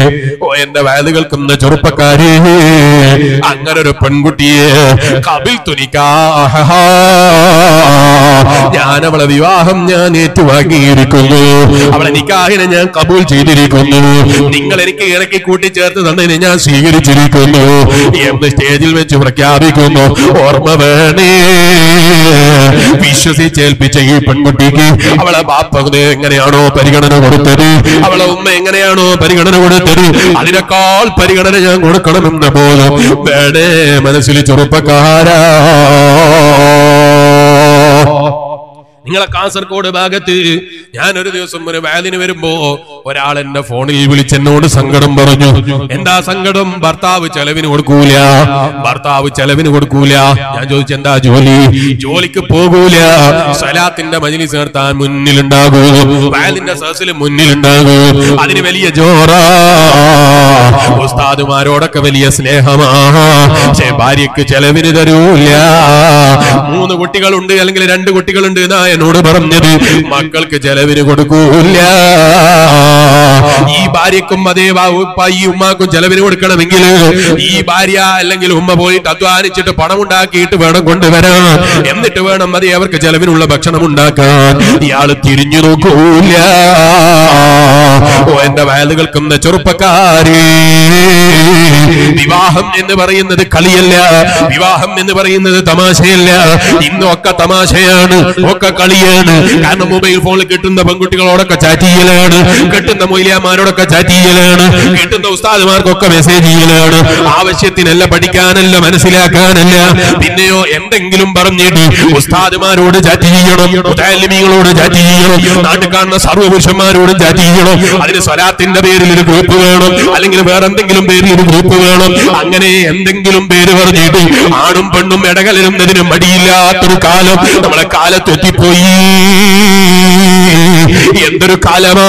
ഓ എന്റെ വയലുകൾക്കുന്ന ചെറുപ്പക്കാരെ, അങ്ങനെ ഒരു പെൺകുട്ടിയെ ഖബിൽതു നിക്കാഹ, ഞാൻ അവളെ വിവാഹം ഞാൻ ഏറ്റുവാങ്ങിയിരിക്കുന്നു, അവളെ നിക്കാഹിനെ ഞാൻ കബൂൽ ചെയ്തിരിക്കുന്നു, നിങ്ങൾ എനിക്ക് ഇറക്കി കൂട്ടിച്ചേർത്ത് തന്നതിനെ ഞാൻ സ്വീകരിച്ചിരിക്കുന്നു എന്ന് സ്റ്റേജിൽ വെച്ച് പ്രഖ്യാപിക്കുന്നു. ഓർമ്മ വേണേ, വിശ്വസിച്ചേൽപ്പിച്ച ഈ പെൺകുട്ടിക്ക് അവളെ ബാപ്പ എങ്ങനെയാണോ പരിഗണന കൊടുത്തത്, അവളെ ഉമ്മ എങ്ങനെയാണോ പരിഗണന കൊടുത്തത്, അതിനേക്കാൾ പരിഗണന ഞാൻ കൊടുക്കണമെന്ന പോലും വേണേ മനസ്സിൽ ചെറുപ്പക്കാരാ. നിങ്ങളെ കാസർഗോഡ് ഭാഗത്ത് ഞാൻ ഒരു ദിവസം ഒരു വാലിന് വരുമ്പോ ഒരാൾ എന്നെ ഫോണിൽ വിളിച്ചെന്നോട് സങ്കടം പറഞ്ഞു. എന്താ സങ്കടം? ഭർത്താവ് ചെലവിന് കൊടുക്കൂല, ഭർത്താവ് ചെലവിന് കൊടുക്കൂല. ഞാൻ ചോദിച്ചു എന്താ ജോലി? ജോലിക്ക് പോകൂല, സ്വലാത്തിന്റെ മജ്‌ലിസ് നടത്താൻ മുന്നിലുണ്ടാകൂ, വാലിന്റെ സദസ്സിൽ മുന്നിലുണ്ടാകൂ, അതിന് വലിയ ജോറാ, ഉസ്താദുമാരോടൊക്കെ വലിയ സ്നേഹമാ, പക്ഷേ ഭാര്യക്ക് ചെലവിന് തരൂല. 3 കുട്ടികളുണ്ട് അല്ലെങ്കിൽ 2 കുട്ടികളുണ്ട് എന്നാ എന്നോട് പറഞ്ഞത്. മക്കൾക്ക് ചെലവിന് കൊടുക്കൂല. ഈ ഭാര്യക്കും അതേ ഈ ഉമ്മാക്കും ചെലവിന് കൊടുക്കണമെങ്കിൽ ഈ ഭാര്യ അല്ലെങ്കിൽ ഉമ്മ പോയിട്ട് അധ്വാനിച്ചിട്ട് പണം ഉണ്ടാക്കിയിട്ട് വേണം കൊണ്ടുവരാൻ, എന്നിട്ട് വേണം അതേ അവർക്ക് ചെലവിനുള്ള ഭക്ഷണം ഉണ്ടാക്കാൻ. ഇയാള് തിരിഞ്ഞു നോക്കൂല. ഓ എന്റെ വയലുകൾക്കുന്ന ചെറുപ്പക്കാരെ, വിവാഹം എന്ന് പറയുന്നത് കളിയല്ല, വിവാഹം എന്ന് പറയുന്നത് തമാശയല്ല. ഇന്നൊക്കെ തമാശയാണ്, ഒക്കെ കളിയാണ്. കാരണം മൊബൈൽ ഫോണിൽ കിട്ടുന്ന പെൺകുട്ടികളോടൊക്കെ ചാറ്റ് ചെയ്യലാണ്, കിട്ടുന്ന മൊയ്ലിയാമാരോടൊക്കെ ചാറ്റ് ചെയ്യലാണ്, കിട്ടുന്ന ഉസ്താദുമാർക്കൊക്കെ മെസ്സേജ് ചെയ്യലാണ്. ആവശ്യത്തിനല്ല, പഠിക്കാനല്ല, മനസ്സിലാക്കാനല്ല. പിന്നെയോ എന്തെങ്കിലും പറഞ്ഞിട്ട് ഉസ്താദുമാരോട് ചാറ്റ് ചെയ്യണം, മുതഅല്ലിമീങ്ങളോട് ചാറ്റ് ചെയ്യണം, നാട്ടിൽ കാണുന്ന സർവ്വപുരുഷന്മാരോടും ചാറ്റ് ചെയ്യണം. അതിന് സ്വലാത്തിന്റെ പേരിൽ ഒരു ഗ്രൂപ്പ് വേണം, അല്ലെങ്കിൽ വേറെ എന്തെങ്കിലും പേരിൽ ഒരു ഗ്രൂപ്പ് വേണം. അങ്ങനെ എന്തെങ്കിലും പേര് പറഞ്ഞിട്ട് ആണും പെണ്ണും ഇടകലരുന്നതിന് മടിയില്ലാത്തൊരു കാലം നമ്മളെ കാലത്തെത്തിപ്പോയി. എന്തൊരു കാലമാ!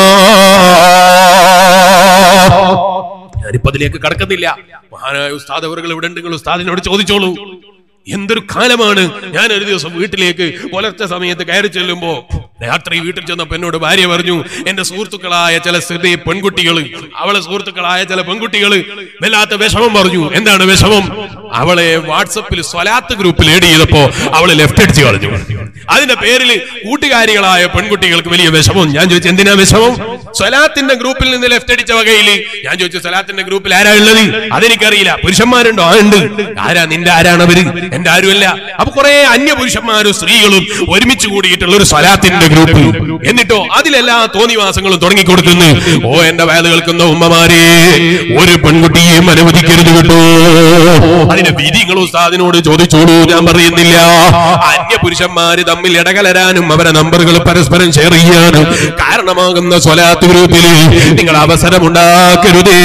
ഞാനിപ്പോ അതിലേക്ക് കടക്കുന്നില്ല. മഹാനായ ഉസ്താദ് അവറുകൾ ഇവിടെ ഉണ്ടെങ്കിൽ ഉസ്താദിനോട് ചോദിച്ചോളൂ. എന്തൊരു കാലമാണ്. ഞാൻ ഒരു ദിവസം വീട്ടിലേക്ക് പുലർച്ചെ സമയത്ത് കയറി ചെല്ലുമ്പോ രാത്രി വീട്ടിൽ ചെന്നപ്പോ എന്നോട് ഭാര്യ പറഞ്ഞു, എന്റെ സുഹൃത്തുക്കളായ ചില പെൺകുട്ടികള്, അവളെ സുഹൃത്തുക്കളായ ചില പെൺകുട്ടികള് വല്ലാത്ത വിഷമം പറഞ്ഞു. എന്താണ് വിഷമം? അവളെ വാട്സപ്പിൽ സ്വലാത്ത് ഗ്രൂപ്പിൽ ഏഡ് ചെയ്തപ്പോ അവള് ലെഫ്റ്റ് അടിച്ച് കളഞ്ഞു. അതിന്റെ പേരിൽ കൂട്ടുകാരികളായ പെൺകുട്ടികൾക്ക് വലിയ വിഷമം. ഞാൻ ചോദിച്ചു എന്തിനാ വിഷമം? സ്വലാത്തിന്റെ ഗ്രൂപ്പിൽ നിന്ന് ലെഫ്റ്റ് അടിച്ച വകയില്. ഞാൻ ചോദിച്ചു സ്വലാത്തിന്റെ ഗ്രൂപ്പിൽ ആരാ ഉള്ളത്? അതെനിക്കറിയില്ല. പുരുഷന്മാരുണ്ടോ? ആ ഉണ്ട്. ആരാ? നിന്റെ ആരാണവര്? എന്റെ ആരുമല്ല. അപ്പൊ കുറെ അന്യപുരുഷന്മാരും സ്ത്രീകളും ഒരുമിച്ച് കൂടിയിട്ടുള്ള ഒരു സ്വലാത്തിന്റെ ഗ്രൂപ്പ്. എന്നിട്ടോ അതിലെല്ലാ തോന്നിവാസങ്ങളും തുടങ്ങിക്കൊടുക്കുന്നു. ഓ എന്റെ വയല് കേൾക്കുന്ന ഉമ്മമാരെ, ഒരു പെൺകുട്ടിയെയും അനുവദിക്കരുത് കേട്ടോ. അതിന്റെ വിധികൾ ഉസ്താദിനോട് ചോദിച്ചോളൂ, ഞാൻ പറയുന്നില്ല. അന്യപുരുഷന്മാര് തമ്മിൽ ഇടകലരാനും അവരെ നമ്പറുകൾ പരസ്പരം ഷെയർ ചെയ്യാനും കാരണമാകുന്ന സ്വലാത്ത് ഗ്രൂപ്പിൽ നിങ്ങൾ അവസരമുണ്ടാക്കരുതേ.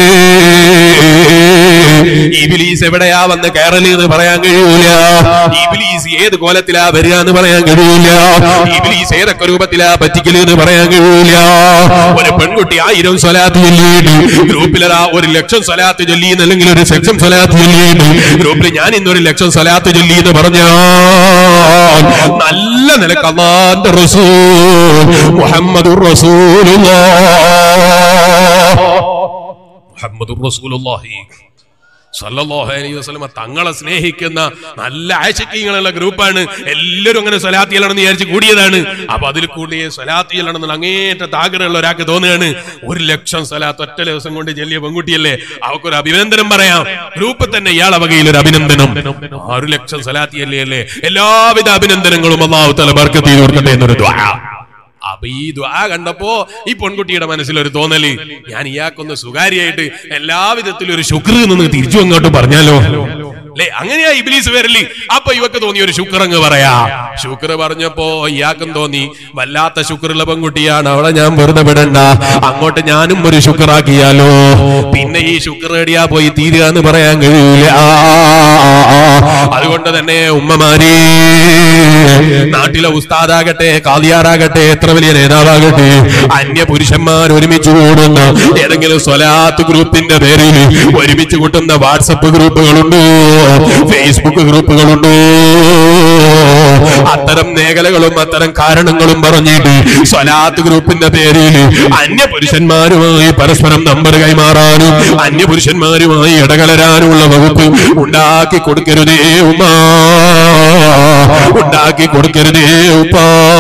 ഇബ്ലീസ് എവിടെയാ വന്ന് കയറല് എന്ന് പറയാൻ കഴിയൂല. ഇബ്ലീസ് ഏത് കോലത്തിലാ വരിക എന്ന് പറയാൻ കഴിയൂല. ഇബ്ലീസ് ഏതൊക്കെ രൂപത്തിലാ പറ്റിക്കല് എന്ന് പറയാൻ കഴിയൂല. ഒരു പെൺകുട്ടി 1000 സ്വലാത്ത് ചൊല്ലിയിട്ട് ഗ്രൂപ്പിലതാ 1,00,000 സ്വലാത്ത് ചൊല്ലിയെന്ന്, അല്ലെങ്കിൽ 1,00,000 സ്വലാത്ത് ചൊല്ലിയിട്ട് ഗ്രൂപ്പിൽ ഞാൻ ഇന്ന് 1,00,000 സ്വലാത്ത് ചൊല്ലി എന്ന് പറഞ്ഞാൽ നല്ല നിലക്ക് അല്ലാഹുവിന്റെ റസൂൽ മുഹമ്മദുർ റസൂലുള്ളാഹി സല്ലല്ലാഹു അലൈഹി വസല്ലം തങ്ങളെ സ്നേഹിക്കുന്ന നല്ല ആശിക്കീങ്ങളുള്ള ഗ്രൂപ്പാണ്. എല്ലാവരും അങ്ങനെ സ്വലാത്ത് ചെല്ലണമെന്ന് വിചാരിച്ച് കൂടിയതാണ്. അപ്പൊ അതിൽ കൂടിയ സ്വലാത്ത് ചെല്ലണമെന്ന് അങ്ങേറ്റത്തെ ആഗ്രഹമുള്ള ഒരാൾക്ക് തോന്നുകയാണ്. 1,00,000 സ്വലാത്ത് ഒറ്റ ദിവസം കൊണ്ട് ചെല്ലിയ പെൺകുട്ടിയല്ലേ, അവക്കൊരു അഭിനന്ദനം പറയാം. ഗ്രൂപ്പിൽ തന്നെ ഇയാളെ വകയിൽ ഒരു അഭിനന്ദനം. 1,00,000 സ്വലാത്ത് ചെല്ലിയല്ലേ, എല്ലാവിധ അഭിനന്ദനങ്ങളും അല്ലാഹു തആല ബർക്കത്ത് ചെയ്തു കൊടുക്കട്ടെ എന്നൊരു ദുആ. അപ്പൊ ഈ ദുആ കണ്ടപ്പോ ഈ പെൺകുട്ടിയുടെ മനസ്സിലൊരു തോന്നല്, ഞാൻ ഇയാൾക്കൊന്ന് സ്വകാര്യമായിട്ട് എല്ലാവിധത്തിലും ഒരു ശുക്ർ നിന്ന് തിരിച്ചു അങ്ങോട്ട് പറഞ്ഞാലോ അല്ലെ? അങ്ങനെയാ ഇബ്ലീസ് വരല്. അപ്പൊ ഇവക്ക് തോന്നി ഒരു ശുക്ർ അങ്ങ് പറയാ. ശുക്ർ പറഞ്ഞപ്പോ ഇയാൾക്കും തോന്നി വല്ലാത്ത ശുക്രുള്ള പെൺകുട്ടിയാണ്, അവളെ ഞാൻ വെറുതെ വിടണ്ട, അങ്ങോട്ട് ഞാനും ഒരു ശുക്രാക്കിയാലോ. പിന്നെ ഈ ശുക്ർ എടിയാ പോയി തീരുക എന്ന് പറയാൻ കഴിയൂല. അതുകൊണ്ട് തന്നെ ഉമ്മമാരെ, നാട്ടിലെ ഉസ്താദാകട്ടെ, കാദിയാറാകട്ടെ, എത്ര വലിയ നേതാവാകട്ടെ, അന്യ പുരുഷന്മാർ ഒരുമിച്ച് കൂടുന്ന ഏതെങ്കിലും സ്വലാത്ത് ഗ്രൂപ്പിന്റെ പേരിൽ ഒരുമിച്ച് കൂട്ടുന്ന വാട്സപ്പ് ഗ്രൂപ്പുകളുണ്ടോ, ഫേസ്ബുക്ക് ഗ്രൂപ്പുകളുണ്ടോ? അത്തരം മേഖലകളും അത്തരം കാരണങ്ങളും പറഞ്ഞിട്ട് സ്വലാത്ത് ഗ്രൂപ്പിന്റെ പേരിൽ അന്യപുരുഷന്മാരുമായി പരസ്പരം നമ്പർ കൈമാറാനും അന്യപുരുഷന്മാരുമായി ഇടകലരാനുമുള്ള വകുപ്പ് ഉണ്ടാക്കി കൊടുക്കരുതേ ഉമ്മ, ഉണ്ടാക്കി കൊടുക്കരുതേ ഉപ്പ.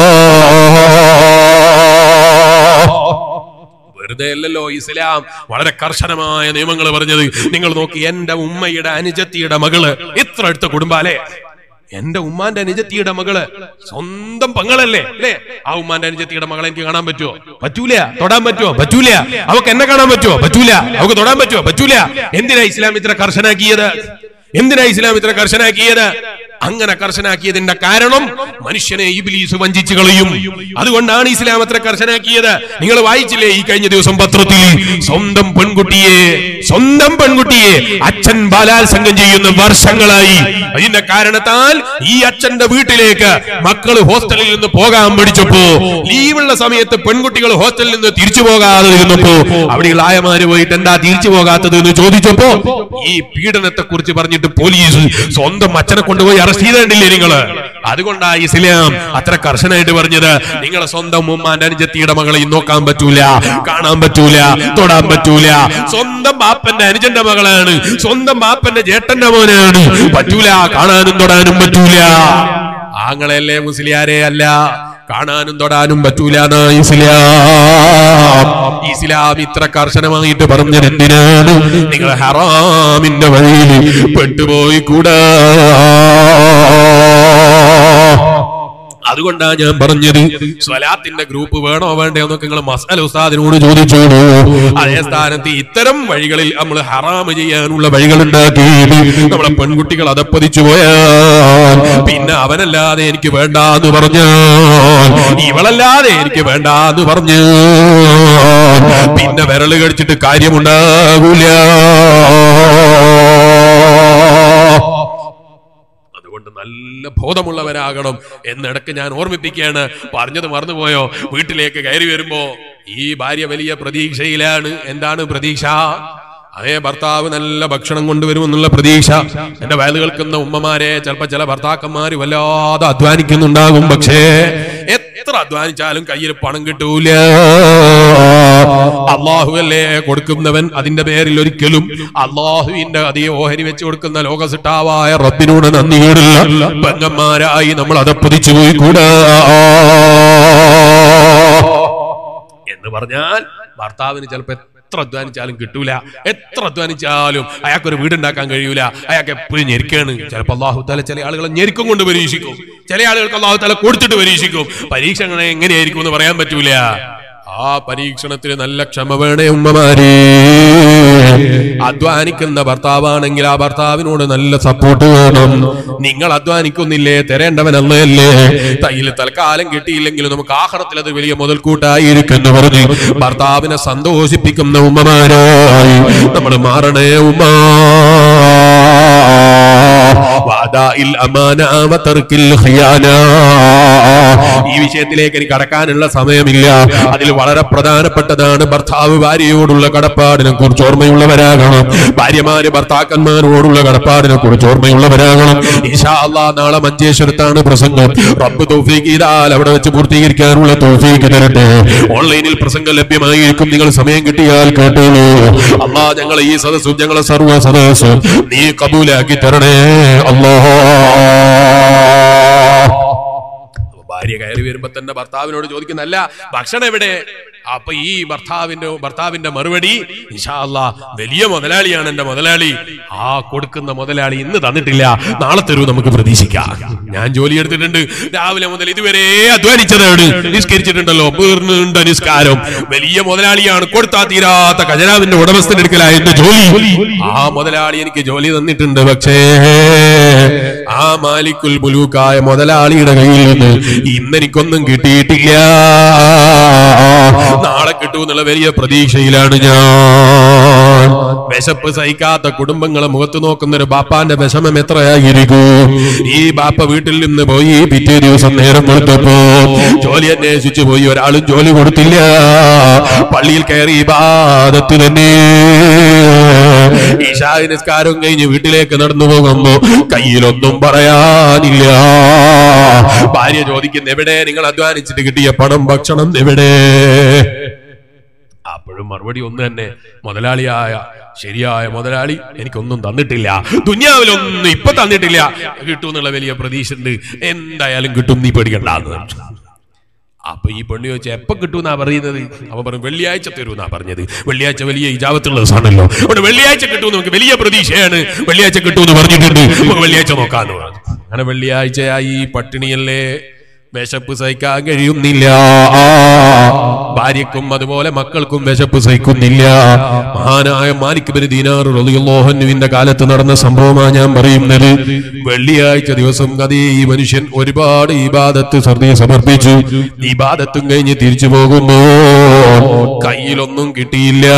വെറുതെ അല്ലല്ലോ ഇസ്ലാം വളരെ കർശനമായ നിയമങ്ങൾ പറഞ്ഞത്. നിങ്ങൾ നോക്കി, എന്റെ ഉമ്മയുടെ അനുജത്തിയുടെ മകള് ഇത്ര അടുത്ത കുടുംബാലേ, എന്റെ ഉമ്മാന്റെ അനുജത്തിയുടെ മകള് സ്വന്തം പെങ്ങളല്ലേ അല്ലേ? ആ ഉമ്മാന്റെ അനുജത്തിയുടെ മകളെ എനിക്ക് കാണാൻ പറ്റുമോ? പറ്റൂല. തൊടാൻ പറ്റുമോ? പറ്റൂല. അവക്ക് എന്നെ കാണാൻ പറ്റുമോ? പറ്റൂല. അവക്ക് തൊടാൻ പറ്റുമോ? പറ്റൂല. എന്തിനാ ഇസ്ലാം ഇത്ര കർശനാക്കിയത്? എന്തിനാ ഇസ്ലാം ഇത്ര കർശനാക്കിയത്? അങ്ങനെ കർശനാക്കിയതിന്റെ കാരണം മനുഷ്യനെ ഇബ്ലീസ് വഞ്ചിച്ചു കളയും. അതുകൊണ്ടാണ് ഇസ്ലാം അത്ര കർശനാക്കിയത്. നിങ്ങൾ വായിച്ചില്ലേ ഈ കഴിഞ്ഞ ദിവസം പത്രത്തിൽ? സ്വന്തം പെൺകുട്ടിയെ അച്ഛൻ ബലാത്സംഗം ചെയ്യുന്ന വർഷങ്ങളായി. അതിന്റെ കാരണത്താൽ ഈ അച്ഛന്റെ വീട്ടിലേക്ക് മക്കള് ഹോസ്റ്റലിൽ നിന്ന് പോകാൻ പഠിച്ചപ്പോ, ലീവുള്ള സമയത്ത് പെൺകുട്ടികൾ ഹോസ്റ്റലിൽ നിന്ന് തിരിച്ചു പോകാതെ ഇരുന്നപ്പോ അവിടെയുള്ള ആയമാര് പോയിട്ട് എന്താ തിരിച്ചു പോകാത്തത് എന്ന് ചോദിച്ചപ്പോ ഈ പീഡനത്തെ കുറിച്ച് പറഞ്ഞിട്ട് പോലീസ് സ്വന്തം അച്ഛനെ കൊണ്ടുപോയി അറസ്റ്റ് ചെയ്തിട്ടില്ലേ നിങ്ങള്? അതുകൊണ്ടാ ഇസ്ലാം അത്ര കർശനായിട്ട് പറഞ്ഞത്. നിങ്ങളെ സ്വന്തം ഉമ്മാന്റെ അനുജത്തിയുടെ മകളെ നോക്കാൻ പറ്റൂല, കാണാൻ പറ്റൂല, തൊടാൻ പറ്റൂല. സ്വന്തം ബാപ്പന്റെ അനുജന്റെ മകളാണ്, സ്വന്തം ബാപ്പന്റെ ചേട്ടന്റെ മോനാണ്, പറ്റൂല, കാണാനും തൊടാനും പറ്റൂല. ആങ്ങളല്ലേ മുസ്ലിയാരെ അല്ല, കാണാനും തൊടാനും പറ്റൂല. ഇസ്ലാം ഇത്ര കർശനമായിട്ട് പറഞ്ഞത് എന്തിനാണ്? നിങ്ങൾ ഹറാമിന്റെ വഴിയിൽ പെട്ടുപോയി കൂടാ. അതുകൊണ്ടാ ഞാൻ പറഞ്ഞത്, സ്വലാത്തിന്റെ ഗ്രൂപ്പ് വേണോ വേണ്ടയോ എന്നൊക്കെ നിങ്ങൾ മസാല ഉസ്താദിനോട് ചോദിച്ചോളൂ. അതേ സ്ഥാനത്ത് ഇത്തരം വഴികളിൽ നമ്മൾ ഹറാമ് ചെയ്യാനുള്ള വഴികൾ ഉണ്ടാക്കിയിട്ട് നമ്മളെ പെൺകുട്ടികൾ അതപ്പതിച്ചു പോയാൽ പിന്നെ അവനല്ലാതെ എനിക്ക് വേണ്ടാന്ന് പറഞ്ഞാൽ, ഇവളല്ലാതെ എനിക്ക് വേണ്ടാന്ന് പറഞ്ഞ് പിന്നെ വിരല് കടിച്ചിട്ട് കാര്യമുണ്ടാകൂല. നല്ല ബോധമുള്ളവരാകണം എന്നിടക്ക് ഞാൻ ഓർമ്മിപ്പിക്കുകയാണ്. പറഞ്ഞത് മറന്നുപോയോ? വീട്ടിലേക്ക് കയറി വരുമ്പോ ഈ ഭാര്യ വലിയ പ്രതീക്ഷയിലാണ്. എന്താണ് പ്രതീക്ഷ? അതേ ഭർത്താവ് നല്ല ഭക്ഷണം കൊണ്ടുവരുമെന്നുള്ള പ്രതീക്ഷ. എന്റെ വയല് കേൾക്കുന്ന ഉമ്മമാരെ, ചിലപ്പോ ചില ഭർത്താക്കന്മാര് വല്ലാതെ അധ്വാനിക്കുന്നുണ്ടാകും. പക്ഷേ എത്ര അധ്വാനിച്ചാലും കയ്യിൽ പണം കിട്ടൂല. അള്ളാഹുവല്ലേ കൊടുക്കുന്നവൻ. അതിന്റെ പേരിൽ ഒരിക്കലും അള്ളാഹുവിന്റെ അതേ ഓഹരി വെച്ച് കൊടുക്കുന്ന ലോകസിട്ടാവായ റബ്ബിനോട് നന്ദിയോടുള്ള പെങ്ങന്മാരായി നമ്മൾ അതപ്പതിച്ചു പോയി കൂടാ എന്ന് പറഞ്ഞാൽ, ഭർത്താവിന് ചിലപ്പോ എത്ര അധ്വാനിച്ചാലും കിട്ടൂല. എത്ര അധ്വാനിച്ചാലും അയാൾക്കൊരു വീടുണ്ടാക്കാൻ കഴിയൂല. അയാൾക്ക് എപ്പോഴും ഞെരുക്കാണ്. ചിലപ്പോൾ അല്ലാഹു തആല ചില ആളുകളെ ഞെരുക്കം കൊണ്ട് പരീക്ഷിക്കും, ചില ആളുകൾക്ക് അല്ലാഹു തആല കൊടുത്തിട്ട് പരീക്ഷിക്കും. പരീക്ഷണങ്ങൾ എങ്ങനെയായിരിക്കും എന്ന് പറയാൻ പറ്റൂല. ആ പരീക്ഷണത്തിന് നല്ല ക്ഷമ വേണേ ഉമ്മമാരെ. അധ്വാനിക്കുന്ന ഭർത്താവാണെങ്കിൽ ആ ഭർത്താവിനോട് നല്ല സപ്പോർട്ട് വേണം. നിങ്ങൾ അധ്വാനിക്കുന്നില്ലേ, തരേണ്ടവനല്ലേ. തയ്യിൽ തൽക്കാലം കിട്ടിയില്ലെങ്കിലും നമുക്ക് ആഖിറത്തിൽ അത് വലിയ മുതൽക്കൂട്ടായിരിക്കുന്നു പറഞ്ഞ് ഭർത്താവിനെ സന്തോഷിപ്പിക്കുന്ന ഉമ്മമാരായി നമ്മൾ മാറണേ ഉമ്മ. ഈ വിഷയത്തിലേക്ക് എനിക്ക് കടക്കാനുള്ള സമയമില്ല. അതിൽ വളരെ പ്രധാനപ്പെട്ടതാണ് ഭർത്താവ് ഭാര്യയോടുള്ള കടപ്പാടിനെ കുറിച്ച് ഓർമ്മയുള്ളവരാകണം. ഭാര്യമാര് ഭർത്താക്കന്മാരോടുള്ള കടപ്പാടിനെ കുറിച്ച് ഓർമ്മയുള്ളവരാകണം. ഇൻഷാ അല്ലാഹ് നാളെ മഞ്ചേശ്വരത്താണ് പ്രസംഗം. റബ്ബ് തൗഫീഖ് ചെയ്താൽ അവിടെ വെച്ച് പൂർത്തീകരിക്കാനുള്ള തൗഫീഖ് തരട്ടെ. ഓൺലൈനിൽ പ്രസംഗം ലഭ്യമായിരിക്കും. നിങ്ങൾ സമയം കിട്ടിയാൽ കേട്ടോളൂ. അല്ലാഹ് ഞങ്ങളെ ഈ സദസ്സും ഞങ്ങളെ സർവ്വ സദസ്സും നീ കബൂലാക്കി തരണേ അല്ലാഹ്. ഭാര്യ കയറി വരുമ്പോ തന്നെ ഭർത്താവിനോട് ചോദിക്കുന്നല്ല ഭക്ഷണം എവിടെ? അപ്പൊ ഈ ഭർത്താവിന്റെ മറുപടി, ഇൻഷാ അല്ലാഹ് വലിയ മുതലാളിയാണ് എന്റെ മുതലാളി. ആ കൊടുക്കുന്ന മുതലാളി ഇന്ന് തന്നിട്ടില്ല, നാളെ തരൂ, നമുക്ക് പ്രതീക്ഷിക്കാം. ഞാൻ ജോലി എടുത്തിട്ടുണ്ട്, രാവിലെ മുതൽ ഇതുവരെ അധ്വാനിച്ചതാണ്, നിസ്കരിച്ചിട്ടുണ്ടല്ലോ, പൂർണ്ണ നിസ്കാരം. വലിയ മുതലാളിയാണ്, കൊടുത്താ തീരാത്ത ഖജനാവിന്റെ ഉടമസ്ഥൻ എടുക്കലാ എന്റെ ജോലി. ആ മുതലാളി എനിക്ക് ജോലി തന്നിട്ടുണ്ട്. പക്ഷേ ആ മാലിക്കുൽ മുലൂക്കായ മുതലാളിയുടെ കയ്യിൽ നിന്ന് ഇന്നെനിക്കൊന്നും കിട്ടിയിട്ടില്ല. നാളെ കിട്ടുമെന്നുള്ള വലിയ പ്രതീക്ഷയിലാണ് ഞാൻ. വിശപ്പ് സഹിക്കാത്ത കുടുംബങ്ങളെ മുഖത്ത് നോക്കുന്ന ഒരു ബാപ്പാന്റെ വിഷമം എത്രയായിരിക്കും. ഈ ബാപ്പ വീട്ടിൽ നിന്ന് പോയി പിറ്റേ ദിവസം നേരം കൊടുത്തപ്പോ ജോലി അന്വേഷിച്ചു പോയി, ഒരാളും ജോലി കൊടുത്തില്ല. പള്ളിയിൽ കയറി ഇബാദത്ത് തന്നെ. ഇശാ നിസ്കാരം കഴിഞ്ഞ് വീട്ടിലേക്ക് നടന്നു പോകുമ്പോ കയ്യിലൊന്നും പറയാനില്ല. ഭാര്യ ചോദിക്കുന്ന, എവിടെ നിങ്ങൾ അധ്വാനിച്ചിട്ട് കിട്ടിയ പണം, ഭക്ഷണം എവിടെ? അപ്പോഴും മറുപടി ഒന്ന് തന്നെ, മുതലാളിയായ ശരിയായ മുതലാളി എനിക്കൊന്നും തന്നിട്ടില്ല, ദുനിയാവിലൊന്നും ഇപ്പൊ തന്നിട്ടില്ല, കിട്ടും എന്നുള്ള വലിയ പ്രതീക്ഷ ഉണ്ട്, എന്തായാലും കിട്ടും, നീ പേടിക്കണ്ടെന്ന്. അപ്പൊ ഈ പെണ്ണ് ചോദിച്ചാൽ എപ്പൊ കിട്ടുമെന്നാ പറയുന്നത്? അവ പറഞ്ഞു വെള്ളിയാഴ്ച തരുമെന്നാ പറഞ്ഞത്. വെള്ളിയാഴ്ച വലിയ ഇജാബത്തുള്ള ദിവസമാണല്ലോ, അവിടെ വെള്ളിയാഴ്ച കിട്ടുമെന്ന് നമുക്ക് വലിയ പ്രതീക്ഷയാണ്, വെള്ളിയാഴ്ച കിട്ടുമെന്ന് പറഞ്ഞിട്ടുണ്ട്, നമുക്ക് വെള്ളിയാഴ്ച നോക്കാന്ന് പറഞ്ഞു. അങ്ങനെ വെള്ളിയാഴ്ചയായി, പട്ടിണിയല്ലേ, വിശപ്പ് സഹിക്കാൻ കഴിയുന്നില്ല. ഭാര്യക്കും അതുപോലെ മക്കൾക്കും വിശപ്പ് സഹിക്കുന്നില്ല. മഹാനായ മാലിക് ബിൻ ദീനാർ റളിയല്ലാഹു അൻഹുവിന്റെ കാലത്ത് നടന്ന സംഭവമാണ് ഞാൻ പറയുന്നത്. വെള്ളിയാഴ്ച ദിവസം അതേ ഈ മനുഷ്യൻ ഒരുപാട് ഇബാദത്ത് സമർപ്പിച്ചു. ഇബാദത്തും കഴിഞ്ഞ് തിരിച്ചു പോകുമ്പോ കയ്യിലൊന്നും കിട്ടിയില്ല.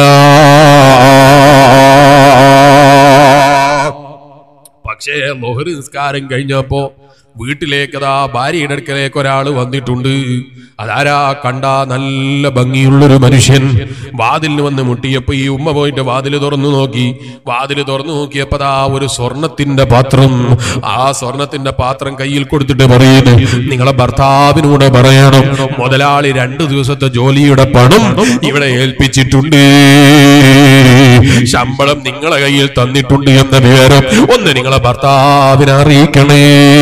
പക്ഷേ ളുഹർ നിസ്കാരം കഴിഞ്ഞപ്പോ വീട്ടിലേക്കതാ ഭാര്യയുടെ അടുക്കലേക്ക് ഒരാൾ വന്നിട്ടുണ്ട്. അതാരാ? കണ്ട നല്ല ഭംഗിയുള്ളൊരു മനുഷ്യൻ. വാതിലിന് വന്ന് മുട്ടിയപ്പോ ഈ ഉമ്മ പോയിട്ട് വാതില് തുറന്നു നോക്കി. വാതില് തുറന്നു നോക്കിയപ്പോ ദാ ഒരു സ്വർണത്തിന്റെ പാത്രം. ആ സ്വർണത്തിന്റെ പാത്രം കയ്യിൽ കൊടുത്തിട്ട് പറയുന്നു, നിങ്ങളെ ഭർത്താവിനോട് പറയണം, മുതലാളി 2 ദിവസത്തെ ജോലിയുടെ പണം ഇവിടെ ഏൽപ്പിച്ചിട്ടുണ്ട്, ശമ്പളം നിങ്ങളെ കയ്യിൽ തന്നിട്ടുണ്ട് എന്ന വിവരം ഒന്ന് നിങ്ങളെ ഭർത്താവിനെ അറിയിക്കണേ.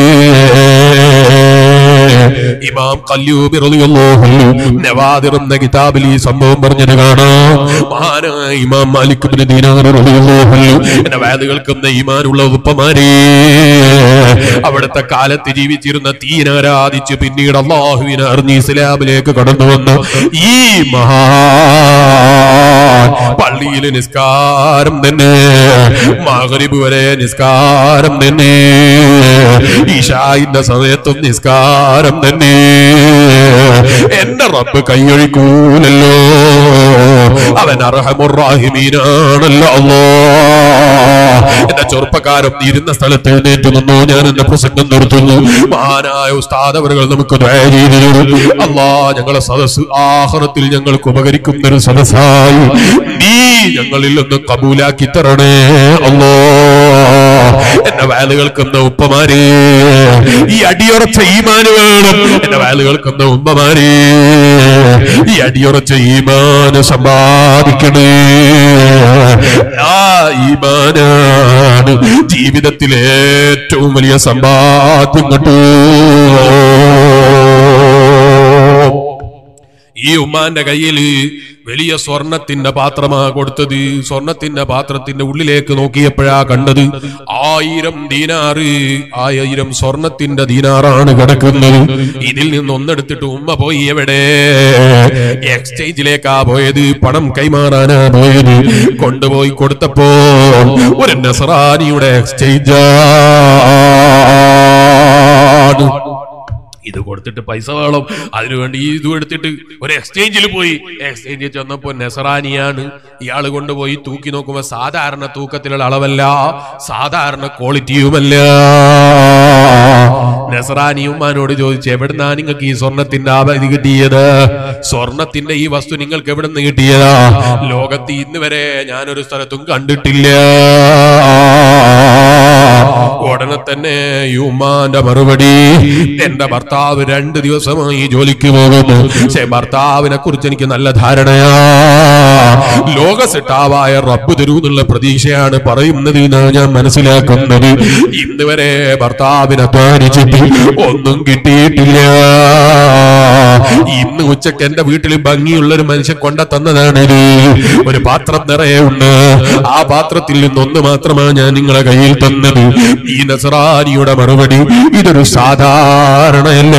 ഇമാം ഖല്ലൂബി റളിയല്ലാഹു അൻഹു നവാദിർ എന്ന കിതാബിൽ ഈ സംഭവം പറഞ്ഞത് കാണാം. മഹാനായ ഇമാം മാലിക് ഇബ്നു ദീനാർ റളിയല്ലാഹു അൻഹു എന്ന വാദകൾക്കുന്ന ഈമാനുള്ള ഉപ്പമാരെ, അവിടുത്തെ കാലത്ത് ജീവിച്ചിരുന്ന ദീൻ ആരാധിച്ച് പിന്നീട് അല്ലാഹുവിനെ അറിഞ്ഞ് ഇസ്ലാമിലേക്ക് കടന്നു വന്ന ഈ മഹാൻ പള്ളിയിൽ നിസ്കാരം തന്നെ, മഗ്രിബ് വരെ നിസ്കാരം തന്നെ, ഇശാഇന്റെ സമയത്തും നിസ്കാരം തന്നെ. എന്റെ റബ്ബ് കൈയൊഴിക്കൂലല്ലോ, അവൻ അർഹമുർ റഹീമീനാണല്ലോ. അല്ലാഹ് എന്റെ ചെറുപ്പക്കാരൻ ഇരുന്ന സ്ഥലത്ത് എഴുന്നേറ്റ് നിന്നു. ഞാൻ എന്റെ പ്രസംഗം നിർത്തുന്നു. മഹാനായ ഉസ്താദ് അവരുകൾ നമുക്ക് ദുആ ചെയ്തിരുന്നു. അല്ലാഹ് ഞങ്ങളെ സദസ്സ് ആഖിറത്തിൽ ഞങ്ങൾക്ക് ഉപകരിക്കുന്ന ഒരു സദസ്സായി നീ ഞങ്ങളിൽ നിന്ന് കബൂലാക്കി തരണേ അല്ലാഹ്. എന്റെ വാല് കേൾക്കുന്ന ഉപ്പമാരെ, ഈ അടിയുറച്ച ഈമാന് വേണം. എന്റെ വാല് കേൾക്കുന്ന ഉമ്മമാരെ, ഈ അടിയുറച്ച ഈമാന് സമ്പാദിക്കണേ. ആ ഈമാനാണ് ജീവിതത്തിലെ ഏറ്റവും വലിയ സമ്പാദ്യം കേട്ടോ. ഈ ഉമ്മാന്റെ കയ്യിൽ വലിയ സ്വർണത്തിന്റെ പാത്രമാ കൊടുത്തത്. സ്വർണത്തിന്റെ പാത്രത്തിന്റെ ഉള്ളിലേക്ക് നോക്കിയപ്പോഴാ കണ്ടത് 1000 ദീനാറ്, 1000 സ്വർണത്തിന്റെ ദീനാറാണ് കിടക്കുന്നത്. ഇതിൽ നിന്ന് ഒന്നെടുത്തിട്ട് ഉമ്മ പോയി എവിടെ? എക്സ്ചേഞ്ചിലേക്കാ പോയത്, പണം കൈമാറാനാ പോയത്. കൊണ്ടുപോയി കൊടുത്തപ്പോ ഒരു നസ്രാനിയുടെ എക്സ്ചേഞ്ചാണ്. ഇത് കൊടുത്തിട്ട് പൈസ വേണം, അതിനുവേണ്ടി ഇതും എടുത്തിട്ട് ഒരു എക്സ്ചേഞ്ചിൽ പോയി. എക്സ്ചേഞ്ചിൽ ചെന്നപ്പോ നസറാനിയാണ്. ഇയാള് കൊണ്ടുപോയി തൂക്കി നോക്കുമ്പോ സാധാരണ തൂക്കത്തിലുള്ള അളവല്ല, സാധാരണ ക്വാളിറ്റിയുമല്ല. നസറാനി ഉമ്മാനോട് ചോദിച്ചു, എവിടുന്നാ നിങ്ങൾക്ക് ഈ സ്വർണത്തിന്റെ ഇത് കിട്ടിയത്? സ്വർണത്തിന്റെ ഈ വസ്തു നിങ്ങൾക്ക് എവിടുന്ന് കിട്ടിയതാ? ലോകത്ത് ഇന്ന് വരെ ഞാനൊരു സ്ഥലത്തും കണ്ടിട്ടില്ല. ഉടനെ തന്നെ ഈ ഉമ്മാന്റെ മറുപടി, എന്റെ ഭർത്താവ് 2 ദിവസമായി ജോലിക്ക് പോകുന്നു, പക്ഷെ ഭർത്താവിനെ കുറിച്ച് എനിക്ക് നല്ല ധാരണയാ. ലോക സെട്ടാവായ റബ്ബ് തരൂ എന്നുള്ള പ്രതീക്ഷയാണ് പറയുന്നത് എന്നാണ് ഞാൻ മനസ്സിലാക്കുന്നത്. ഇന്ന് വരെ ഭർത്താവിനെ അധ്വാനിച്ചിട്ട് ഒന്നും കിട്ടിയിട്ടില്ല. ഇന്ന് ഉച്ചക്ക് എന്റെ വീട്ടിൽ ഭംഗിയുള്ളൊരു മനുഷ്യൻ കൊണ്ട തന്നതാണിത്. ഒരു പാത്രം നിറയെ ഉണ്ട്. ആ പാത്രത്തിൽ നിന്നൊന്ന് മാത്രമാണ് ഞാൻ നിങ്ങളെ കയ്യിൽ തന്നത്. ഈ നസ്രാനിയുടെ മറുപടി, ഇതൊരു സാധാരണയല്ല,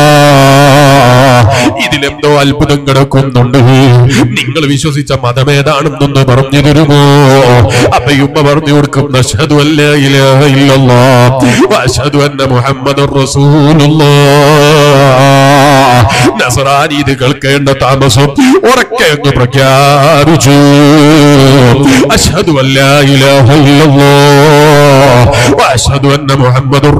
ഇതിലെന്തോ അത്ഭുതം കിടക്കുന്നുണ്ട്. നിങ്ങൾ വിശ്വസിച്ച മതമേതാണെന്നൊന്ന് പറഞ്ഞു തരുമോ? അപ്പയുമ്മ പറഞ്ഞു കൊടുക്കും, അശ്ഹദു അല്ലാ ഇലാഹ ഇല്ലല്ലാഹ് വഅശ്ഹദു അന്ന മുഹമ്മദുർ റസൂലുള്ളാഹ്. നസ്രാനി ഇത് കേൾക്കേണ്ട താമസം ഉറക്കെ അങ്ങ് പ്രഖ്യാപിച്ചു. അശ്ഹദു അല്ലാ ഇലാഹ ഇല്ലല്ലാഹ് വ അശ്ഹദു അന്ന മുഹമ്മദുർ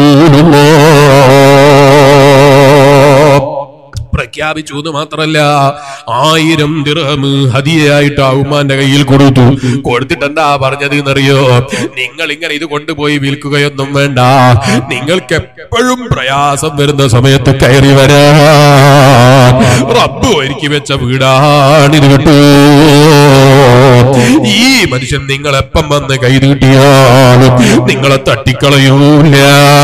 റസൂലുള്ളാഹ് പ്രഖ്യാപിച്ചു എന്ന് മാത്രല്ല 1000 ദിർഹം ഹദിയയായിട്ട് ആ ഉമ്മാന്റെ കയ്യിൽ കൊടുത്തു. കൊടുത്തിട്ട് എന്താ പറഞ്ഞത് എന്നറിയോ? നിങ്ങൾ ഇങ്ങനെ ഇത് കൊണ്ടുപോയി വിൽക്കുകയൊന്നും വേണ്ട, നിങ്ങൾക്ക് എപ്പോഴും പ്രയാസം വരുന്ന സമയത്ത് കയറി വരാൻ റബ്ബ് ഒരുക്കി വെച്ച വീടാണിത് കേട്ടോ. ഈ മനുഷ്യൻ നിങ്ങളെപ്പം വന്ന് കൈ നീട്ടിയാലും നിങ്ങളെ തട്ടിക്കളയൂല.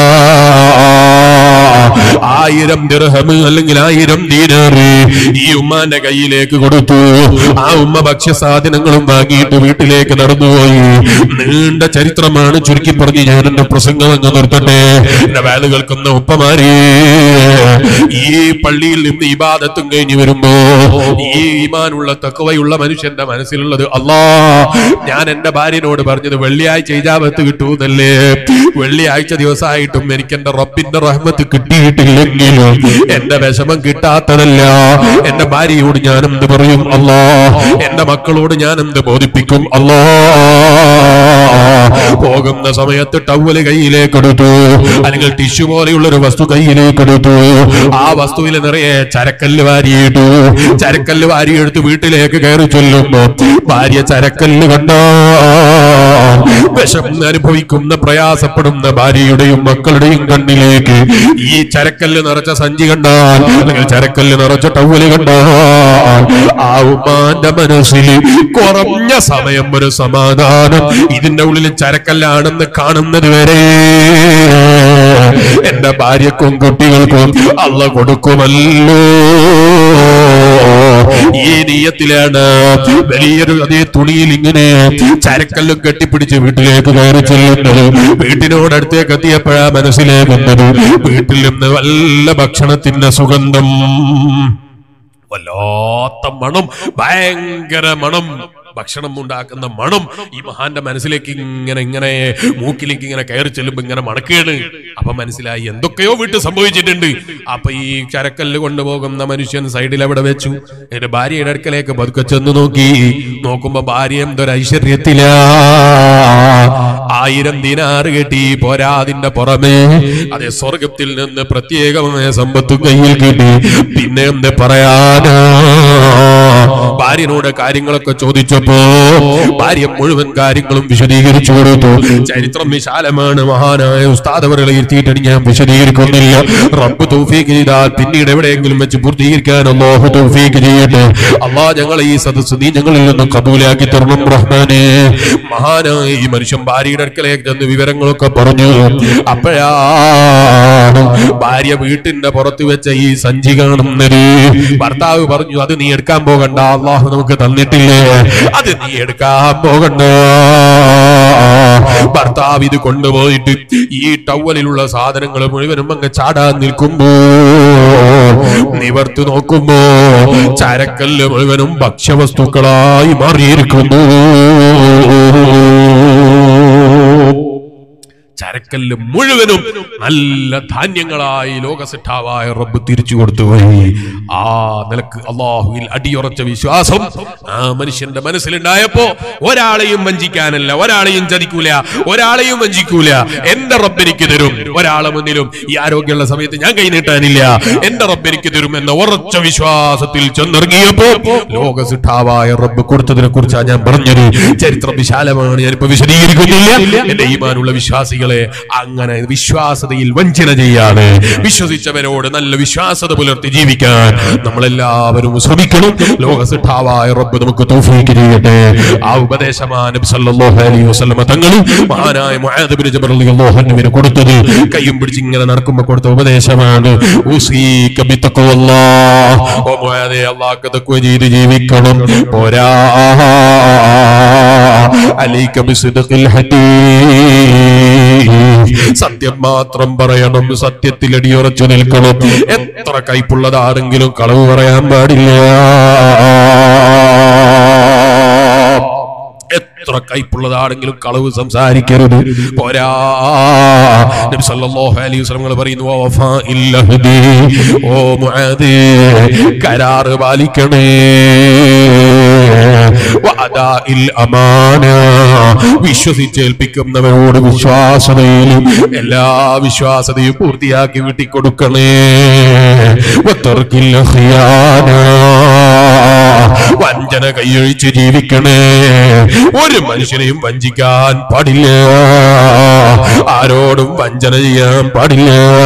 1000 ദിർഹം അല്ലെങ്കിൽ 1000 ദീനാറ് ഈ ഉമ്മാന്റെ കയ്യിലേക്ക് കൊടുത്തു. ആ ഉമ്മ ഭക്ഷ്യസാധനങ്ങളും വാങ്ങിയിട്ട് വീട്ടിലേക്ക് നടന്നുപോയി. നീണ്ട ചരിത്രമാണ്, ചുരുക്കി പറഞ്ഞ് ഞാൻ എന്റെ പ്രസംഗം അങ്ങ് നിർത്തട്ടെ. എന്റെ വേല കേൾക്കുന്ന ഉപ്പമാരെ, ഈ പള്ളിയിൽ നിന്ന് ഇബാദത്തും കഴിഞ്ഞു വരുമ്പോ ഈ ഈമാനുള്ള തഖ്വയുള്ള മനുഷ്യന്റെ മനസ്സിലുള്ളത്, അല്ലാ ഞാൻ എന്റെ ഭാര്യനോട് പറഞ്ഞത് വെള്ളിയാഴ്ച ഇജാബത്ത് കിട്ടൂന്നല്ലേ, വെള്ളിയാഴ്ച ദിവസമായിട്ടും എനിക്ക് എന്റെ റബ്ബിന്റെ റഹ്മത്ത് കിട്ടിയിട്ടില്ലെങ്കിലും എന്റെ വിഷമം കിട്ടാത്തതല്ല. എന്റെ ഭാര്യയോട് ഞാൻ എന്ത് പറയും അല്ലാ, എന്റെ മക്കളോട് ഞാൻ എന്ത് ബോധിപ്പിക്കും അല്ലാ. പോകുന്ന സമയത്ത് ടവല് കയ്യിലേക്ക് എടുത്തു, അല്ലെങ്കിൽ ടിഷ്യൂ പോലെയുള്ളൊരു വസ്തു കയ്യിലേക്ക് എടുത്തു. ആ വസ്തുവിൽ നിറയെ ചരക്കല്ല് വാരിയിട്ടു. ചരക്കല്ല് വാരിയെടുത്ത് വീട്ടിലേക്ക് കയറി ചൊല്ലുമ്പോ ഭാര്യ ചരക്കല്ല് കണ്ട വിഷം അനുഭവിക്കുന്ന പ്രയാസപ്പെടുന്ന ഭാര്യയുടെയും മക്കളുടെയും കണ്ണിലേക്ക് ഈ ചരക്കല്ല് നിറച്ച സഞ്ചി കണ്ടാൽ, അല്ലെങ്കിൽ ചരക്കല്ല് നിറച്ച ടവല് കണ്ടാൽ, ആ ഉമ്മാന്റെ മനസ്സിൽ കുറഞ്ഞ സമയം ഒരു സമാധാനം, ഇതിന്റെ ഉള്ളിൽ ചരക്കല്ലാണെന്ന് കാണുന്നത് വരെ എന്റെ ഭാര്യക്കും കുട്ടികൾക്കും അള്ള കൊടുക്കുമല്ലോ. ഈ നീയത്തിലാണ് വലിയൊരു അതേ തുണിയിൽ ഇങ്ങനെ ചരക്കല്ലും കെട്ടിപ്പിടിച്ച് വീട്ടിലേക്ക് കയറി ചെല്ലുന്നത്. വീട്ടിനോടടുത്തേക്ക് എത്തിയപ്പോഴാ മനസ്സിലാകുന്നത് വീട്ടിൽ നിന്ന് വല്ല ഭക്ഷണത്തിന്റെ സുഗന്ധം, വല്ലാത്ത മണം, ഭയങ്കര മണം, ഭക്ഷണം ഉണ്ടാക്കുന്ന മണം ഈ മഹാന്റെ മനസ്സിലേക്ക് ഇങ്ങനെ മൂക്കിലേക്ക് ഇങ്ങനെ കയറി ചെല്ലുമ്പോ ഇങ്ങനെ മണക്കുകയാണ്. അപ്പൊ മനസ്സിലായി എന്തൊക്കെയോ വീട്ടിൽ സംഭവിച്ചിട്ടുണ്ട്. അപ്പൊ ഈ ചരക്കല്ല് കൊണ്ടുപോകുന്ന മനുഷ്യൻ സൈഡിൽ അവിടെ വെച്ചു. എന്റെ ഭാര്യയുടെ അടുക്കലേക്ക് പതുക്കെ ചെന്ന് നോക്കുമ്പോ ഭാര്യ എന്തൊരു ഐശ്വര്യത്തില 1000 ദിനാറ് കിട്ടി. പോരാ, അതിന്റെ പുറമെ അതേ സ്വർഗത്തിൽ നിന്ന് പ്രത്യേകമായ സമ്പത്തും കയ്യിൽ കിട്ടി. പിന്നെ എന്ത് പറയാനാ? ഭാര്യനോട് കാര്യങ്ങളൊക്കെ ചോദിച്ചപ്പോ ഭാര്യ മുഴുവൻ കാര്യങ്ങളും വിശദീകരിച്ചു കൊടുത്തു. ചരിത്രം വിശാലമാണ്, മഹാനായ ഉസ്താദ് അവരെ ഇരുത്തിയിട്ട് ഞാൻ വിശദീകരിക്കുന്നില്ല. റബ്ബ് തൗഫീഖ് ചെയ്താൽ പിന്നീട് എവിടെയെങ്കിലും വെച്ച് പൂർത്തീകരിക്കാൻ അല്ലാഹു തൗഫീഖ് ചെയ്യട്ടെ. അല്ലാഹ് ഞങ്ങളെ ഈ സദസ്സ് നീ ഞങ്ങളിൽ നിന്ന് കബൂലാക്കി തരണം റഹ്മാനേ. മഹാനായ ഈ മനുഷ്യൻ ഭാര്യയുടെ അടുക്കലേക്ക് ചെന്ന് വിവരങ്ങളൊക്കെ പറഞ്ഞു. അപ്പോഴാണ് ഭാര്യ വീട്ടിന്റെ പുറത്ത് വെച്ച ഈ സഞ്ചി കാണുന്നത്. ഭർത്താവ് പറഞ്ഞു, അത് നീ എടുക്കാൻ പോകണ്ട, അല്ലാഹു നമുക്ക് തന്നിട്ടില്ലേ, അത് നീ എടുക്കാൻ പോകണ്ട. ഭർത്താവ് ഇത് കൊണ്ടുപോയിട്ട് ഈ ടവലിലുള്ള സാധനങ്ങൾ മുഴുവനും അങ്ങ് ചാടാൻ നിൽക്കുമ്പോ നിവർത്തി നോക്കുമ്പോ ചരക്കല്ല് മുഴുവനും ഭക്ഷ്യവസ്തുക്കളായി മാറിയിരിക്കുന്നു. ചരക്കല്ല് മുഴുവനും നല്ല ധാന്യങ്ങളായി ലോകസിട്ടാവായ റബ്ബ് തിരിച്ചു കൊടുത്തുപോയി. ആ നിലക്ക് അല്ലാഹുവിൽ അടിയുറച്ച വിശ്വാസം ആ മനുഷ്യന്റെ മനസ്സിലുണ്ടായപ്പോ ഒരാളെയും വഞ്ചിക്കാനല്ല, ഒരാളെയും ചതിക്കൂല, ഒരാളെയും വഞ്ചിക്കൂല. എന്റെ റബ്ബ് എനിക്ക് തരും, ഒരാളെ മുന്നിലും ഈ ആരോഗ്യമുള്ള സമയത്ത് ഞാൻ കൈ നീട്ടാനില്ല, എന്റെ റബ്ബ് എനിക്ക് തരും എന്ന ഉറച്ച വിശ്വാസത്തിൽ ചെന്നിറങ്ങിയപ്പോ ലോകസിട്ടാവായ റബ്ബ് കൊടുത്തതിനെ കുറിച്ചാണ് ഞാൻ പറഞ്ഞത്. ചരിത്രം വിശാലമാണ്, ഞാനിപ്പോ വിശദീകരിക്കുന്നില്ല. എന്റെ ഈമാനുള്ള വിശ്വാസികളെ അങ്ങനെ വിശ്വാസതയിൽ വഞ്ചന ചെയ്യാതെ വിശ്വസിച്ചവരോട് നല്ല വിശ്വാസത പുലർത്തി ജീവിക്കാൻ നമ്മളെല്ലാവരും ശ്രമിക്കണം. ലോകസിട്ടാവായ റബ്ബ് നമുക്ക് തൗഫീഖ് ചെയ്യട്ടെ. ആ ഉപദേശമാണ് നബി സല്ലല്ലാഹു അലൈഹി വസല്ലം തങ്ങൾ മഹാനായ മുആദ് ഇബ്നു ജബൽ റളിയല്ലാഹു അൻഹുവിനെ കൊടുത്തത്. കയ്യും പിടിച്ച് ഇങ്ങനെ നടക്കുമ്പോൾ കൊടുത്ത ഉപദേശമാണ് ഉസീക ബിത്തഖ്വല്ലാഹ്. ഓ മുആദേ, അല്ലാഹുവിനെ തഖ്വ ചെയ്ത് ജീവിക്കണം. പോരാ, അലൈക ബിസിദ്ഖിൽ ഹദീസ്, സത്യം മാത്രം പറയണം, സത്യത്തിൽ അടിയുറച്ചു നിൽക്കണം. എത്ര കൈപ്പുള്ളതാണെങ്കിലും കളവ് പറയാൻ പാടില്ല. എത്ര എത്ര കൈപ്പുള്ളതാണെങ്കിലും കളവ് സംസാരിക്കരുത്. പോരാ, നബി സല്ലല്ലാഹു അലൈഹി വസല്ലം പറയുന്നു, ഓ മുആദ്, കരാറ് പാലിക്കണേ. വിശ്വസിച്ചേൽപ്പിക്കുന്നവരോട് വിശ്വാസതയിലും എല്ലാ വിശ്വാസതയും പൂർത്തിയാക്കി വിട്ടിക്കൊടുക്കണേ. വഞ്ചന കൈയൊഴിച്ച് ജീവിക്കണേ. ഒരു മനുഷ്യനെയും വഞ്ചിക്കാൻ പാടില്ല, ആരോടും വഞ്ചന ചെയ്യാൻ പാടില്ല.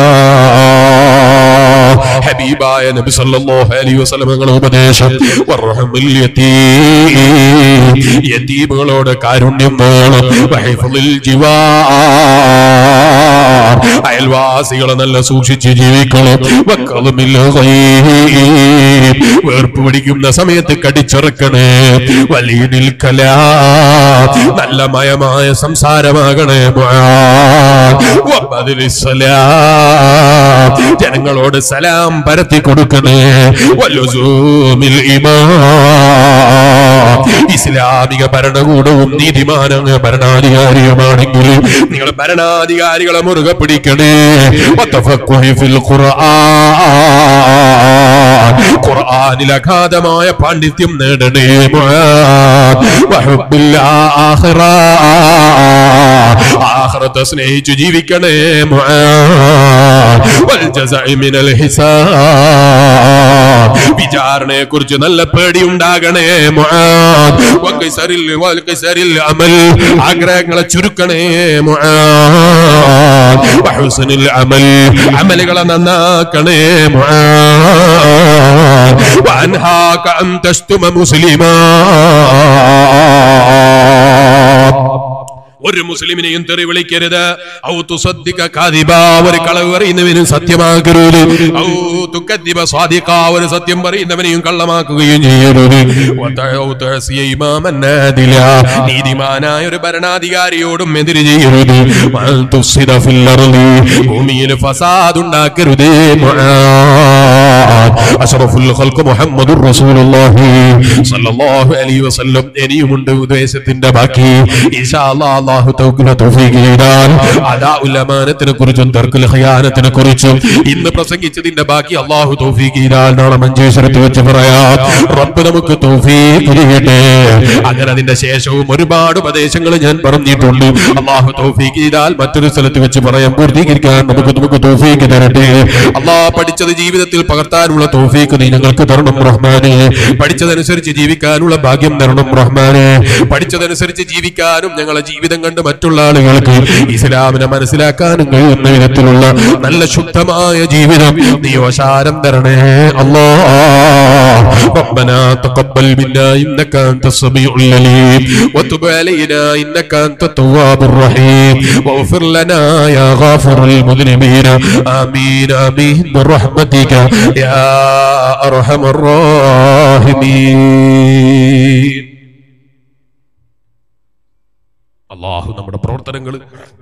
ഹബീബായ നബി സല്ലല്ലാഹു അലൈഹി വസല്ലം തങ്ങളുടെ ഉപദേശം, വറഹ്മൽ യതീം, യതീമുകളോട് കാരുണ്യം വേണം. വഹിഫ്ളിൽ ജിവാർ, അയൽവാസികളെ നല്ല സൂക്ഷിച്ച് ജീവിക്കണം. വഖദ്മിൽ ഗൈബ്, വേർപ്പ് പിടിക്കുന്ന സമയത്ത് കടിച്ചിറക്കണേ. വലീനിൽ കലാം, നല്ല മയമായ സംസാരമാകണേ. വബദിലിസ് സലാം, ജനങ്ങളോട് സലാം പരത്തി കൊടുക്കണേ. വലുസൂമിൽ ഇമാം, ഇസ്ലാമിക ഭരണകൂടവും നീതിമാനായ ഭരണാധികാരിയുമാണെങ്കിൽ നിങ്ങൾ ഭരണാധികാരികളെ മുറുകെ പിടിക്കണേ. വതഫഖുഹി ഫിൽ ഖുർആൻ, ഖുർആനിൽ അഗാധമായ പാണ്ഡിത്യം നേടണേ. വഹുബ്ബിൽ ആഖിറ, ആഖിറത്തെ സ്നേഹിച്ചു ജീവിക്കണേ. വൽ ജസഇ മിനൽ ഹിസാബ്, വിചാരണയെ കുറിച്ച് നല്ല പേടി ഉണ്ടാകണേ. വഖിസറിൽ അമൽ, ആഗ്രഹങ്ങളെ ചുരുക്കണേ. വഹുസ്നുൽ അമൽ, അമലുകളെ നന്നാക്കണേ. വഅൻഹാക അൻ തശ്തുമ മുസ്ലിമാ, ഒരു മുസ്ലിമിനെയും തെറി വിളിക്കരുത്. ഔ തുസദ്ദിക കാദിബാ, ഒരു കളവ് പറയുന്നവനും സത്യമാക്കരുത്. ഔ തുകദ്ദിബ സ്വാദിഖാ, ഒരു സത്യം പറയുന്നവനെയും കള്ളമാക്കുകയും ചെയ്യരുത്. വതഉ തഅസിയ ഇമാമൻ നാദിലാ, നീതിമാനായ ഒരു ഭരണാധികാരിയോടും എതിര് ചെയ്യരുത്. വഅൻ തുഫ്സിദ ഫിൽ അർളി, ഭൂമിയിൽ ഫസാദ് ഉണ്ടാക്കരുത്. അഷ്റഫുൽ ഖൽഖ് മുഹമ്മദുർ റസൂലുള്ളാഹി സ്വല്ലല്ലാഹു അലൈഹി വസല്ലം. ഇനിയുമുണ്ട് ഉദ്ദേശത്തിന്റെ ബാക്കി. ഇൻഷാ അല്ലാഹ് അല്ലാഹു തൗഫീഖ് ചെയ്താൽ അദാഉൽ അമാനത്തിനെ കുറിച്ചും തർക്കുൽ ഖിയാനത്തിനെ കുറിച്ചും ഇന്ന് പ്രസംഗിച്ചതിന്റെ ബാക്കി അല്ലാഹു തൗഫീഖ് ചെയ്താൽ നാളെ മഞ്ചേശ്വരത്ത് വെച്ച് പറയാം. റബ്ബ് നമുക്ക് തൗഫീഖ് ചെയ്യട്ടെ. അങ്ങനെ അതിന്റെ ശേഷവും ഒരുപാട് ഉപദേശങ്ങൾ ഞാൻ പറഞ്ഞിട്ടുണ്ട്. അല്ലാഹു തൗഫീഖ് ചെയ്താൽ മറ്റൊരു സ്ഥലത്ത് വെച്ച് പറയാം. പൂർത്തീകരിക്കാൻ നമുക്ക് തൗഫീഖ് തരട്ടെ. അല്ലാഹ് പഠിച്ചത് ജീവിതത്തിൽ പകർത്താനുള്ള തൗഫീഖ് നീ ഞങ്ങൾക്ക് തരണം റഹ്മാനെ. പഠിച്ചതനുസരിച്ച് ജീവിക്കാനുള്ള ഭാഗ്യം തരണം റഹ്മാനെ. പഠിച്ചതനുസരിച്ച് ജീവിക്കാനും ഞങ്ങളെ ജീവിതം കണ്ട് മറ്റുള്ള ആളുകൾക്ക് ഇസ്ലാമിനെ മനസ്സിലാക്കാനും കഴിയുന്ന വിധത്തിലുള്ള നല്ല ശുദ്ധമായ ജീവിതം നീ വശാരം തരണേ അല്ലാഹ്. ربنا تقبل منا إنك أنت السميع العليم وتب علينا إنك أنت التواب الرحيم واغفر لنا يا غافر المذنبين آمين آمين برحمتك يا أرحم الراحمين. അല്ലാഹു നമ്മുടെ പ്രവർത്തനങ്ങൾ